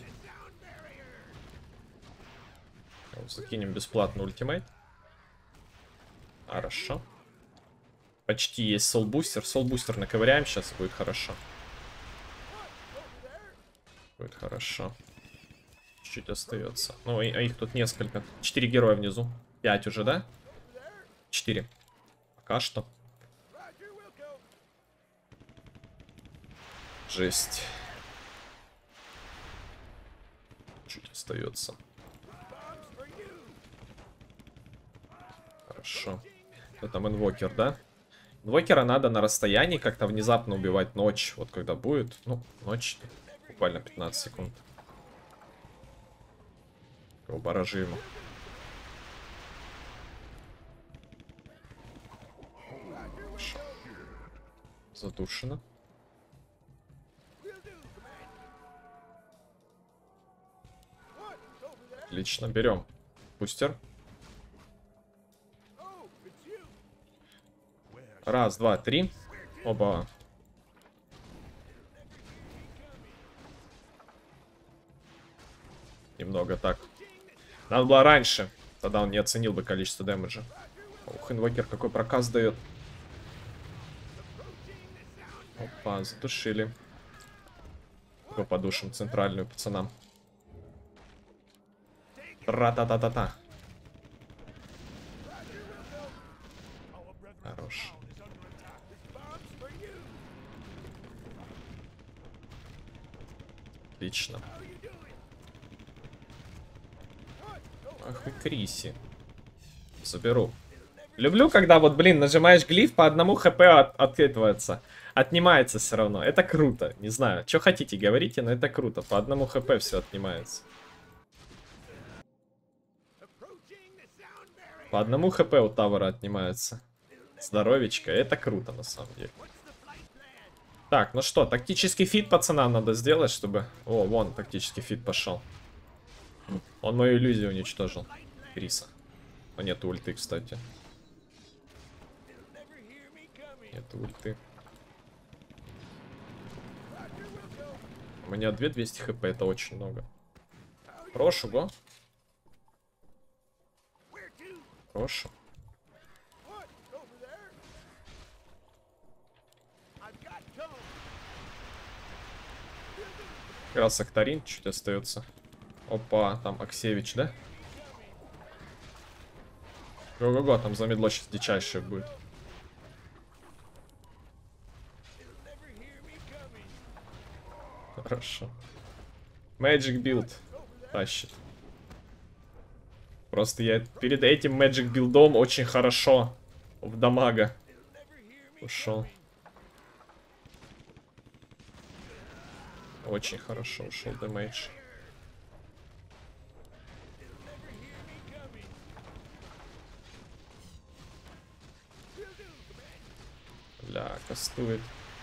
Закинем бесплатно ультимейт. Хорошо. Почти есть солбустер. Солбустер наковыряем, сейчас будет хорошо. Будет хорошо. Чуть-чуть остается. Ну, и, а их тут несколько. Четыре героя внизу. Пять уже, да? Четыре. Пока что. Жесть. Чуть остается. Хорошо. Кто там инвокер, да? Инвокера надо на расстоянии как-то внезапно убивать ночь. Вот когда будет. Ну, ночь. Буквально пятнадцать секунд. Его баражи ему. Хорошо. Задушено. Отлично, берем. Бустер. Раз, два, три. Оба. Немного так. Надо было раньше. Тогда он не оценил бы количество дэмэджа. Ух, инвокер какой проказ дает. Опа, задушили. Го подушим центральную пацанам. Тра-та-та-та-та. Хорош. Отлично. Ах вы Криси. Заберу. Люблю, когда вот, блин, нажимаешь глиф, по одному хп от, откидывается. Отнимается все равно. Это круто. Не знаю, что хотите, говорите, но это круто. По одному хп все отнимается. По одному хп у Тавара отнимается. Здоровечко. Это круто, на самом деле. Так, ну что, тактический фит пацанам надо сделать, чтобы... О, вон, тактический фит пошел. Он мою иллюзию уничтожил. Криса. Но нет ульты, кстати. Нет ульты. У меня две двести хп, это очень много. Прошу, го. Прошу. Как раз Актарин чуть остается. Опа, там Аксевич, да? Го-го-го, там замедло сейчас дичайшее будет. Хорошо. Magic Build тащит. Просто я перед этим Magic Build'ом очень хорошо в дамага ушел. Очень хорошо ушел дэмэдж. Бля, кастует.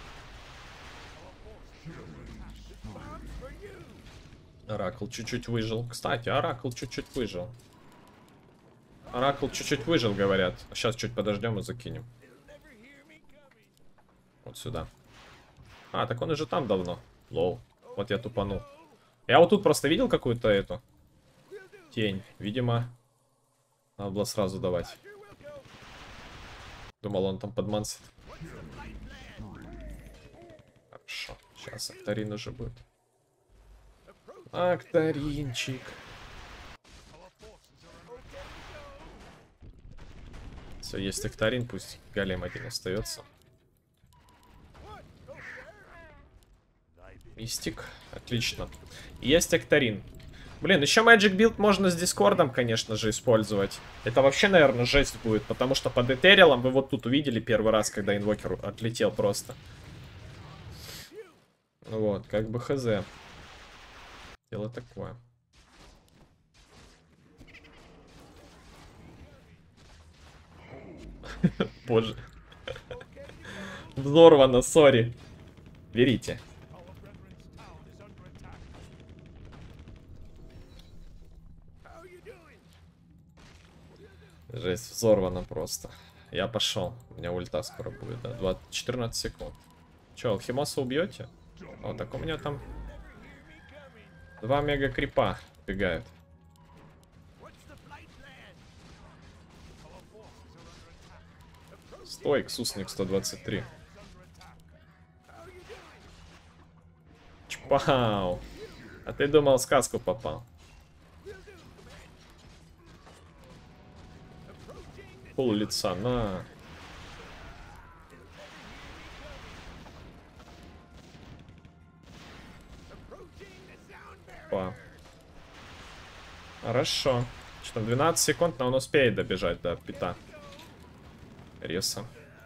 Оракл чуть-чуть выжил. Кстати, Оракл чуть-чуть выжил. Оракл чуть-чуть выжил, говорят. Сейчас чуть подождем и закинем. Вот сюда. А, так он уже там давно. Лоу. Вот я тупанул. Я вот тут просто видел какую-то эту тень. Видимо, надо было сразу давать. Думал, он там подмансит. Хорошо. Сейчас Актарин уже будет. Актаринчик. Все, есть Актарин, пусть голем один остается. Мистик. Отлично. Есть Актарин. Блин, еще Magic Build можно с Дискордом, конечно же, использовать. Это вообще, наверное, жесть будет, потому что под Этериалом вы вот тут увидели первый раз, когда инвокер отлетел просто. Вот, как бы хз. Дело такое. Боже. Взорвано, сори. Берите. Жесть, взорвано просто. Я пошел. У меня ульта скоро будет, да? двадцать, четырнадцать секунд. Че, Алхимоса убьете? О, так у меня там два мега крипа бегают. Стой, Ксусник сто двадцать три. Чпау. А ты думал, в сказку попал. Пол лица, на. Па. Хорошо. Что, двенадцать секунд, но он успеет добежать до пита. Реса.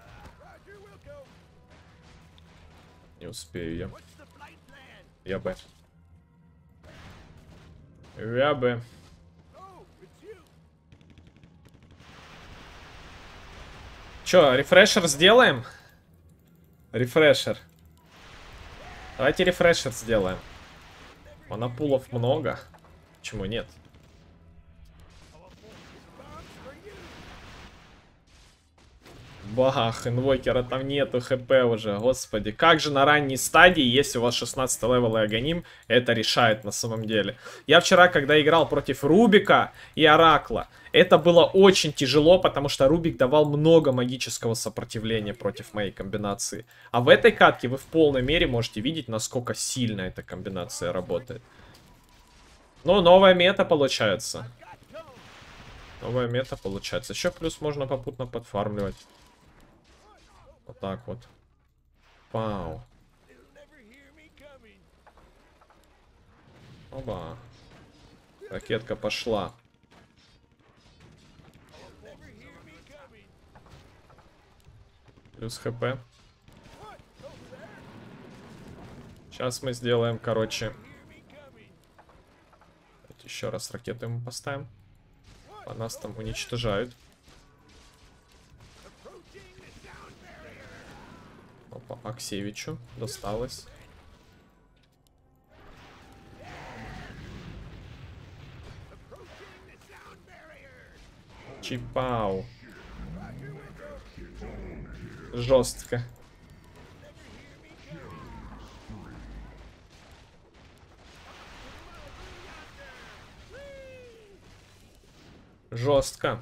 Не успею я. Я бы. Я бы. Чё, рефрешер сделаем? Рефрешер. Давайте рефрешер сделаем. Монопулов много. Почему нет? Бах, инвокера там нету, хп уже, господи. Как же на ранней стадии, если у вас шестнадцатый левел и Аганим, это решает на самом деле. Я вчера, когда играл против Рубика и Оракла, это было очень тяжело, потому что Рубик давал много магического сопротивления против моей комбинации. А в этой катке вы в полной мере можете видеть, насколько сильно эта комбинация работает. Ну, новая мета получается. Новая мета получается. Еще плюс можно попутно подфармливать. Вот так вот. Пау. Оба. Ракетка пошла. Плюс хп. Сейчас мы сделаем, короче. Еще раз ракету ему поставим. А нас там уничтожают. Опа, Аксевичу досталось. Чипау. Жестко. Жестко.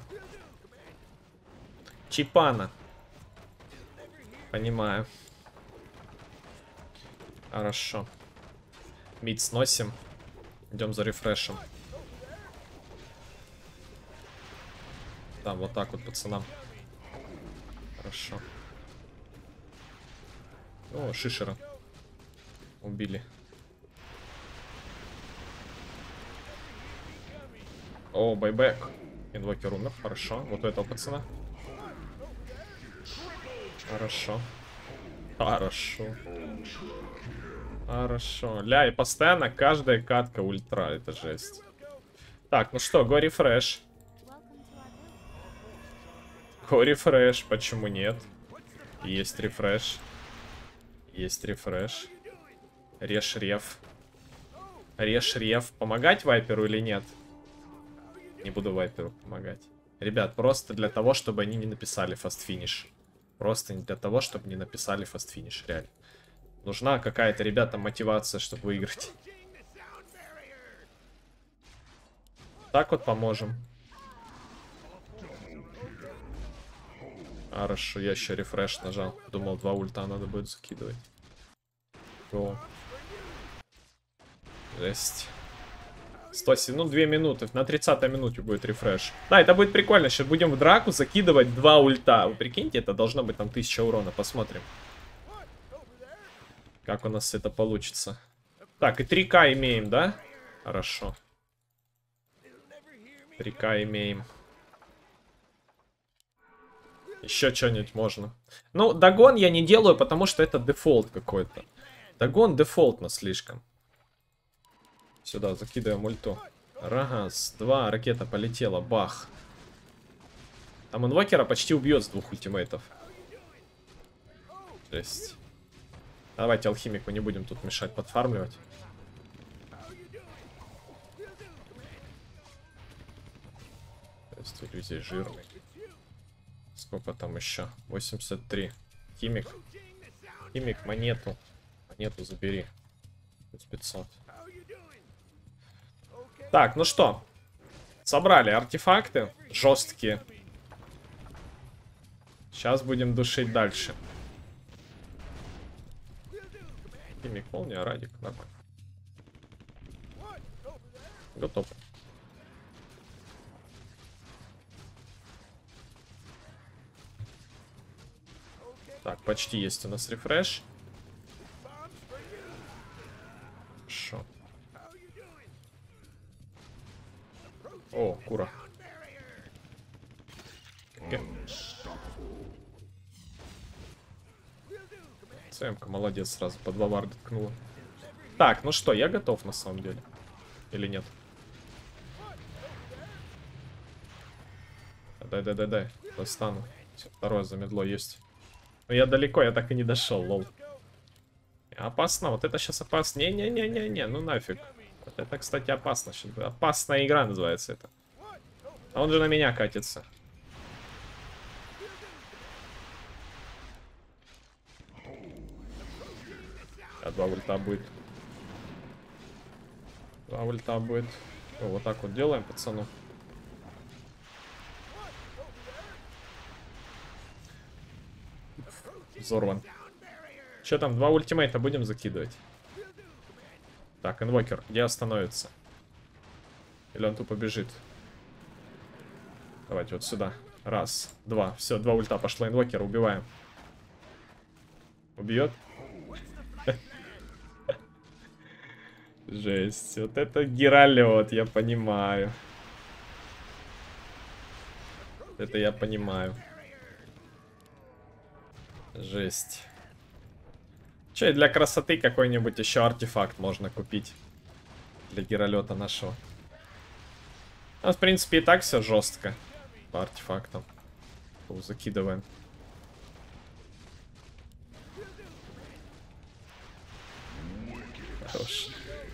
Чипана. Понимаю. Хорошо. Мид сносим. Идем за рефрешем. Там вот так вот, пацанам. Хорошо. О, Шишера. Убили. О, байбек. Инвокер умер. Хорошо. Вот у этого пацана. Хорошо. Хорошо. Хорошо. Ля, и постоянно каждая катка ультра. Это жесть. Так, ну что, го рефреш. Го рефреш. Почему нет? Есть рефреш. Есть рефреш. Реш реф. Реш реф. Помогать вайперу или нет? Не буду вайперу помогать. Ребят, просто для того, чтобы они не написали фаст-финиш. Просто не для того, чтобы не написали фаст-финиш, реально. Нужна какая-то, ребята, мотивация, чтобы выиграть. Так вот поможем. Хорошо, я еще рефреш нажал. Думал, два ульта надо будет закидывать. О. Жесть. сто семь, ну две минуты. На тридцатой минуте будет рефреш. Да, это будет прикольно. Сейчас будем в драку закидывать два ульта. Вы прикиньте, это должно быть там тысяча урона. Посмотрим. Как у нас это получится. Так, и три ка имеем, да? Хорошо. три ка имеем. Еще что-нибудь можно. Ну, догон я не делаю, потому что это дефолт какой-то. Догон дефолтно слишком. Сюда закидываем ульту. Раз, два, ракета полетела, бах. Там инвокера почти убьет с двух ультимейтов. Жесть. Давайте алхимику не будем тут мешать подфармливать. То есть иллюзий жирный. Сколько там еще? восемьдесят три. Химик. Химик, монету. Монету забери. пятьсот. Так, ну что? Собрали артефакты жесткие. Сейчас будем душить дальше. Химик, молния, радик, нормально. Готов. Так, почти есть у нас рефреш. Хорошо. О, кура. Цемка, молодец, сразу по два варда ткнула. Так, ну что, я готов на самом деле. Или нет? Дай, дай, дай, дай. Достану. Все, второе замедло есть. Но я далеко, я так и не дошел, лол. Опасно, вот это сейчас опасно. Не-не-не-не-не, ну нафиг. Вот это, кстати, опасно. Опасная игра называется это. А он же на меня катится. А два ульта будет. Два ульта будет. О, вот так вот делаем, пацану. Взорван. Че там, два ультимейта будем закидывать? Так, инвокер, где остановится? Или он тупо бежит? Давайте вот сюда. Раз, два. Все, два ульта пошло. Инвокер, убиваем. Убьет? Жесть. Вот это геролет, я понимаю. Это я понимаю. Жесть. Че, для красоты какой-нибудь еще артефакт можно купить. Для геролета нашего. У нас, в принципе, и так все жестко. По артефактам. Закидываем. Хорошо.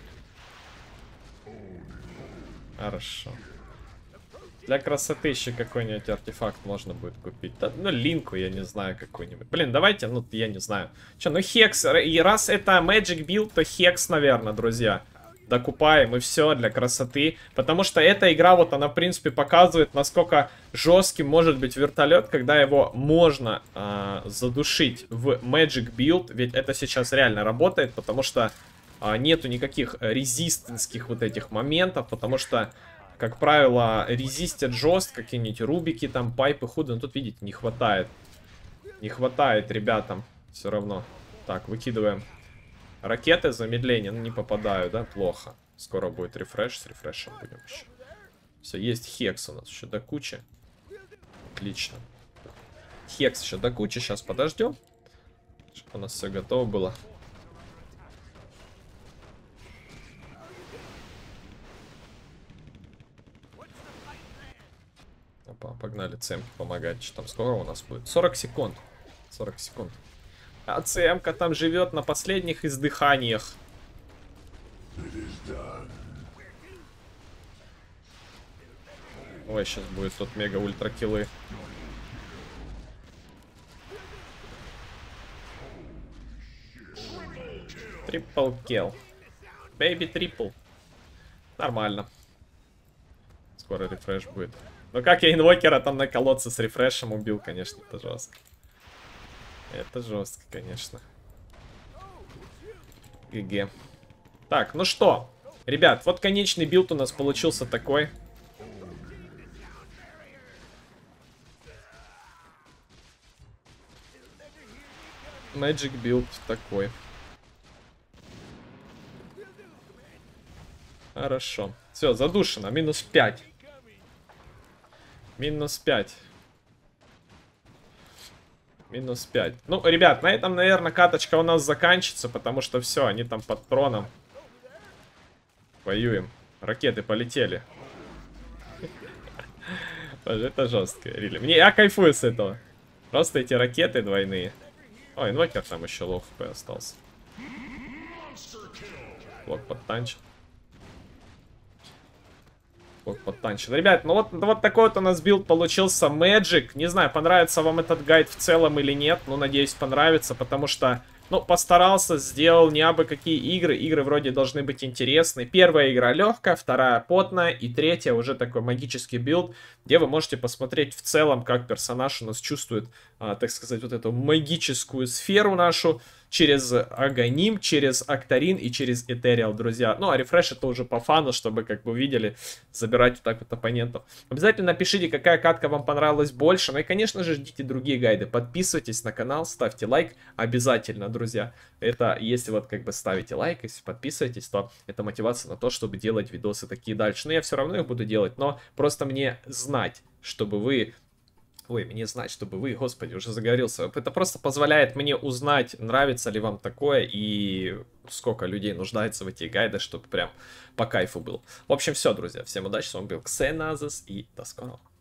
Хорошо. Для красоты еще какой-нибудь артефакт можно будет купить. Да, ну, линку, я не знаю, какой-нибудь. Блин, давайте, ну, я не знаю. Че, ну, хекс. И раз это Magic Build, то хекс, наверное, друзья. Докупаем, и все для красоты. Потому что эта игра, вот она, в принципе, показывает, насколько жестким может быть вертолет, когда его можно э, задушить в Magic Build. Ведь это сейчас реально работает, потому что э, нету никаких резистенских вот этих моментов, потому что, как правило, резистят жестко какие-нибудь рубики, там, пайпы, худы. Но тут, видите, не хватает. Не хватает ребятам все равно. Так, выкидываем. Ракеты, замедление, ну не попадаю, да, плохо. Скоро будет рефреш, с рефрешем будем еще. Все, есть хекс у нас еще до кучи. Отлично. Хекс еще до кучи, сейчас подождем. Чтобы у нас все готово было. Опа, погнали цемки помогать. Что там скоро у нас будет? сорок секунд. сорок секунд. А ЦМ-ка там живет на последних издыханиях. Ой, сейчас будет тут мега-ультра-киллы. Трипл килл. Бэйби трипл. Нормально. Скоро рефреш будет. Ну как я инвокера там на колодце с рефрешем убил, конечно, это жестко. Это жестко, конечно. ГГ. Так, ну что, ребят, вот конечный билд у нас получился такой. Magic билд такой. Хорошо. Все, задушено. Минус пять. Минус пять. Минус пять. Ну, ребят, на этом, наверное, каточка у нас заканчивается, потому что все, они там под троном. Воюем. Ракеты полетели. Боже, это жестко, Рили. Мне, я кайфую с этого. Просто эти ракеты двойные. Ой, инвокер там еще лоу хп остался. Вот, подтанчил. Вот, подтанчил. Ребят, ну вот, вот такой вот у нас билд получился. Magic. Не знаю, понравится вам этот гайд в целом или нет. Ну, надеюсь, понравится, потому что... Ну, постарался, сделал не абы какие игры. Игры вроде должны быть интересны. Первая игра легкая, вторая потная. И третья уже такой магический билд, где вы можете посмотреть в целом, как персонаж у нас чувствует, а, так сказать, вот эту магическую сферу нашу. Через Аганим, через Актарин и через Этериал, друзья. Ну, а рефреш это уже по фану, чтобы, как вы видели, забирать вот так вот оппонентов. Обязательно напишите, какая катка вам понравилась больше. Ну и, конечно же, ждите другие гайды. Подписывайтесь на канал, ставьте лайк. Обязательно, друзья. Это, если вот как бы ставите лайк, если подписываетесь, то это мотивация на то, чтобы делать видосы такие дальше. Но я все равно их буду делать, но просто мне знать, чтобы вы... Ой, мне знать, чтобы вы, господи, уже загорелся. Это просто позволяет мне узнать, нравится ли вам такое и сколько людей нуждается в эти гайды, чтобы прям по кайфу был. В общем, все, друзья. Всем удачи, с вами был Ксеназис и до скорого.